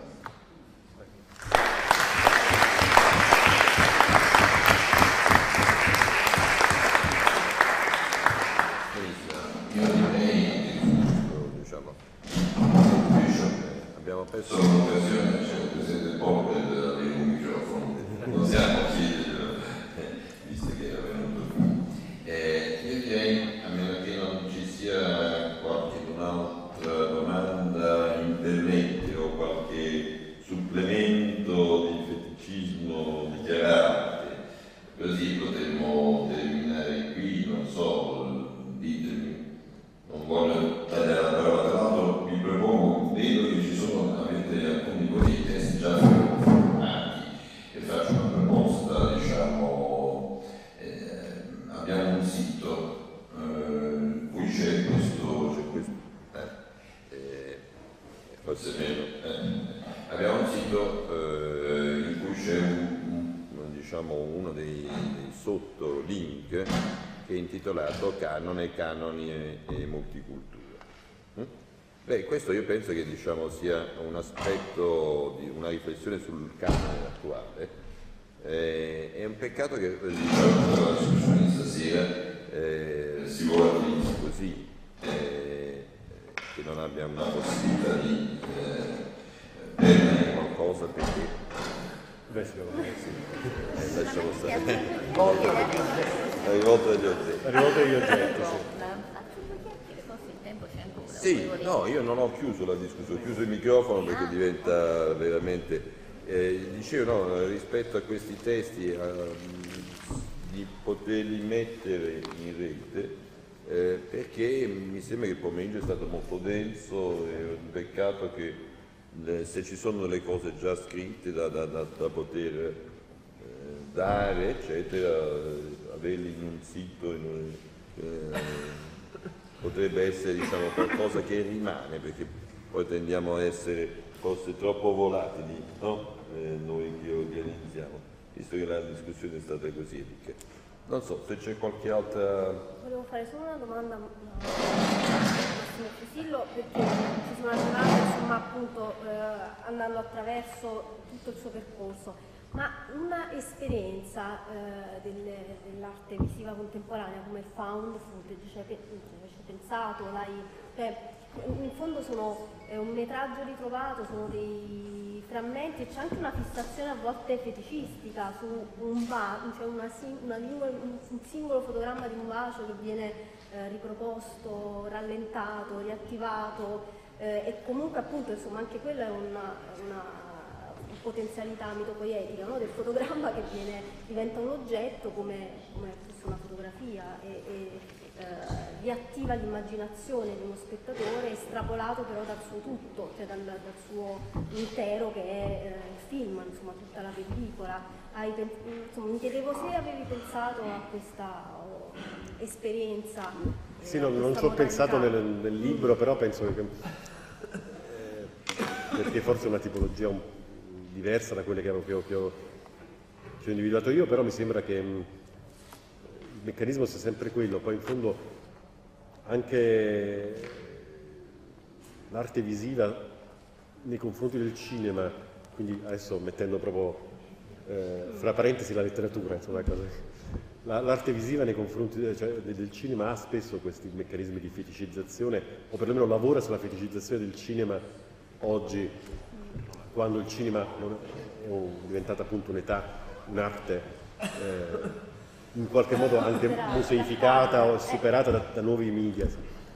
Io direi, diciamo, abbiamo perso l'occasione, c'è il Presidente Polo per avere un microfono, non siamo qui, visto che era venuto qui. Eh, io direi, a meno che non ci sia qualche un'altra domanda in internet o qualche supplemento di feticismo dichiarante, così potremmo terminare qui, non so, ditemi, non voglio tagliare la parola, tra l'altro vi propongo, vedo che ci sono, avete alcuni di voi testi già formati e faccio una proposta, diciamo, eh, abbiamo un sito eh, cui c'è questo, c'è questo eh, eh, forse meno, eh, abbiamo un sito eh, in cui c'è un, un, diciamo, uno dei, dei sottolink che è intitolato Canone, Canoni e, e Multicultura. Mm? Beh, questo io penso che diciamo, sia un aspetto di una riflessione sul canone attuale. Eh, è un peccato che diciamo, la discussione di stasera eh, si vuole così, eh, che non abbia una possibilità di eh, prendere qualcosa perché Beh, sì, eh, lasciamo stare. La rivolta degli oggetti. La rivolta degli oggetti, sì. Sì, no, io non ho chiuso la discussione, ho chiuso il microfono perché diventa veramente... Eh, dicevo, no, rispetto a questi testi, eh, di poterli mettere in rete, eh, perché mi sembra che il pomeriggio è stato molto denso, è un peccato che le, se ci sono delle cose già scritte da, da, da, da poter eh, dare, eccetera, averli in un sito, in un, eh, potrebbe essere diciamo, qualcosa che rimane, perché poi tendiamo a essere forse troppo volatili, no? eh, noi che organizziamo, visto che la discussione è stata così ricca. Non so se c'è qualche altra... Volevo fare solo una domanda a Massimo Fusillo, perché ci sono arrivati insomma appunto eh, andando attraverso tutto il suo percorso. Ma una esperienza eh, del, dell'arte visiva contemporanea come il found footage, cioè, ci hai pensato, l'hai, cioè, in fondo sono è un metraggio ritrovato, sono dei frammenti e c'è anche una fissazione a volte feticistica su un bacio, cioè una, una, un, un singolo fotogramma di un bacio che viene eh, riproposto, rallentato, riattivato eh, e comunque appunto insomma anche quella è una, una potenzialità mitopoietica, no? Del fotogramma che viene, diventa un oggetto come, come fosse una fotografia e, e eh, riattiva l'immaginazione di uno spettatore estrapolato però dal suo tutto, cioè dal, dal suo intero che è eh, il film, insomma tutta la pellicola. Hai, insomma, mi chiedevo se avevi pensato a questa oh, esperienza. Eh, sì, non, non ci ho pensato nel, nel libro, però penso che eh, perché forse è una tipologia un diversa da quelle che ho, che ho, che ho, che ho individuato io, però mi sembra che mh, il meccanismo sia sempre quello. Poi in fondo anche l'arte visiva nei confronti del cinema, quindi adesso mettendo proprio eh, fra parentesi la letteratura, insomma, la, l'arte visiva nei confronti cioè, del cinema ha spesso questi meccanismi di feticizzazione, o perlomeno lavora sulla feticizzazione del cinema oggi, quando il cinema è diventata appunto un'età, un'arte eh, in qualche modo anche museificata o superata da, da nuovi media.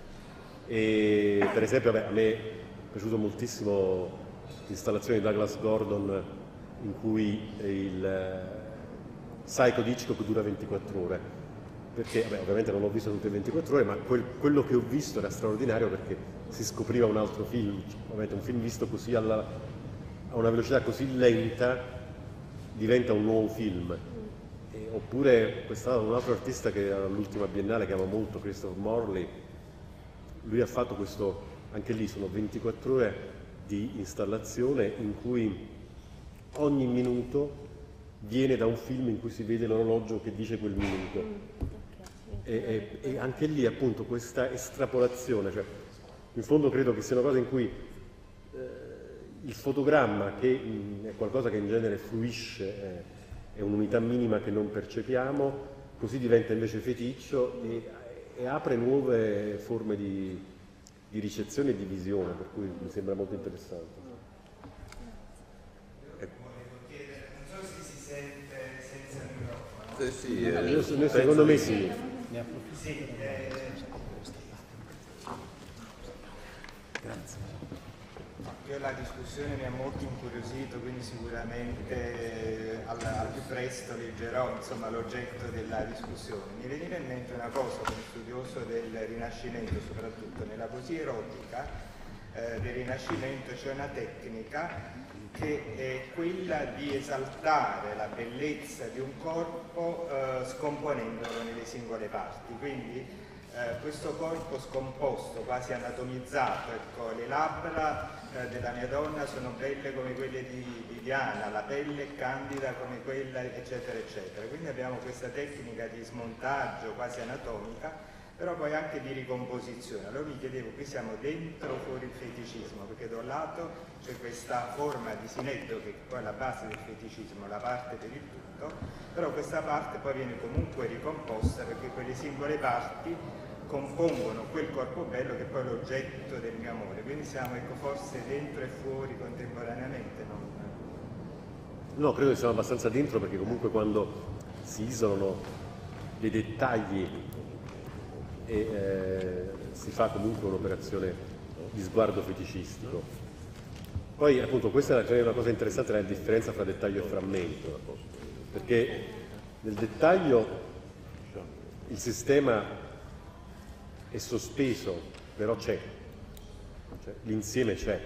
E per esempio vabbè, a me è piaciuto moltissimo l'installazione di Douglas Gordon in cui il Psycho di Hitchcock dura ventiquattro ore, perché vabbè, ovviamente non l'ho visto tutte le ventiquattro ore, ma quel, quello che ho visto era straordinario perché si scopriva un altro film, ovviamente un film visto così alla, a una velocità così lenta diventa un nuovo film. E, oppure quest'anno un altro artista che all'ultima biennale che amo molto, Christopher Morley, lui ha fatto questo, anche lì sono ventiquattro ore di installazione in cui ogni minuto viene da un film in cui si vede l'orologio che dice quel minuto. E, e, e anche lì appunto questa estrapolazione, cioè, in fondo credo che sia una cosa in cui eh, il fotogramma, che mh, è qualcosa che in genere fluisce, eh, è un'unità minima che non percepiamo, così diventa invece feticcio e, e apre nuove forme di, di ricezione e di visione, per cui mi sembra molto interessante. Eh sì, eh, noi secondo me sì. Sì, eh, Grazie. Io la discussione mi ha molto incuriosito, quindi sicuramente al, al più presto leggerò insomma, l'oggetto della discussione. Mi veniva in mente una cosa come studioso del Rinascimento, soprattutto nella poesia erotica eh, del Rinascimento c'è una tecnica che è quella di esaltare la bellezza di un corpo eh, scomponendolo nelle singole parti. Quindi eh, questo corpo scomposto, quasi anatomizzato, ecco, le labbra eh, della mia donna sono belle come quelle di, di Diana, la pelle è candida come quella, eccetera, eccetera. Quindi abbiamo questa tecnica di smontaggio quasi anatomica, però poi anche di ricomposizione. Allora mi chiedevo, qui siamo dentro o fuori il feticismo, perché da un lato c'è questa forma di sineddo che poi è la base del feticismo, la parte per il tutto, però questa parte poi viene comunque ricomposta perché quelle singole parti compongono quel corpo bello che è poi l'oggetto del mio amore, quindi siamo ecco, forse dentro e fuori contemporaneamente. Non... No, credo che siamo abbastanza dentro perché comunque quando si isolano dei dettagli e eh, si fa comunque un'operazione di sguardo feticistico. Poi appunto questa è una cosa interessante, la differenza fra dettaglio e frammento, perché nel dettaglio il sistema è sospeso, però c'è, cioè, l'insieme c'è.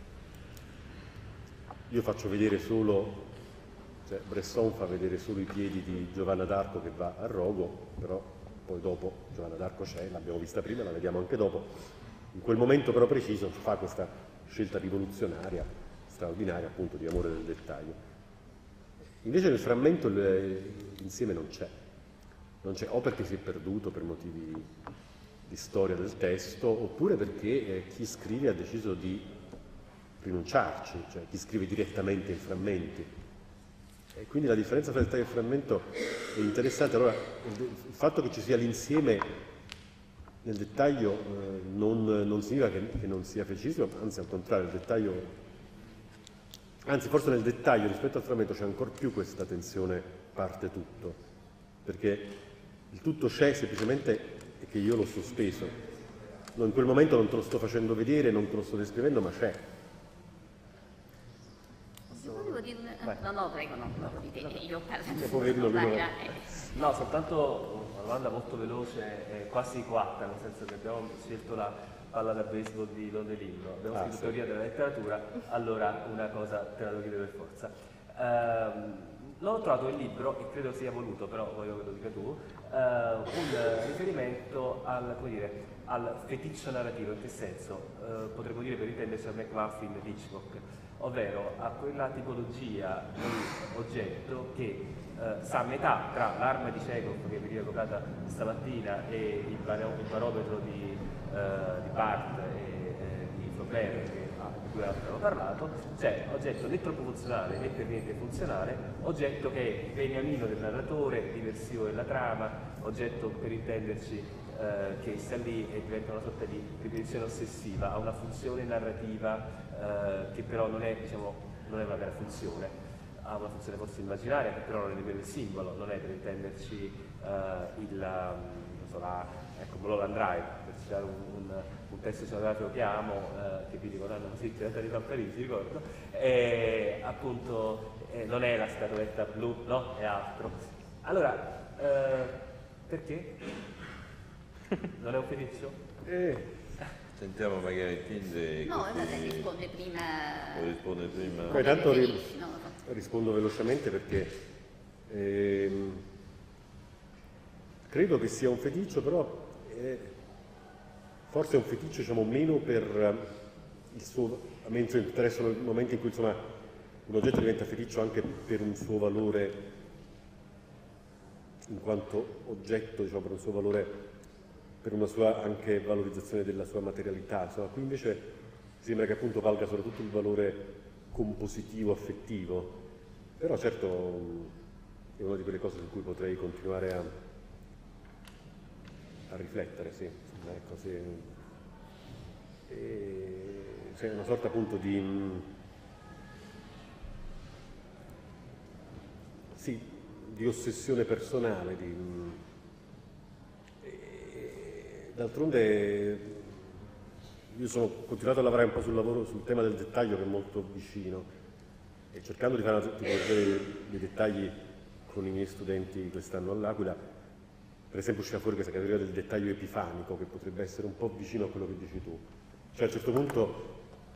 Io faccio vedere solo, cioè Bresson fa vedere solo i piedi di Giovanna d'Arco che va a rogo, però poi dopo Giovanna d'Arco c'è, l'abbiamo vista prima, la vediamo anche dopo. In quel momento però preciso fa questa scelta rivoluzionaria, straordinaria appunto di amore del dettaglio. Invece nel frammento l'insieme non c'è, non c'è o perché si è perduto per motivi di storia del testo, oppure perché eh, chi scrive ha deciso di rinunciarci, cioè chi scrive direttamente in frammenti. E quindi la differenza tra dettaglio e frammento è interessante. Allora, il fatto che ci sia l'insieme nel dettaglio eh, non, non significa che, che non sia feticismo, anzi al contrario, il dettaglio, anzi forse nel dettaglio rispetto al frammento c'è ancora più questa tensione parte tutto, perché il tutto c'è semplicemente è che io l'ho sospeso. No, in quel momento non te lo sto facendo vedere, non te lo sto descrivendo, ma c'è. Volevo dire una... No, no, prego, no, no, di te, io parlo. Poverino, lui no, soltanto una domanda molto veloce e quasi quatta, nel senso che abbiamo scelto la palla da baseball di Londelino, abbiamo Ah, scritto sì. teoria della letteratura, allora una cosa te la devo chiedere per forza. Ehm, non ho trovato il libro, e credo sia voluto, però voglio che lo dica tu, eh, un riferimento al, come dire, al feticcio narrativo. In che senso? Eh, potremmo dire, per intenderci, al McMuffin di Hitchcock, ovvero a quella tipologia di oggetto che eh, sa a metà tra l'arma di Chekhov che veniva evocata stamattina e il, baro- il barometro di, eh, di Barthes e eh, di Flaubert che, ah, di cui abbiamo parlato, c'è oggetto né troppo funzionale né per niente funzionale, oggetto che è beniamino del narratore, diversivo della trama, oggetto per intenderci Eh, che sta lì e diventa una sorta di ripetizione ossessiva, ha una funzione narrativa eh, che però non è, diciamo, non è una vera funzione. ha una funzione forse immaginaria, che però non è nemmeno il simbolo, non è per intenderci uh, il, um, so, la, ecco, Mulholland Drive, per citare un, un, un testo cinematografico che amo, uh, che vi ricordano così trent'anni fa a Parigi, ricordo, e appunto eh, non è la scatoletta blu, no? È altro. Allora, uh, perché? Non è un feticcio? Eh. Sentiamo magari Tinde. No, vabbè, risponde prima. risponde prima. Poi tanto ri rispondo velocemente perché ehm, credo che sia un feticcio, però eh, forse è un feticcio, diciamo, meno per il suo, a me interessano i momenti in cui insomma un oggetto diventa feticcio anche per un suo valore in quanto oggetto, diciamo, per un suo valore, per una sua anche valorizzazione della sua materialità. Insomma, qui invece sembra che appunto valga soprattutto il valore compositivo, affettivo, però certo è una di quelle cose su cui potrei continuare a, a riflettere, sì. Ecco, sì. E, c'è una sorta appunto di sì, di ossessione personale, di d'altronde io sono continuato a lavorare un po' sul lavoro, sul tema del dettaglio che è molto vicino e cercando di fare una tipologia dei dettagli con i miei studenti quest'anno all'Aquila, per esempio usciva fuori questa categoria del dettaglio epifanico che potrebbe essere un po' vicino a quello che dici tu. Cioè a un certo punto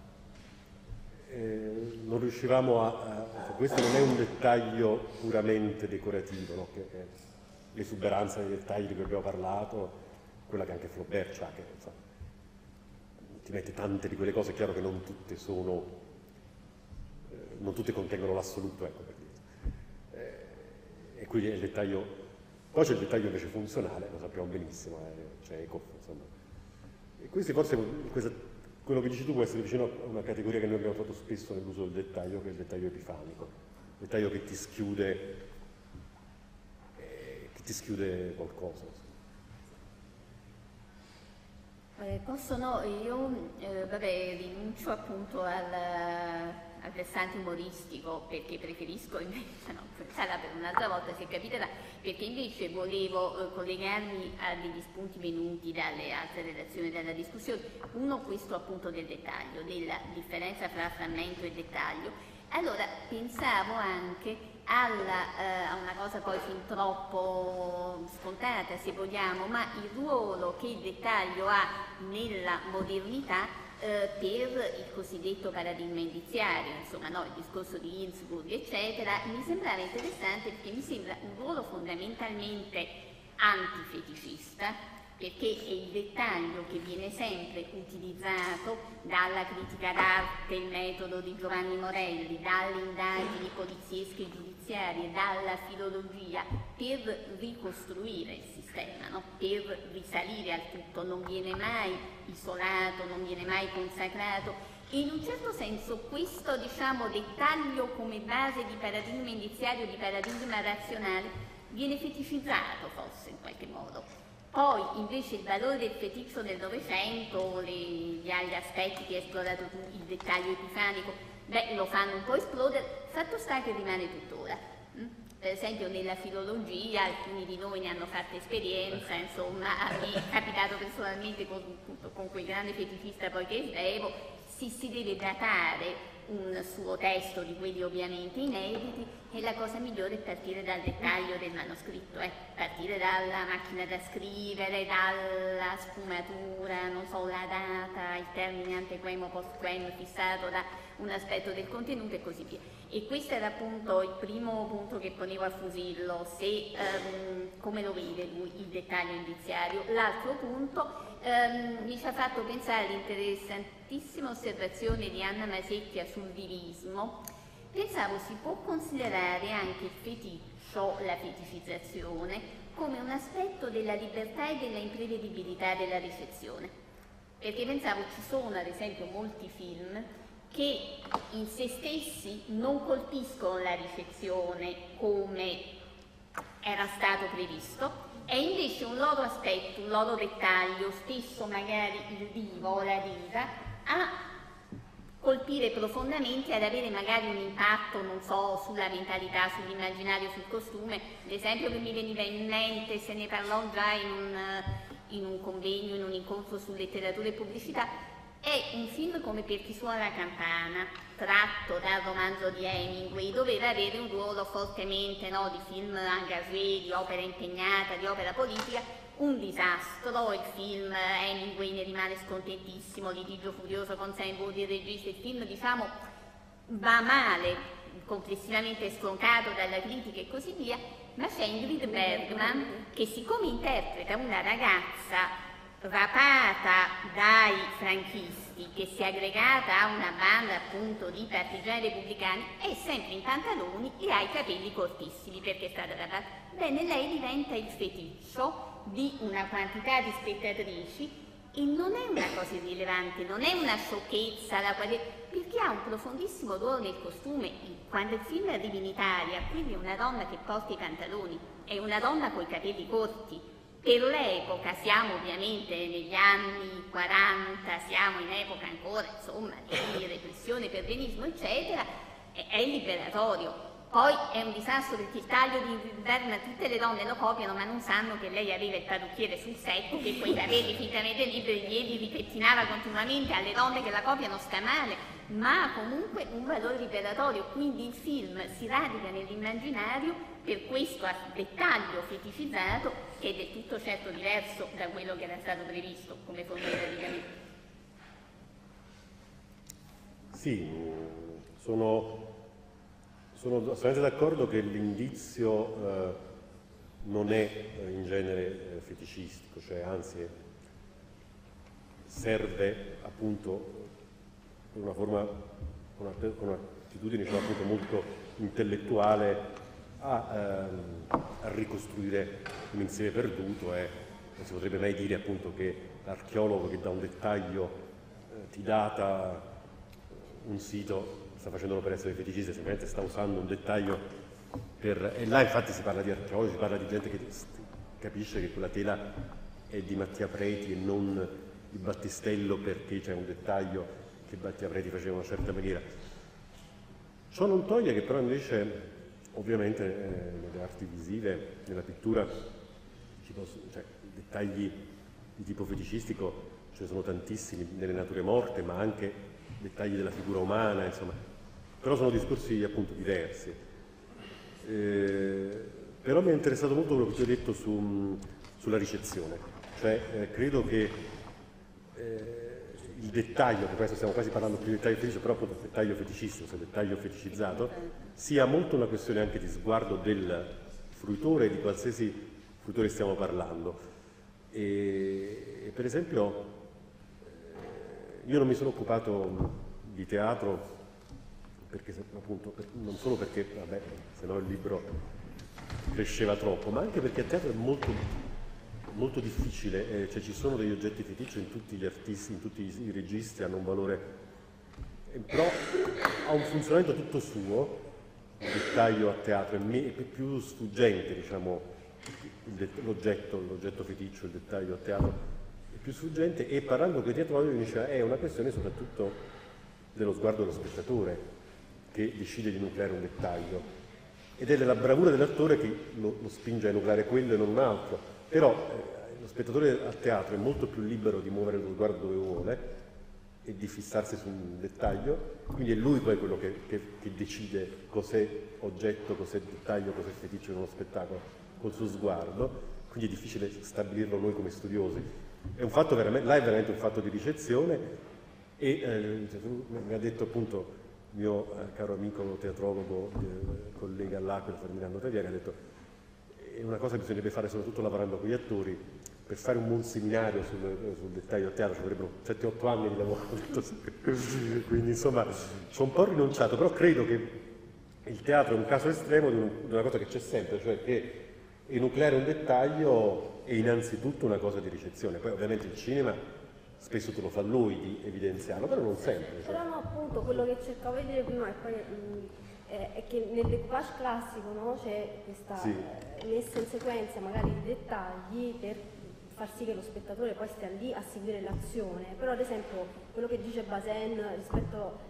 eh, non riuscivamo a, a... questo non è un dettaglio puramente decorativo, no? Che è l'esuberanza dei dettagli di cui abbiamo parlato, quella che anche Flaubert ha, che insomma, ti mette tante di quelle cose, è chiaro che non tutte sono, eh, non tutte contengono l'assoluto, ecco, per dire. Eh, e quindi è il dettaglio, poi c'è il dettaglio invece funzionale, lo sappiamo benissimo, eh, c'è Eco, insomma. E questi forse, questa, quello che dici tu può essere vicino a una categoria che noi abbiamo trovato spesso nell'uso del dettaglio, che è il dettaglio epifanico, il dettaglio che ti schiude, eh, che ti schiude qualcosa. Eh, posso no, io eh, vabbè, rinuncio appunto al, al versante umoristico perché preferisco invece, no, sarà per un'altra volta se capiterà, perché invece volevo eh, collegarmi a degli spunti venuti dalle altre relazioni della discussione. Uno, questo appunto del dettaglio, della differenza fra frammento e dettaglio. Allora pensavo anche alla, eh, a una cosa poi fin troppo scontata se vogliamo, ma il ruolo che il dettaglio ha nella modernità eh, per il cosiddetto paradigma indiziario, insomma no, il discorso di Innsbruck eccetera, mi sembrava interessante perché mi sembra un ruolo fondamentalmente antifeticista, perché è il dettaglio che viene sempre utilizzato dalla critica d'arte, il metodo di Giovanni Morelli, dalle indagini poliziesche e giudiziarie, dalla filologia, per ricostruire il sistema, no? Per risalire al tutto, non viene mai isolato, non viene mai consacrato. E in un certo senso questo, diciamo, dettaglio come base di paradigma indiziario, di paradigma razionale, viene feticizzato forse in qualche modo. Poi invece il valore del feticcio del Novecento, gli altri aspetti che hai esplorato tu, il dettaglio epifanico, beh, lo fanno un po' esplodere, fatto sta che rimane tuttora. Mm? Per esempio nella filologia, alcuni di noi ne hanno fatto esperienza, insomma, a me è capitato personalmente con, con quel grande feticista poi che svevo, si, si deve datare un suo testo di quelli ovviamente inediti e la cosa migliore è partire dal dettaglio del manoscritto, eh? Partire dalla macchina da scrivere, dalla sfumatura, non so, la data, il termine antequemo, postquemo fissato da un aspetto del contenuto e così via. E questo era appunto il primo punto che ponevo a Fusillo, se um, come lo vede lui il dettaglio indiziario. L'altro punto um, mi ci ha fatto pensare all'interessantissima osservazione di Anna Masecchia sul divismo. Pensavo si può considerare anche il feticcio, la feticizzazione, come un aspetto della libertà e della imprevedibilità della ricezione. Perché pensavo ci sono ad esempio molti film che in se stessi non colpiscono la ricezione come era stato previsto, e invece un loro aspetto, un loro dettaglio, spesso magari il divo o la diva, ha colpire profondamente, ad avere magari un impatto, non so, sulla mentalità, sull'immaginario, sul costume. L'esempio che mi veniva in mente, se ne parlò già in un, in un convegno, in un incontro su letteratura e pubblicità, è un film come Per chi suona la campana, tratto dal romanzo di Hemingway, doveva avere un ruolo fortemente, no, di film engagé, di opera impegnata, di opera politica. Un disastro, il film, Hemingway ne rimane scontentissimo, litigio furioso con Sam Wood, il regista, il film diciamo va male, complessivamente stroncato dalla critica e così via, ma c'è Ingrid Bergman che, siccome interpreta una ragazza rapata dai franchisti, che si è aggregata a una banda appunto di partigiani repubblicani, è sempre in pantaloni e ha i capelli cortissimi perché è stata rapata. Bene, lei diventa il feticcio di una quantità di spettatrici e non è una cosa irrilevante, non è una sciocchezza, la quale, perché ha un profondissimo ruolo nel costume. Quando il film arriva in Italia, quindi una donna che porta i pantaloni, è una donna con i capelli corti. Per l'epoca, siamo ovviamente negli anni quaranta, siamo in epoca ancora, insomma, di repressione, perbenismo, eccetera, è, è liberatorio. Poi è un disastro perché il taglio di Bergman, tutte le donne lo copiano ma non sanno che lei aveva il parrucchiere sul set, che quei capelli fintamente liberi glieli ripettinava continuamente. Alle donne che la copiano sta male, ma ha comunque un valore liberatorio, quindi il film si radica nell'immaginario per questo dettaglio feticizzato che è del tutto certo diverso da quello che era stato previsto come forma di radicamento. Sì, sono... Sono assolutamente d'accordo che l'indizio eh, non è eh, in genere eh, feticistico, cioè anzi serve appunto con una forma, con un'attitudine diciamo, appunto molto intellettuale a, ehm, a ricostruire un insieme perduto e non si potrebbe mai dire appunto che l'archeologo che da un dettaglio eh, ti data un sito sta facendo un'operazione feticista, semplicemente sta usando un dettaglio per... E là infatti si parla di archeologi, si parla di gente che capisce che quella tela è di Mattia Preti e non di Battistello perché c'è un dettaglio che Mattia Preti faceva in una certa maniera. Ciò non toglie che però invece, ovviamente, eh, nelle arti visive, nella pittura, ci possono, cioè, dettagli di tipo feticistico ce ne sono tantissimi nelle nature morte, ma anche dettagli della figura umana, insomma, però sono discorsi appunto diversi. Eh, però mi è interessato molto quello che ti ho detto su, sulla ricezione, cioè eh, credo che eh, il dettaglio, che questo stiamo quasi parlando più di dettaglio feticio, però appunto il dettaglio feticistico, cioè il dettaglio feticizzato, sia molto una questione anche di sguardo del fruitore, di qualsiasi fruitore stiamo parlando. E, e per esempio io non mi sono occupato di teatro perché, appunto, per, non solo perché, vabbè, se no il libro cresceva troppo, ma anche perché a teatro è molto, molto difficile, eh, cioè ci sono degli oggetti feticci in tutti gli artisti, in tutti i, i registi, hanno un valore, eh, però ha un funzionamento tutto suo, il dettaglio a teatro, è, me, è più sfuggente, diciamo, l'oggetto, l'oggetto feticcio, il dettaglio a teatro, più sfuggente, e parlando con i teatrologi mi diceva è una questione soprattutto dello sguardo dello spettatore che decide di enucleare un dettaglio ed è della bravura dell'attore che lo, lo spinge a enucleare quello e non un altro, però eh, lo spettatore a teatro è molto più libero di muovere lo sguardo dove vuole e di fissarsi su un dettaglio, quindi è lui poi quello che, che, che decide cos'è oggetto, cos'è dettaglio, cos'è feticcio in uno spettacolo col suo sguardo, quindi è difficile stabilirlo noi come studiosi. È un fatto veramente, là è veramente un fatto di ricezione e eh, mi ha detto appunto il mio eh, caro amico teatrologo, eh, collega all'Aquila, Ferdinando Taviani, ha detto è una cosa che bisognerebbe fare soprattutto lavorando con gli attori, per fare un buon seminario sul, sul dettaglio a teatro ci vorrebbero sette otto anni di lavoro, quindi insomma ci ho un po' rinunciato, però credo che il teatro è un caso estremo di, un, di una cosa che c'è sempre, cioè che enucleare un dettaglio è innanzitutto una cosa di ricezione, poi ovviamente il cinema spesso te lo fa lui di evidenziarlo, però non sempre. Cioè. Però no, appunto, quello che cercavo di dire prima e poi, mh, è, è che nel decoupage classico no, c'è questa sì. eh, messa in sequenza magari di dettagli per far sì che lo spettatore poi stia lì a seguire l'azione, però ad esempio quello che dice Bazin rispetto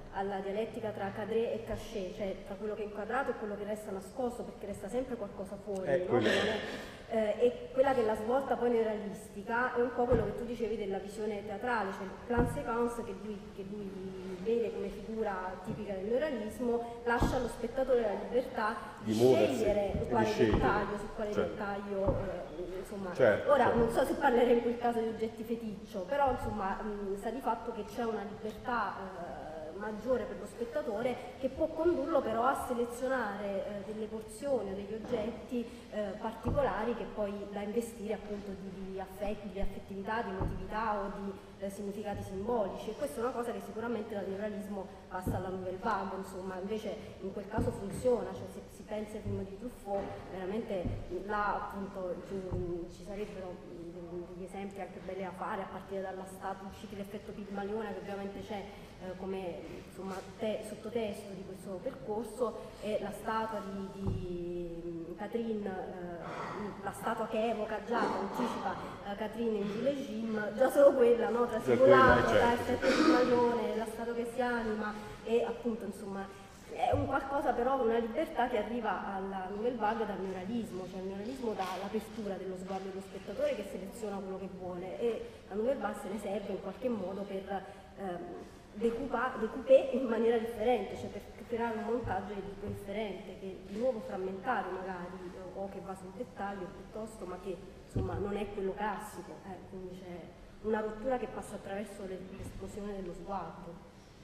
alla dialettica tra cadré e cachet, cioè tra quello che è inquadrato e quello che resta nascosto, perché resta sempre qualcosa fuori, Eh, no? quello- Che non è- eh, e quella che è la svolta poi neorealistica è un po' quello che tu dicevi della visione teatrale, cioè il plan séquence che lui, che lui vede come figura tipica del neorealismo, lascia allo spettatore la libertà di, Di muoversi scegliere e di quale scegliere. dettaglio, su quale Certo. dettaglio, eh, insomma, Certo, ora certo. non so se parlerei in quel caso di oggetti feticcio, però insomma mh, sta di fatto che c'è una libertà eh, maggiore per lo spettatore che può condurlo però a selezionare eh, delle porzioni o degli oggetti eh, particolari che poi da investire appunto di, di affetti, di affettività, di emotività o di eh, significati simbolici, e questa è una cosa che sicuramente dal neorealismo passa alla nouvelle vague, insomma, invece in quel caso funziona, cioè se si pensa ai film di Truffaut veramente là appunto ci, ci sarebbero degli esempi anche belli da fare, a partire dalla statua, usciti l'effetto Pigmalione che ovviamente c'è eh, come insomma, te, sottotesto di questo percorso, e la statua di, di Catherine, eh, la statua che evoca già, che anticipa eh, Catherine in Gilles Jim, già solo quella, no? Trasfigurata quella, da certo. effetto Pigmalione, la statua che si anima, e appunto insomma è un qualcosa però, una libertà che arriva alla nouvelle vague dal neorealismo, cioè il neorealismo dà l'apertura dello sguardo dello spettatore che seleziona quello che vuole, e la nouvelle vague se ne serve in qualche modo per ehm, decupare in maniera differente, cioè per creare un montaggio di tipo differente, che di nuovo frammentario magari, o che va sul dettaglio piuttosto, ma che insomma non è quello classico, eh, quindi c'è una rottura che passa attraverso l'esplosione dello sguardo.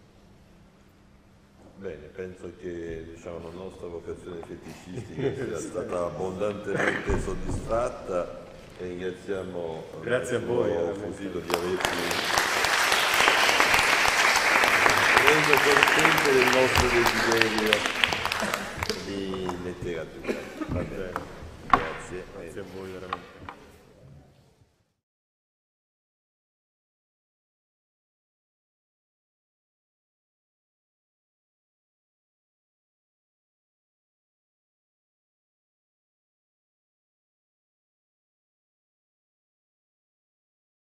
Bene, penso che diciamo, la nostra vocazione feticistica sia stata abbondantemente soddisfatta e ringraziamo Grazie a voi, Fusito di averci reso cosciente del nostro desiderio di letteratura. Va bene. Grazie. Grazie a voi veramente.